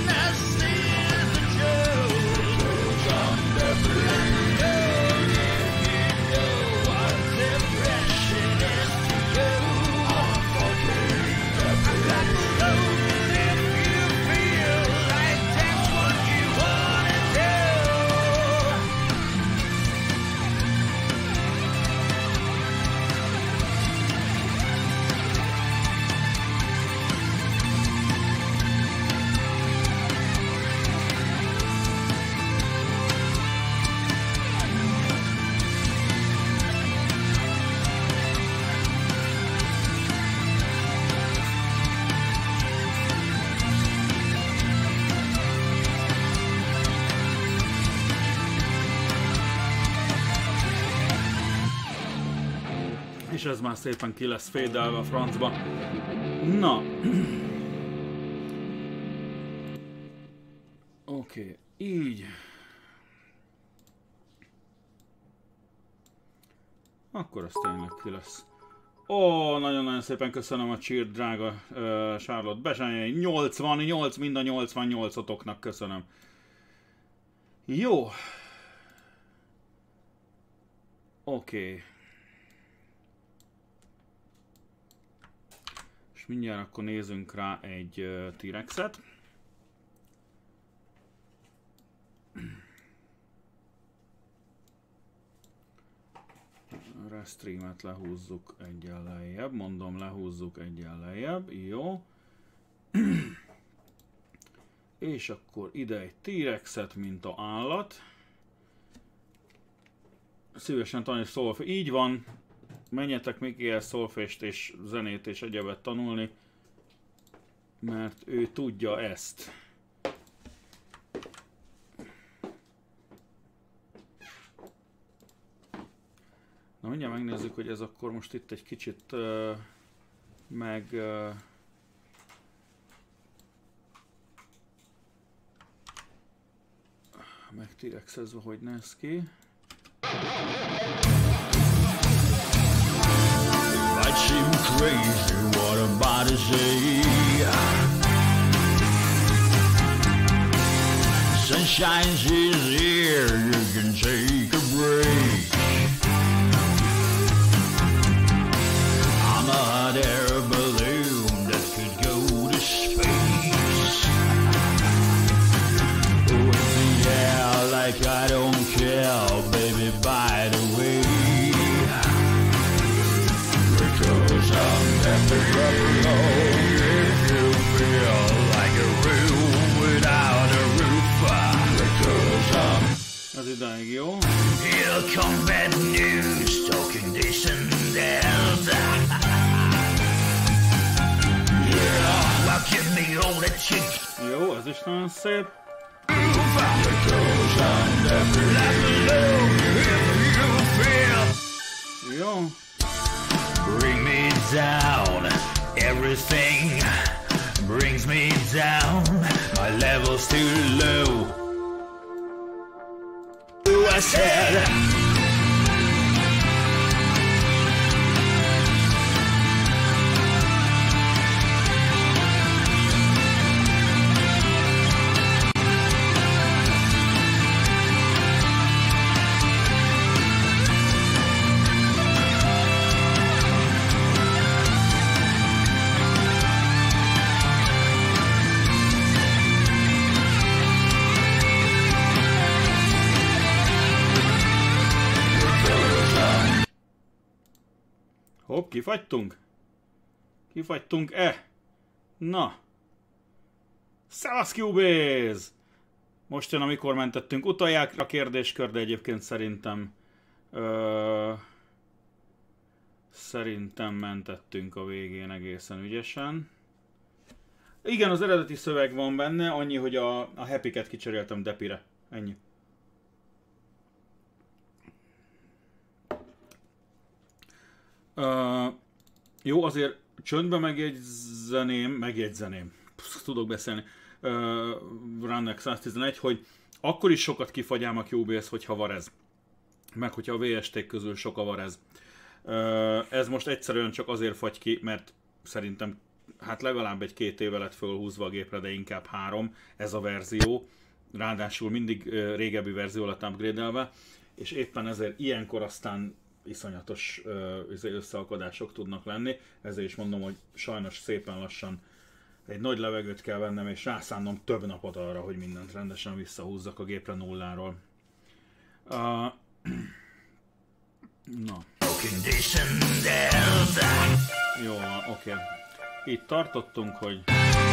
És ez már szépen ki lesz fédelve a francba. Na. Oké, okay, így. Akkor az tényleg ki lesz. Ó, nagyon-nagyon szépen köszönöm a cheer, drága uh, Charlotte Bezsányai. nyolcvannyolc, mind a nyolcvannyolcotoknak köszönöm. Jó. Oké. Okay. És mindjárt akkor nézzünk rá egy uh, T-Rexet. A restreamet lehúzzuk egyen lejjebb, mondom lehúzzuk egyen lejjebb, jó. És akkor ide egy T-Rexet, mint a állat. Szívesen tanulni szolfést, így van. Menjetek Mikihez szolfést és zenét és egyebet tanulni, mert ő tudja ezt. Na mindjárt megnézzük, hogy ez akkor most itt egy kicsit uh, meg... Uh, meg T-Rexezve, hogy néz ki. Might seem crazy what I'm about to say. Sunshine is here, you can take a break. I'm a hot air balloon that could go to space. Oh, in the air like I don't care, baby, by the way. Because I'm never alone. If you feel like a room without a roof, because I'm az idáig jó. he'll come on the cheek. Jó, ez is nagyon szép. Jó. Bring me down, everything brings me down. My level's too low. I said. Hopp, kifagytunk? Kifagytunk-e? Na. Szevasz, Cubase! Most jön, amikor mentettünk utoljára a kérdéskör, de egyébként szerintem... Ö, szerintem mentettünk a végén egészen ügyesen. Igen, az eredeti szöveg van benne, annyi, hogy a, a happy-ket kicseréltem depire. Ennyi. Uh, jó, azért csöndbe megjegyzeném, megjegyzeném, Pusz, tudok beszélni, uh, Runnek száztizenegy, hogy akkor is sokat kifagyám a Cubase, hogyha Varez. Meg hogyha a vé es té közül sok a Varez. Uh, ez most egyszerűen csak azért fagy ki, mert szerintem hát legalább egy két éve lett fölhúzva a gépre, de inkább három ez a verzió. Ráadásul mindig uh, régebbi verzió lett upgrade-elve, és éppen ezért ilyenkor aztán iszonyatos uh, összeakadások tudnak lenni, ezért is mondom, hogy sajnos szépen lassan egy nagy levegőt kell vennem, és rászánnom több napot arra, hogy mindent rendesen visszahúzzak a gépre nulláról. Uh, na. Jó, oké. Okay. Itt tartottunk, hogy...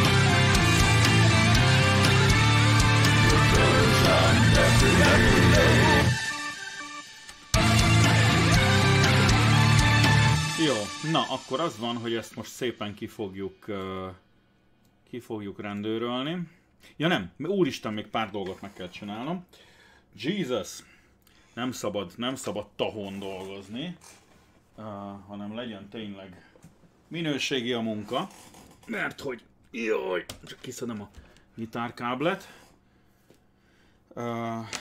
Jó, na akkor az van, hogy ezt most szépen ki fogjuk, uh, ki fogjuk rendőrölni. Ja nem, úristen, még pár dolgot meg kell csinálnom. Jesus! Nem szabad, nem szabad tahón dolgozni, uh, hanem legyen tényleg minőségi a munka. Mert hogy, jaj, csak kiszedem a gitárkáblet. Uh,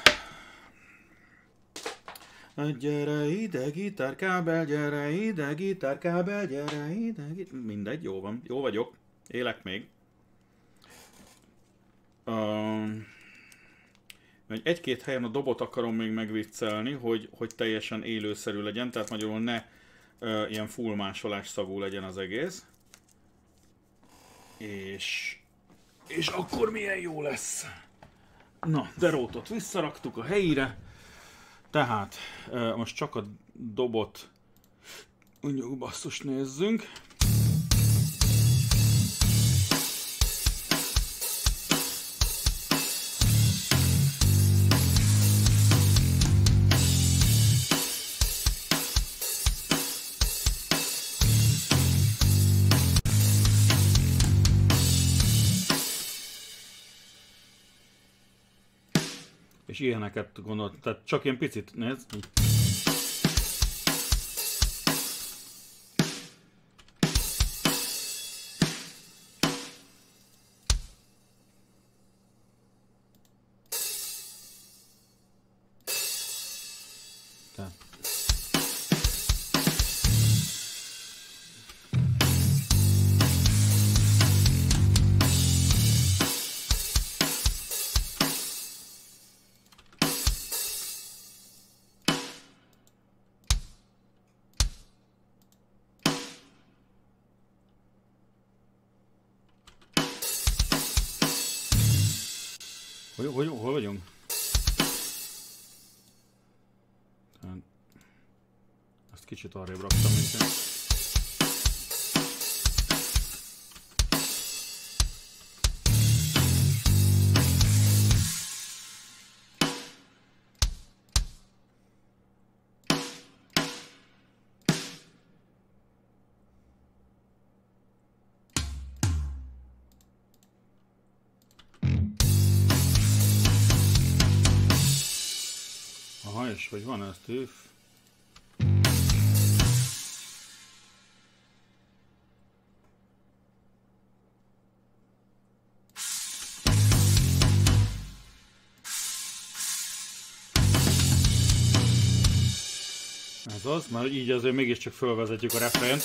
Gyere ide, gitárkábel, gyere ide, gitárkábel, gyere ide, gitár... Mindegy, jó van, jó vagyok, élek még. Um, egy-két helyen a dobot akarom még megviccelni, hogy, hogy teljesen élőszerű legyen, tehát magyarul ne uh, ilyen full másolás szagú legyen az egész. És... És akkor milyen jó lesz. Na, derótot visszaraktuk a helyére. Tehát, most csak a dobot, mondjuk basszus nézzünk. És ilyeneket gondoltam, tehát csak ilyen picit, nézd. Tehát. Hogy, hogy, hol vagyunk? Azt kicsit arrébb raktam, mint én. ma is, vagy van ez tűf? Ez az, mert így azért mégiscsak fölvezetjük a refrént.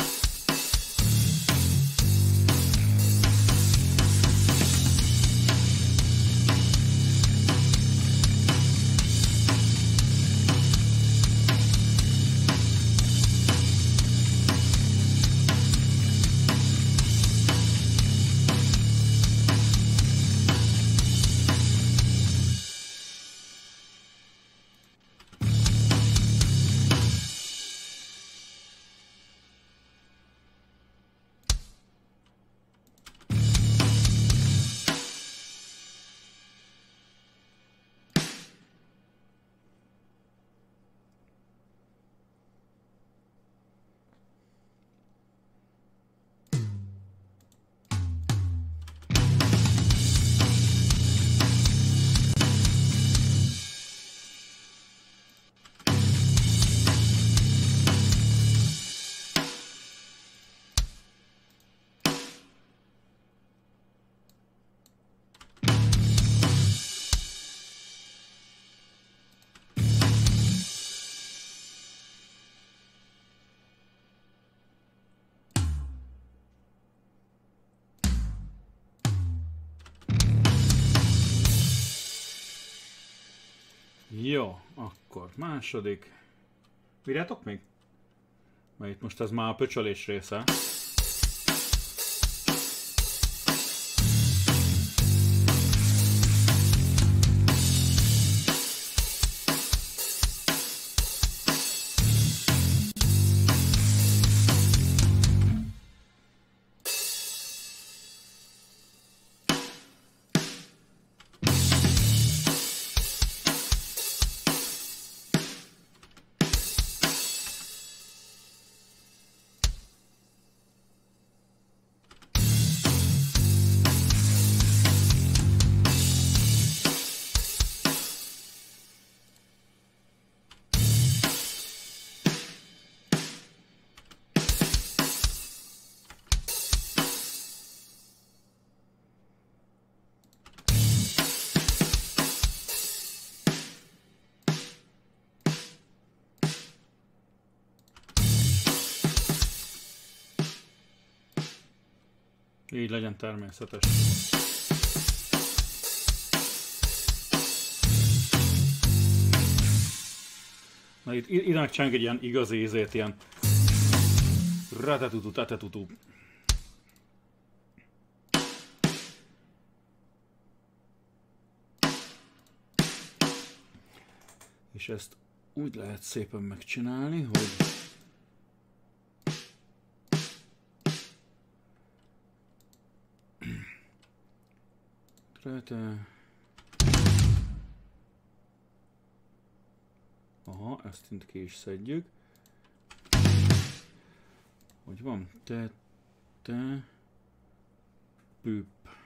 Jó, akkor második. Bírjátok még? Mert itt most ez már a pöcsölés része. Így legyen természetes. Na itt ide megcsinálunk egy ilyen igazi ízét, ilyen ratetutu, tatetutu. És ezt úgy lehet szépen megcsinálni, hogy aha, ezt itt ki is szedjük. Hogy van? Te, te, püp.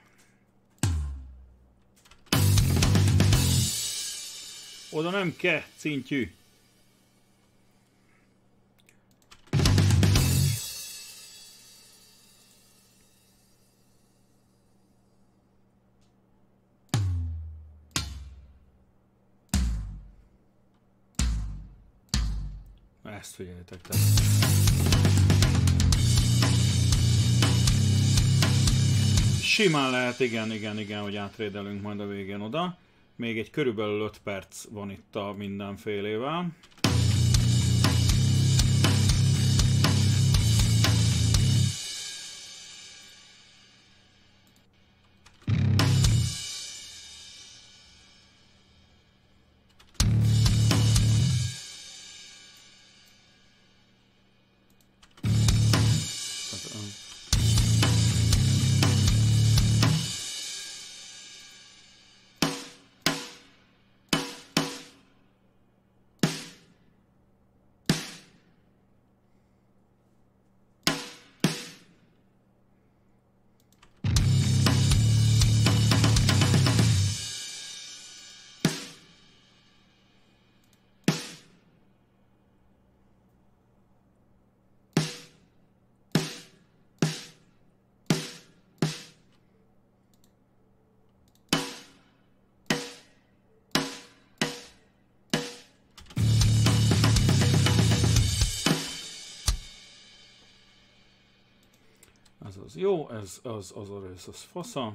Oda nem kell, cintyű. Ezt figyeljetek te. Simán lehet, igen, igen, igen, hogy átrédelünk majd a végén oda. Még egy körülbelül öt perc van itt a mindenfélével. az jó, ez az az a rész, az fasza.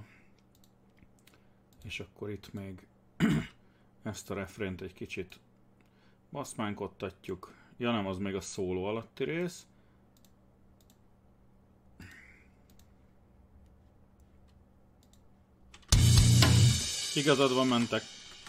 És akkor itt még ezt a refrént egy kicsit baszmánkodtatjuk. Ja nem, az még a szóló alatti rész. Igazad van, mentek.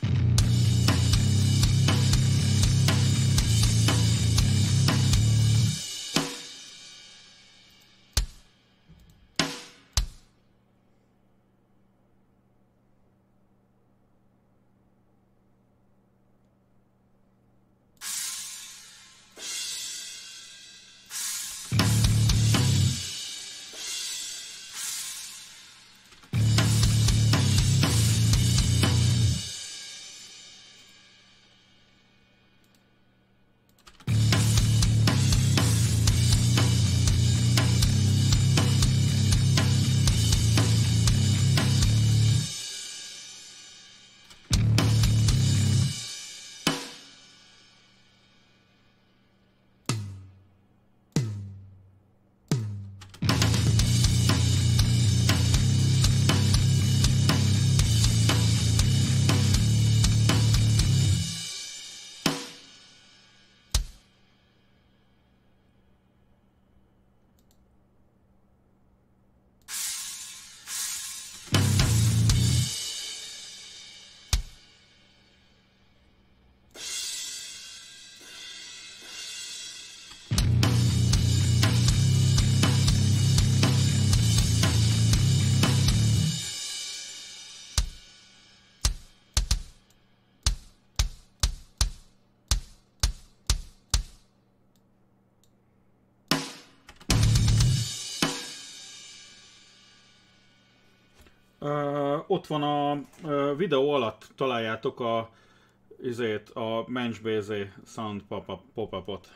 Uh, ott van a uh, videó alatt, találjátok a izét, a Mensch-Bézé sound pop-upot.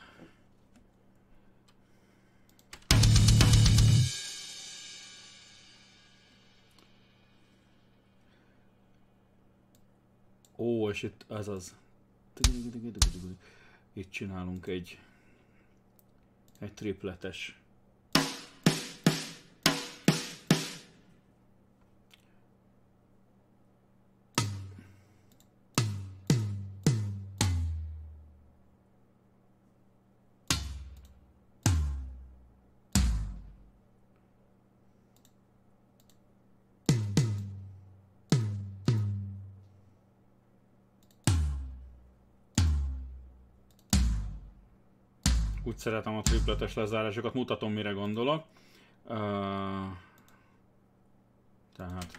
Ó, és itt ez az. Itt csinálunk egy egy tripletes. Úgy szeretem a tripletes lezárásokat, mutatom mire gondolok. Uh, tehát...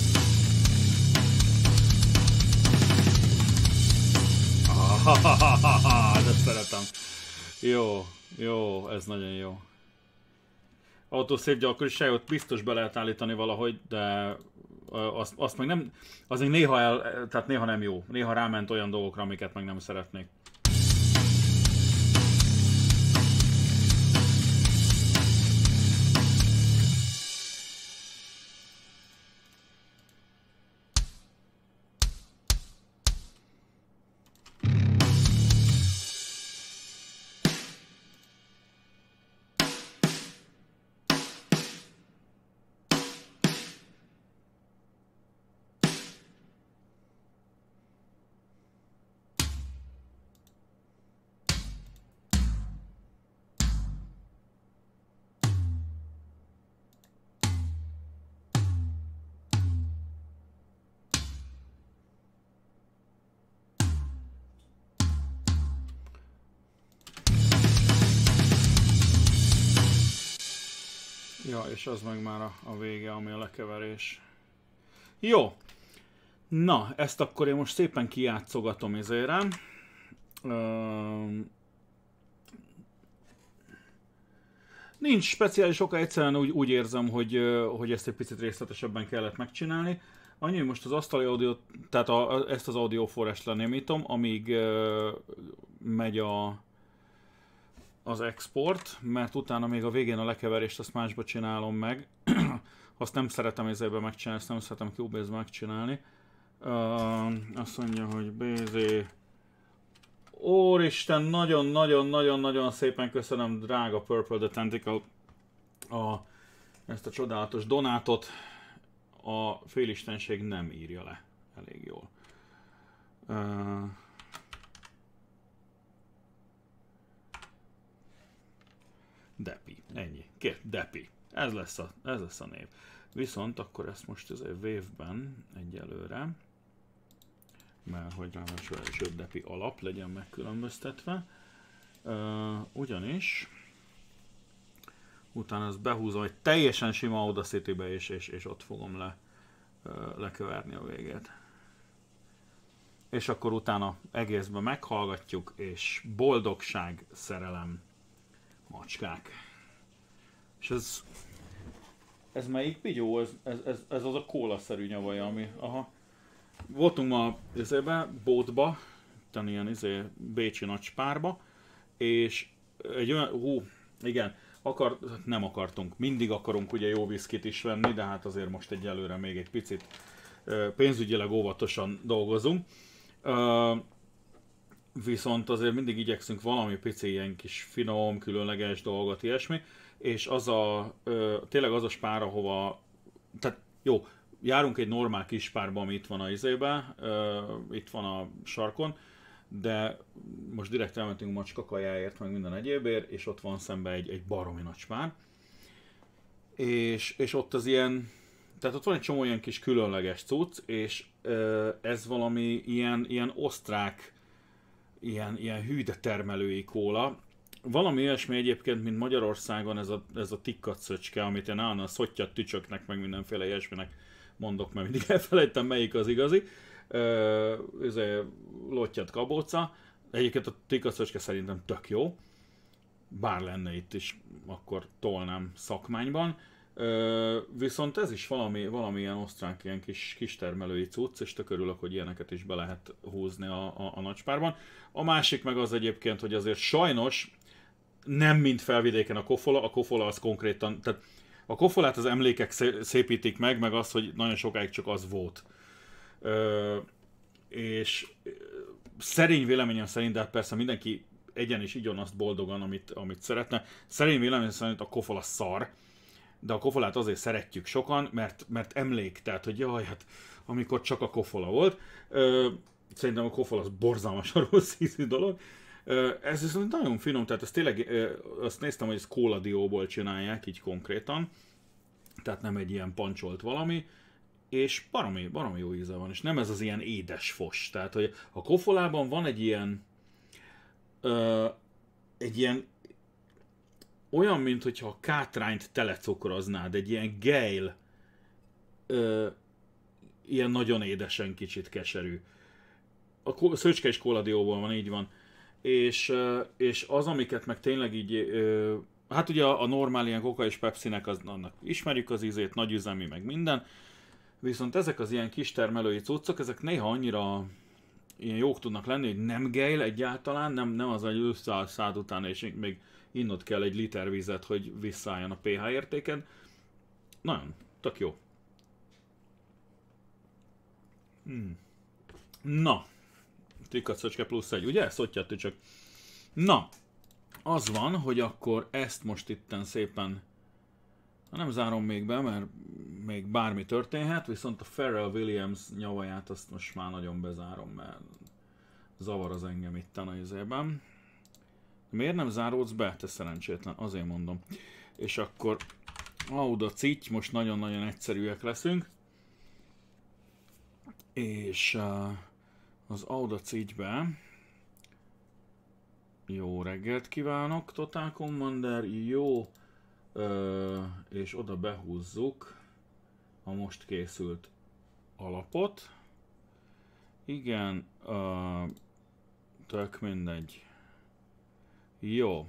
Ah, de szeretem. Jó, jó, ez nagyon jó. Autosave gyakoriságot biztos be lehet állítani valahogy, de azt, azt meg nem, az még néha el, tehát néha nem jó. Néha ráment olyan dolgokra, amiket meg nem szeretnék. Ja, és az meg már a, a vége, ami a lekeverés. Jó. Na, ezt akkor én most szépen kijátszogatom izére. Üm... Nincs speciális oka, egyszerűen úgy, úgy érzem, hogy, hogy ezt egy picit részletesebben kellett megcsinálni. Annyi, hogy most az asztali audio, tehát a, ezt az audioforrást lenémítom, amíg uh, megy a az export, mert utána még a végén a lekeverést azt másba csinálom meg. Azt nem szeretem ezzel megcsinálni, ezt nem szeretem Cubase megcsinálni. Uh, azt mondja, hogy bé zé... Úristen, nagyon-nagyon-nagyon-nagyon szépen köszönöm, drága Purple the Tentacle, a ezt a csodálatos donátot a félistenség nem írja le elég jól. Uh, Depi, ennyi. Két, Depi. Ez lesz, a, ez lesz a név. Viszont akkor ezt most az Wave-ben egyelőre, mert hogy ráadásul első Depi alap legyen megkülönböztetve. Uh, ugyanis utána ezt behúzom egy teljesen sima Audacity-be, és, és, és ott fogom le, uh, leköverni a végét. És akkor utána egészben meghallgatjuk, és boldogság, szerelem, macskák. És ez... Ez melyik pigyó? Ez, ez, ez, ez az a kólaszerű nyavaja, ami... Aha. Voltunk ma izébe, bótba, ten ilyen izé, bécsi nagyspárba, és egy olyan... Hú, igen, akar, nem akartunk. Mindig akarunk ugye jó viszkit is venni, de hát azért most egyelőre még egy picit pénzügyileg óvatosan dolgozunk. Viszont azért mindig igyekszünk valami pici ilyen kis finom, különleges dolgot, ilyesmi. És az a, ö, tényleg az a spár, ahova, tehát jó, járunk egy normál kis spárba, ami itt van a izébe, ö, itt van a sarkon, de most direkt elmentünk macska kajáért, meg minden egyébért, és ott van szembe egy, egy baromi nagy spár. És, és ott az ilyen, tehát ott van egy csomó ilyen kis különleges cucc, és ö, ez valami ilyen, ilyen osztrák, ilyen, ilyen hűde termelői kóla. Valami olyasmi egyébként, mint Magyarországon ez a, ez a tikkatszöcske, amit én állandóan szottyat tücsöknek, meg mindenféle ilyesminek mondok, mert mindig elfelejtem, melyik az igazi. Ez a lottyat kabóca. Egyébként a tikkatszöcske szerintem tök jó. Bár lenne itt is, akkor tolnám szakmányban. Viszont ez is valami, valamilyen osztrák ilyen kis, kis termelői cucc, és tök örülök, hogy ilyeneket is be lehet húzni a, a, a nagyspárban. A másik meg az egyébként, hogy azért sajnos nem mint felvidéken a kofola, a kofola az konkrétan, tehát a kofolát az emlékek szépítik meg, meg az, hogy nagyon sokáig csak az volt. Ö, és szerény véleményem szerint, de persze mindenki egyen és igyon azt boldogan, amit, amit szeretne. Szerény véleményem szerint a kofola szar, de a kofolát azért szeretjük sokan, mert, mert emlék, tehát hogy jaj, hát amikor csak a kofola volt. Ö, szerintem a kofola az borzalmasan rossz ízű dolog. Ez viszont nagyon finom, tehát ezt tényleg, azt néztem, hogy ezt kóladióból csinálják, így konkrétan. Tehát nem egy ilyen pancsolt valami, és baromi, baromi jó íze van, és nem ez az ilyen édes fos. Tehát, hogy a kofolában van egy ilyen, ö, egy ilyen, olyan, mint hogyha a kátrányt telecukraznád, egy ilyen gejl, ö, ilyen nagyon édesen kicsit keserű. A szöcske is kóladióból van, így van. És, és az, amiket meg tényleg így, hát ugye a normál ilyen Coca és Pepsi-nek az, annak ismerjük az ízét, nagyüzemi, meg minden, viszont ezek az ilyen kis termelői cuccok, ezek néha annyira ilyen jók tudnak lenni, hogy nem gejl egyáltalán, nem, nem az, hogy összeáll szád után, és még innod kell egy liter vizet, hogy visszaálljon a pH értéken. Nagyon, tök jó. Hmm. Na. Tikkatszöcske plusz egy, ugye? Szottyat csak. Na, az van, hogy akkor ezt most itten szépen, nem zárom még be, mert még bármi történhet, viszont a Pharrell Williams nyavaját azt most már nagyon bezárom, mert zavar az engem itten a izében. Miért nem záródsz be? Te szerencsétlen, azért mondom. És akkor Audacity, most nagyon-nagyon egyszerűek leszünk. És... Uh, az Audacity-be jó reggelt kívánok, Total Commander, jó, ö, és oda behúzzuk a most készült alapot. Igen, ö, tök mindegy. Jó.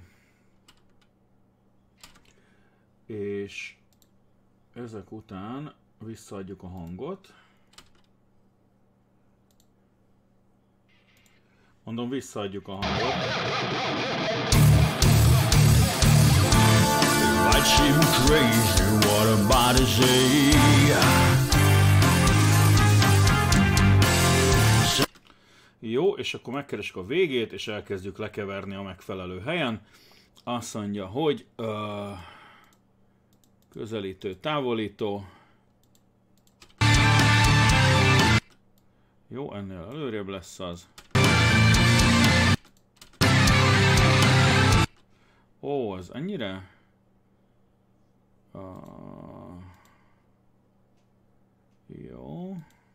És ezek után visszaadjuk a hangot. Mondom, visszaadjuk a hangot. Might seem crazy what I'm about to say. Jó, és akkor megkeresek a végét, és elkezdjük lekeverni a megfelelő helyen. Azt mondja, hogy uh, Közelítő, távolító. Jó, ennél előrébb lesz az. Ó, ez ennyire? Uh, jó.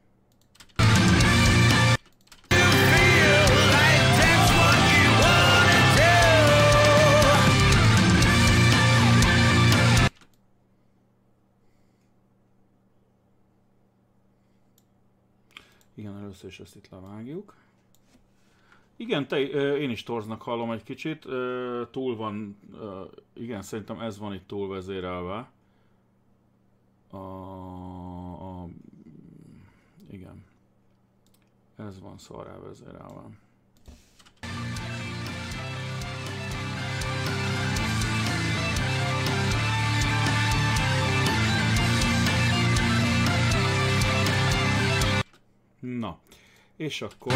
Igen, először is ezt itt levágjuk. Igen, te, én is torznak hallom egy kicsit. Túl van, igen, szerintem ez van itt túl vezérelve. A, a, igen. Ez van szarrá vezérelve. Na, és akkor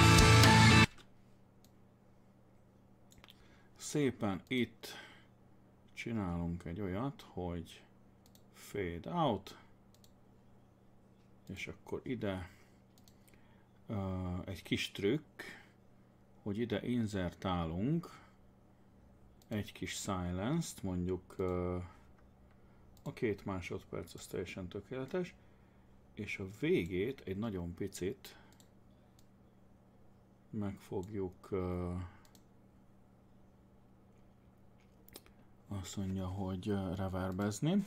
szépen itt csinálunk egy olyat, hogy fade out, és akkor ide uh, egy kis trükk, hogy ide inzertálunk egy kis silence-t, mondjuk uh, a két másodperc az teljesen tökéletes, és a végét egy nagyon picit meg fogjuk uh, azt mondja, hogy uh, reverbezni.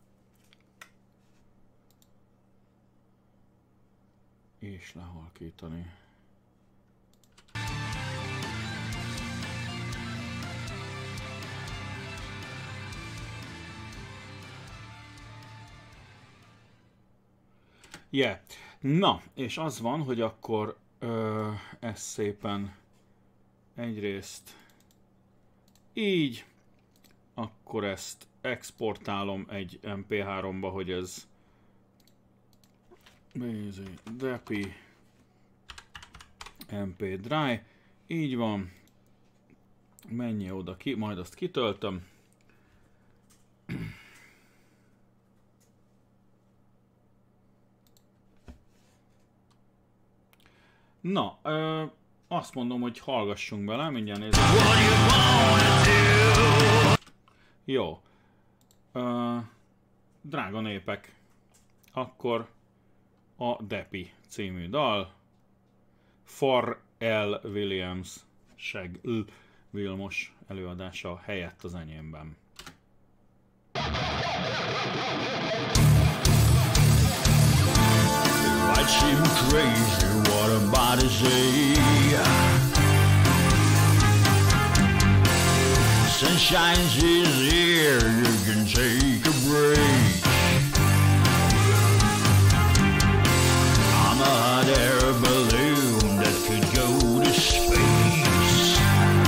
És lehalkítani. Yeah. Na, és az van, hogy akkor ö, ez szépen egyrészt így, akkor ezt exportálom egy em pé háromba, hogy ez Depi em pé Dry, így van, menjél oda ki, majd azt kitöltöm. Na, ö, azt mondom, hogy hallgassunk bele, mindjárt nézzük. Jó. Ö, drága népek, akkor a Depi című dal, Pharrell Williams Shag Vilmos előadása helyett az enyémben. Might seem crazy what I'm about to say. Sunshine's here, you can take a break. I'm a hot air balloon that could go to space.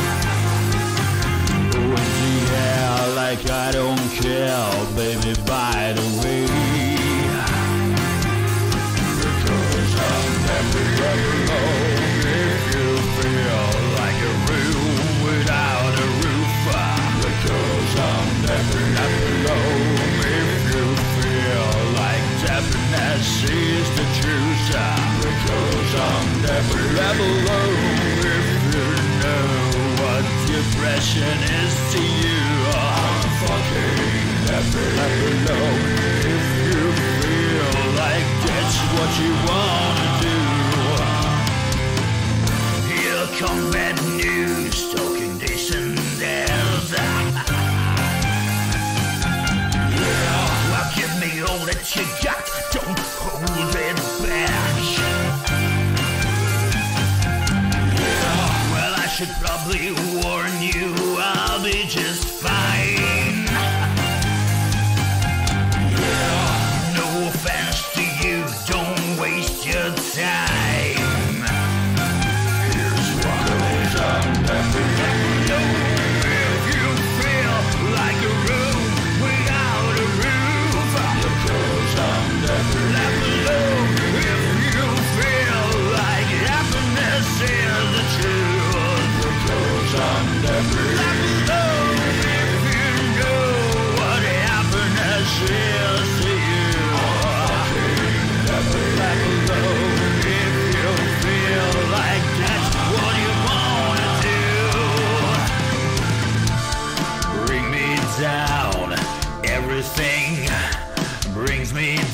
Go in the air like I don't care, baby, by the way. If you feel like a room without a roof, because I'm never alone. If you feel like happiness is the truth, because I'm never alone. If you know what depression is to you, I'm fucking never alone. If you feel like that's what you wanna do, come bad news, talking this and that. Yeah, well, give me all that you got, don't hold it back. Yeah, well, I should probably warn you, I'll be just fine. Yeah, no offense to you, don't waste your time. If you feel like a room without a roof, because I'm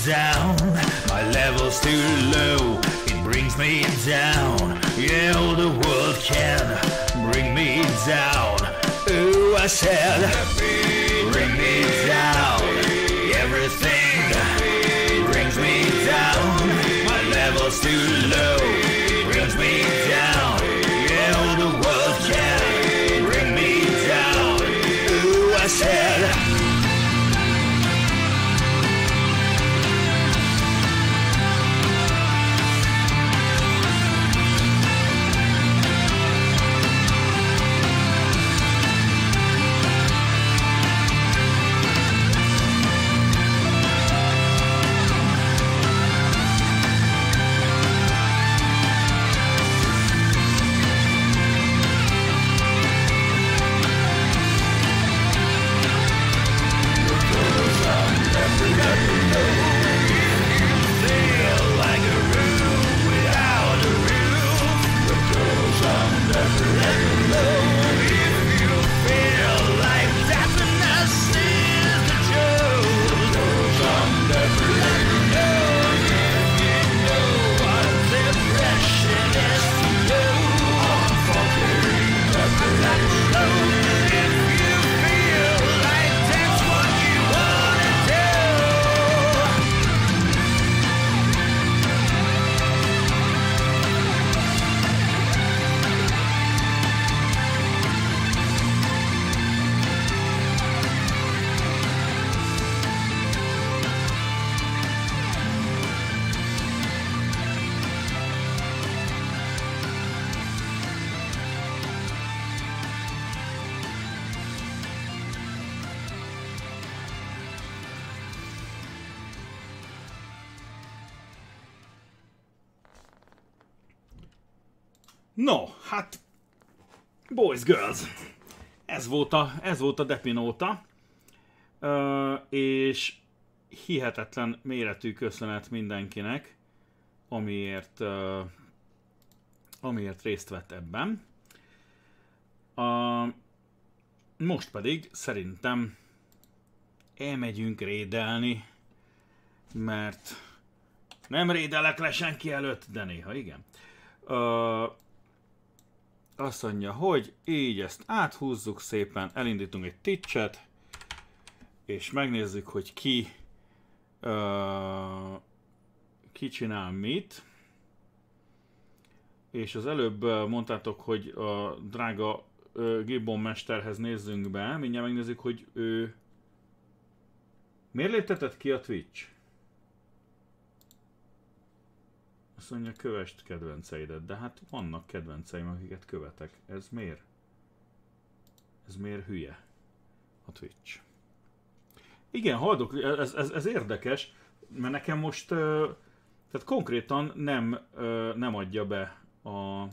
down. My level's too low, it brings me down. Yeah, all the world can bring me down. Ooh, I said, bring me down. Everything brings me down. My level's too low, brings me down. Yeah, all the world can bring me down. Ooh, I said. No, hát... Boys, girls! Ez volt a, ez volt a Depinóta. Uh, és hihetetlen méretű köszönet mindenkinek, amiért, uh, amiért részt vett ebben. Uh, most pedig szerintem elmegyünk rédelni, mert nem rédelek le senki előtt, de néha igen. Uh, azt mondja, hogy így ezt áthúzzuk szépen, elindítunk egy Twitch-et, és megnézzük, hogy ki uh, ki csinál mit. És az előbb mondtátok, hogy a drága uh, Gibbon mesterhez nézzünk be, mindjárt megnézzük, hogy ő miért léptetett ki a Twitch? Azt mondja, kövesd kedvenceidet, de hát vannak kedvenceim, akiket követek. Ez miért? Ez miért hülye? A Twitch. Igen, hallok, ez, ez, ez érdekes, mert nekem most uh, tehát konkrétan nem, uh, nem adja be a,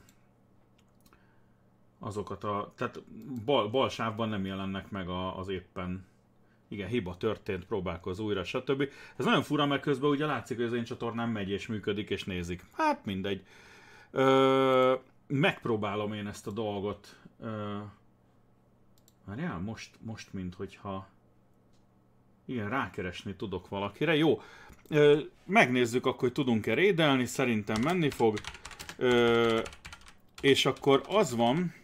azokat a... Tehát bal, bal sávban nem jelennek meg a, az éppen... Igen, hiba történt, próbálkoz újra, stb. Ez nagyon fura, mert közben ugye látszik, hogy az én csatornám megy és működik és nézik. Hát mindegy. Ö, megpróbálom én ezt a dolgot. Ö, várjál, most, most minthogyha... Igen, rákeresni tudok valakire. Jó, ö, megnézzük akkor, hogy tudunk-e rédelni, szerintem menni fog. Ö, és akkor az van,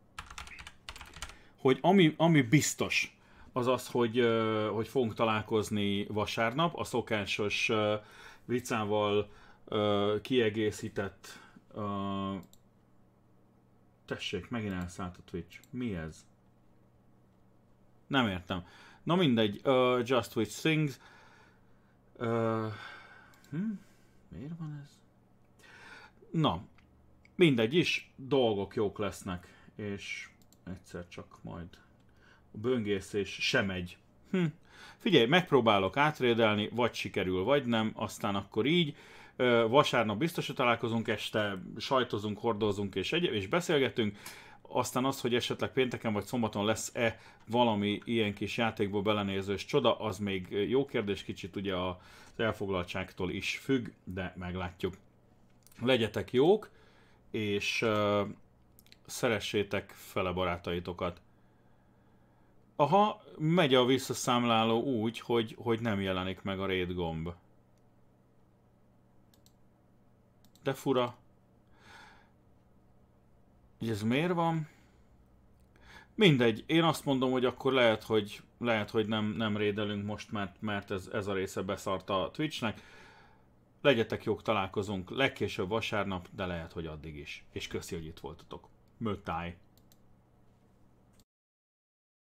hogy ami, ami biztos, az az, hogy, uh, hogy fogunk találkozni vasárnap, a szokásos uh, vicával uh, kiegészített... Uh, tessék, megint elszállt a Twitch. Mi ez? Nem értem. Na mindegy, uh, Just Twitch Things. Uh, hm? Miért van ez? Na, mindegy is, dolgok jók lesznek, és egyszer csak majd... A böngészés sem megy. Hm. Figyelj, megpróbálok átrédelni, vagy sikerül, vagy nem, aztán akkor így. Vasárnap biztos, hogy találkozunk este, sajtozunk, hordozunk és, egy- és beszélgetünk. Aztán az, hogy esetleg pénteken vagy szombaton lesz-e valami ilyen kis játékból belenézős csoda, az még jó kérdés, kicsit ugye az elfoglaltságtól is függ, de meglátjuk. Legyetek jók, és uh, szeressétek fele barátaitokat. Aha, megy a visszaszámláló úgy, hogy, hogy nem jelenik meg a raid gomb. De fura. Hogy ez miért van? Mindegy, én azt mondom, hogy akkor lehet, hogy, lehet, hogy nem, nem rédelünk most, mert, mert ez, ez a része beszart a Twitchnek. Legyetek jók, találkozunk legkésőbb vasárnap, de lehet, hogy addig is. És köszi, hogy itt voltatok. Mötáj!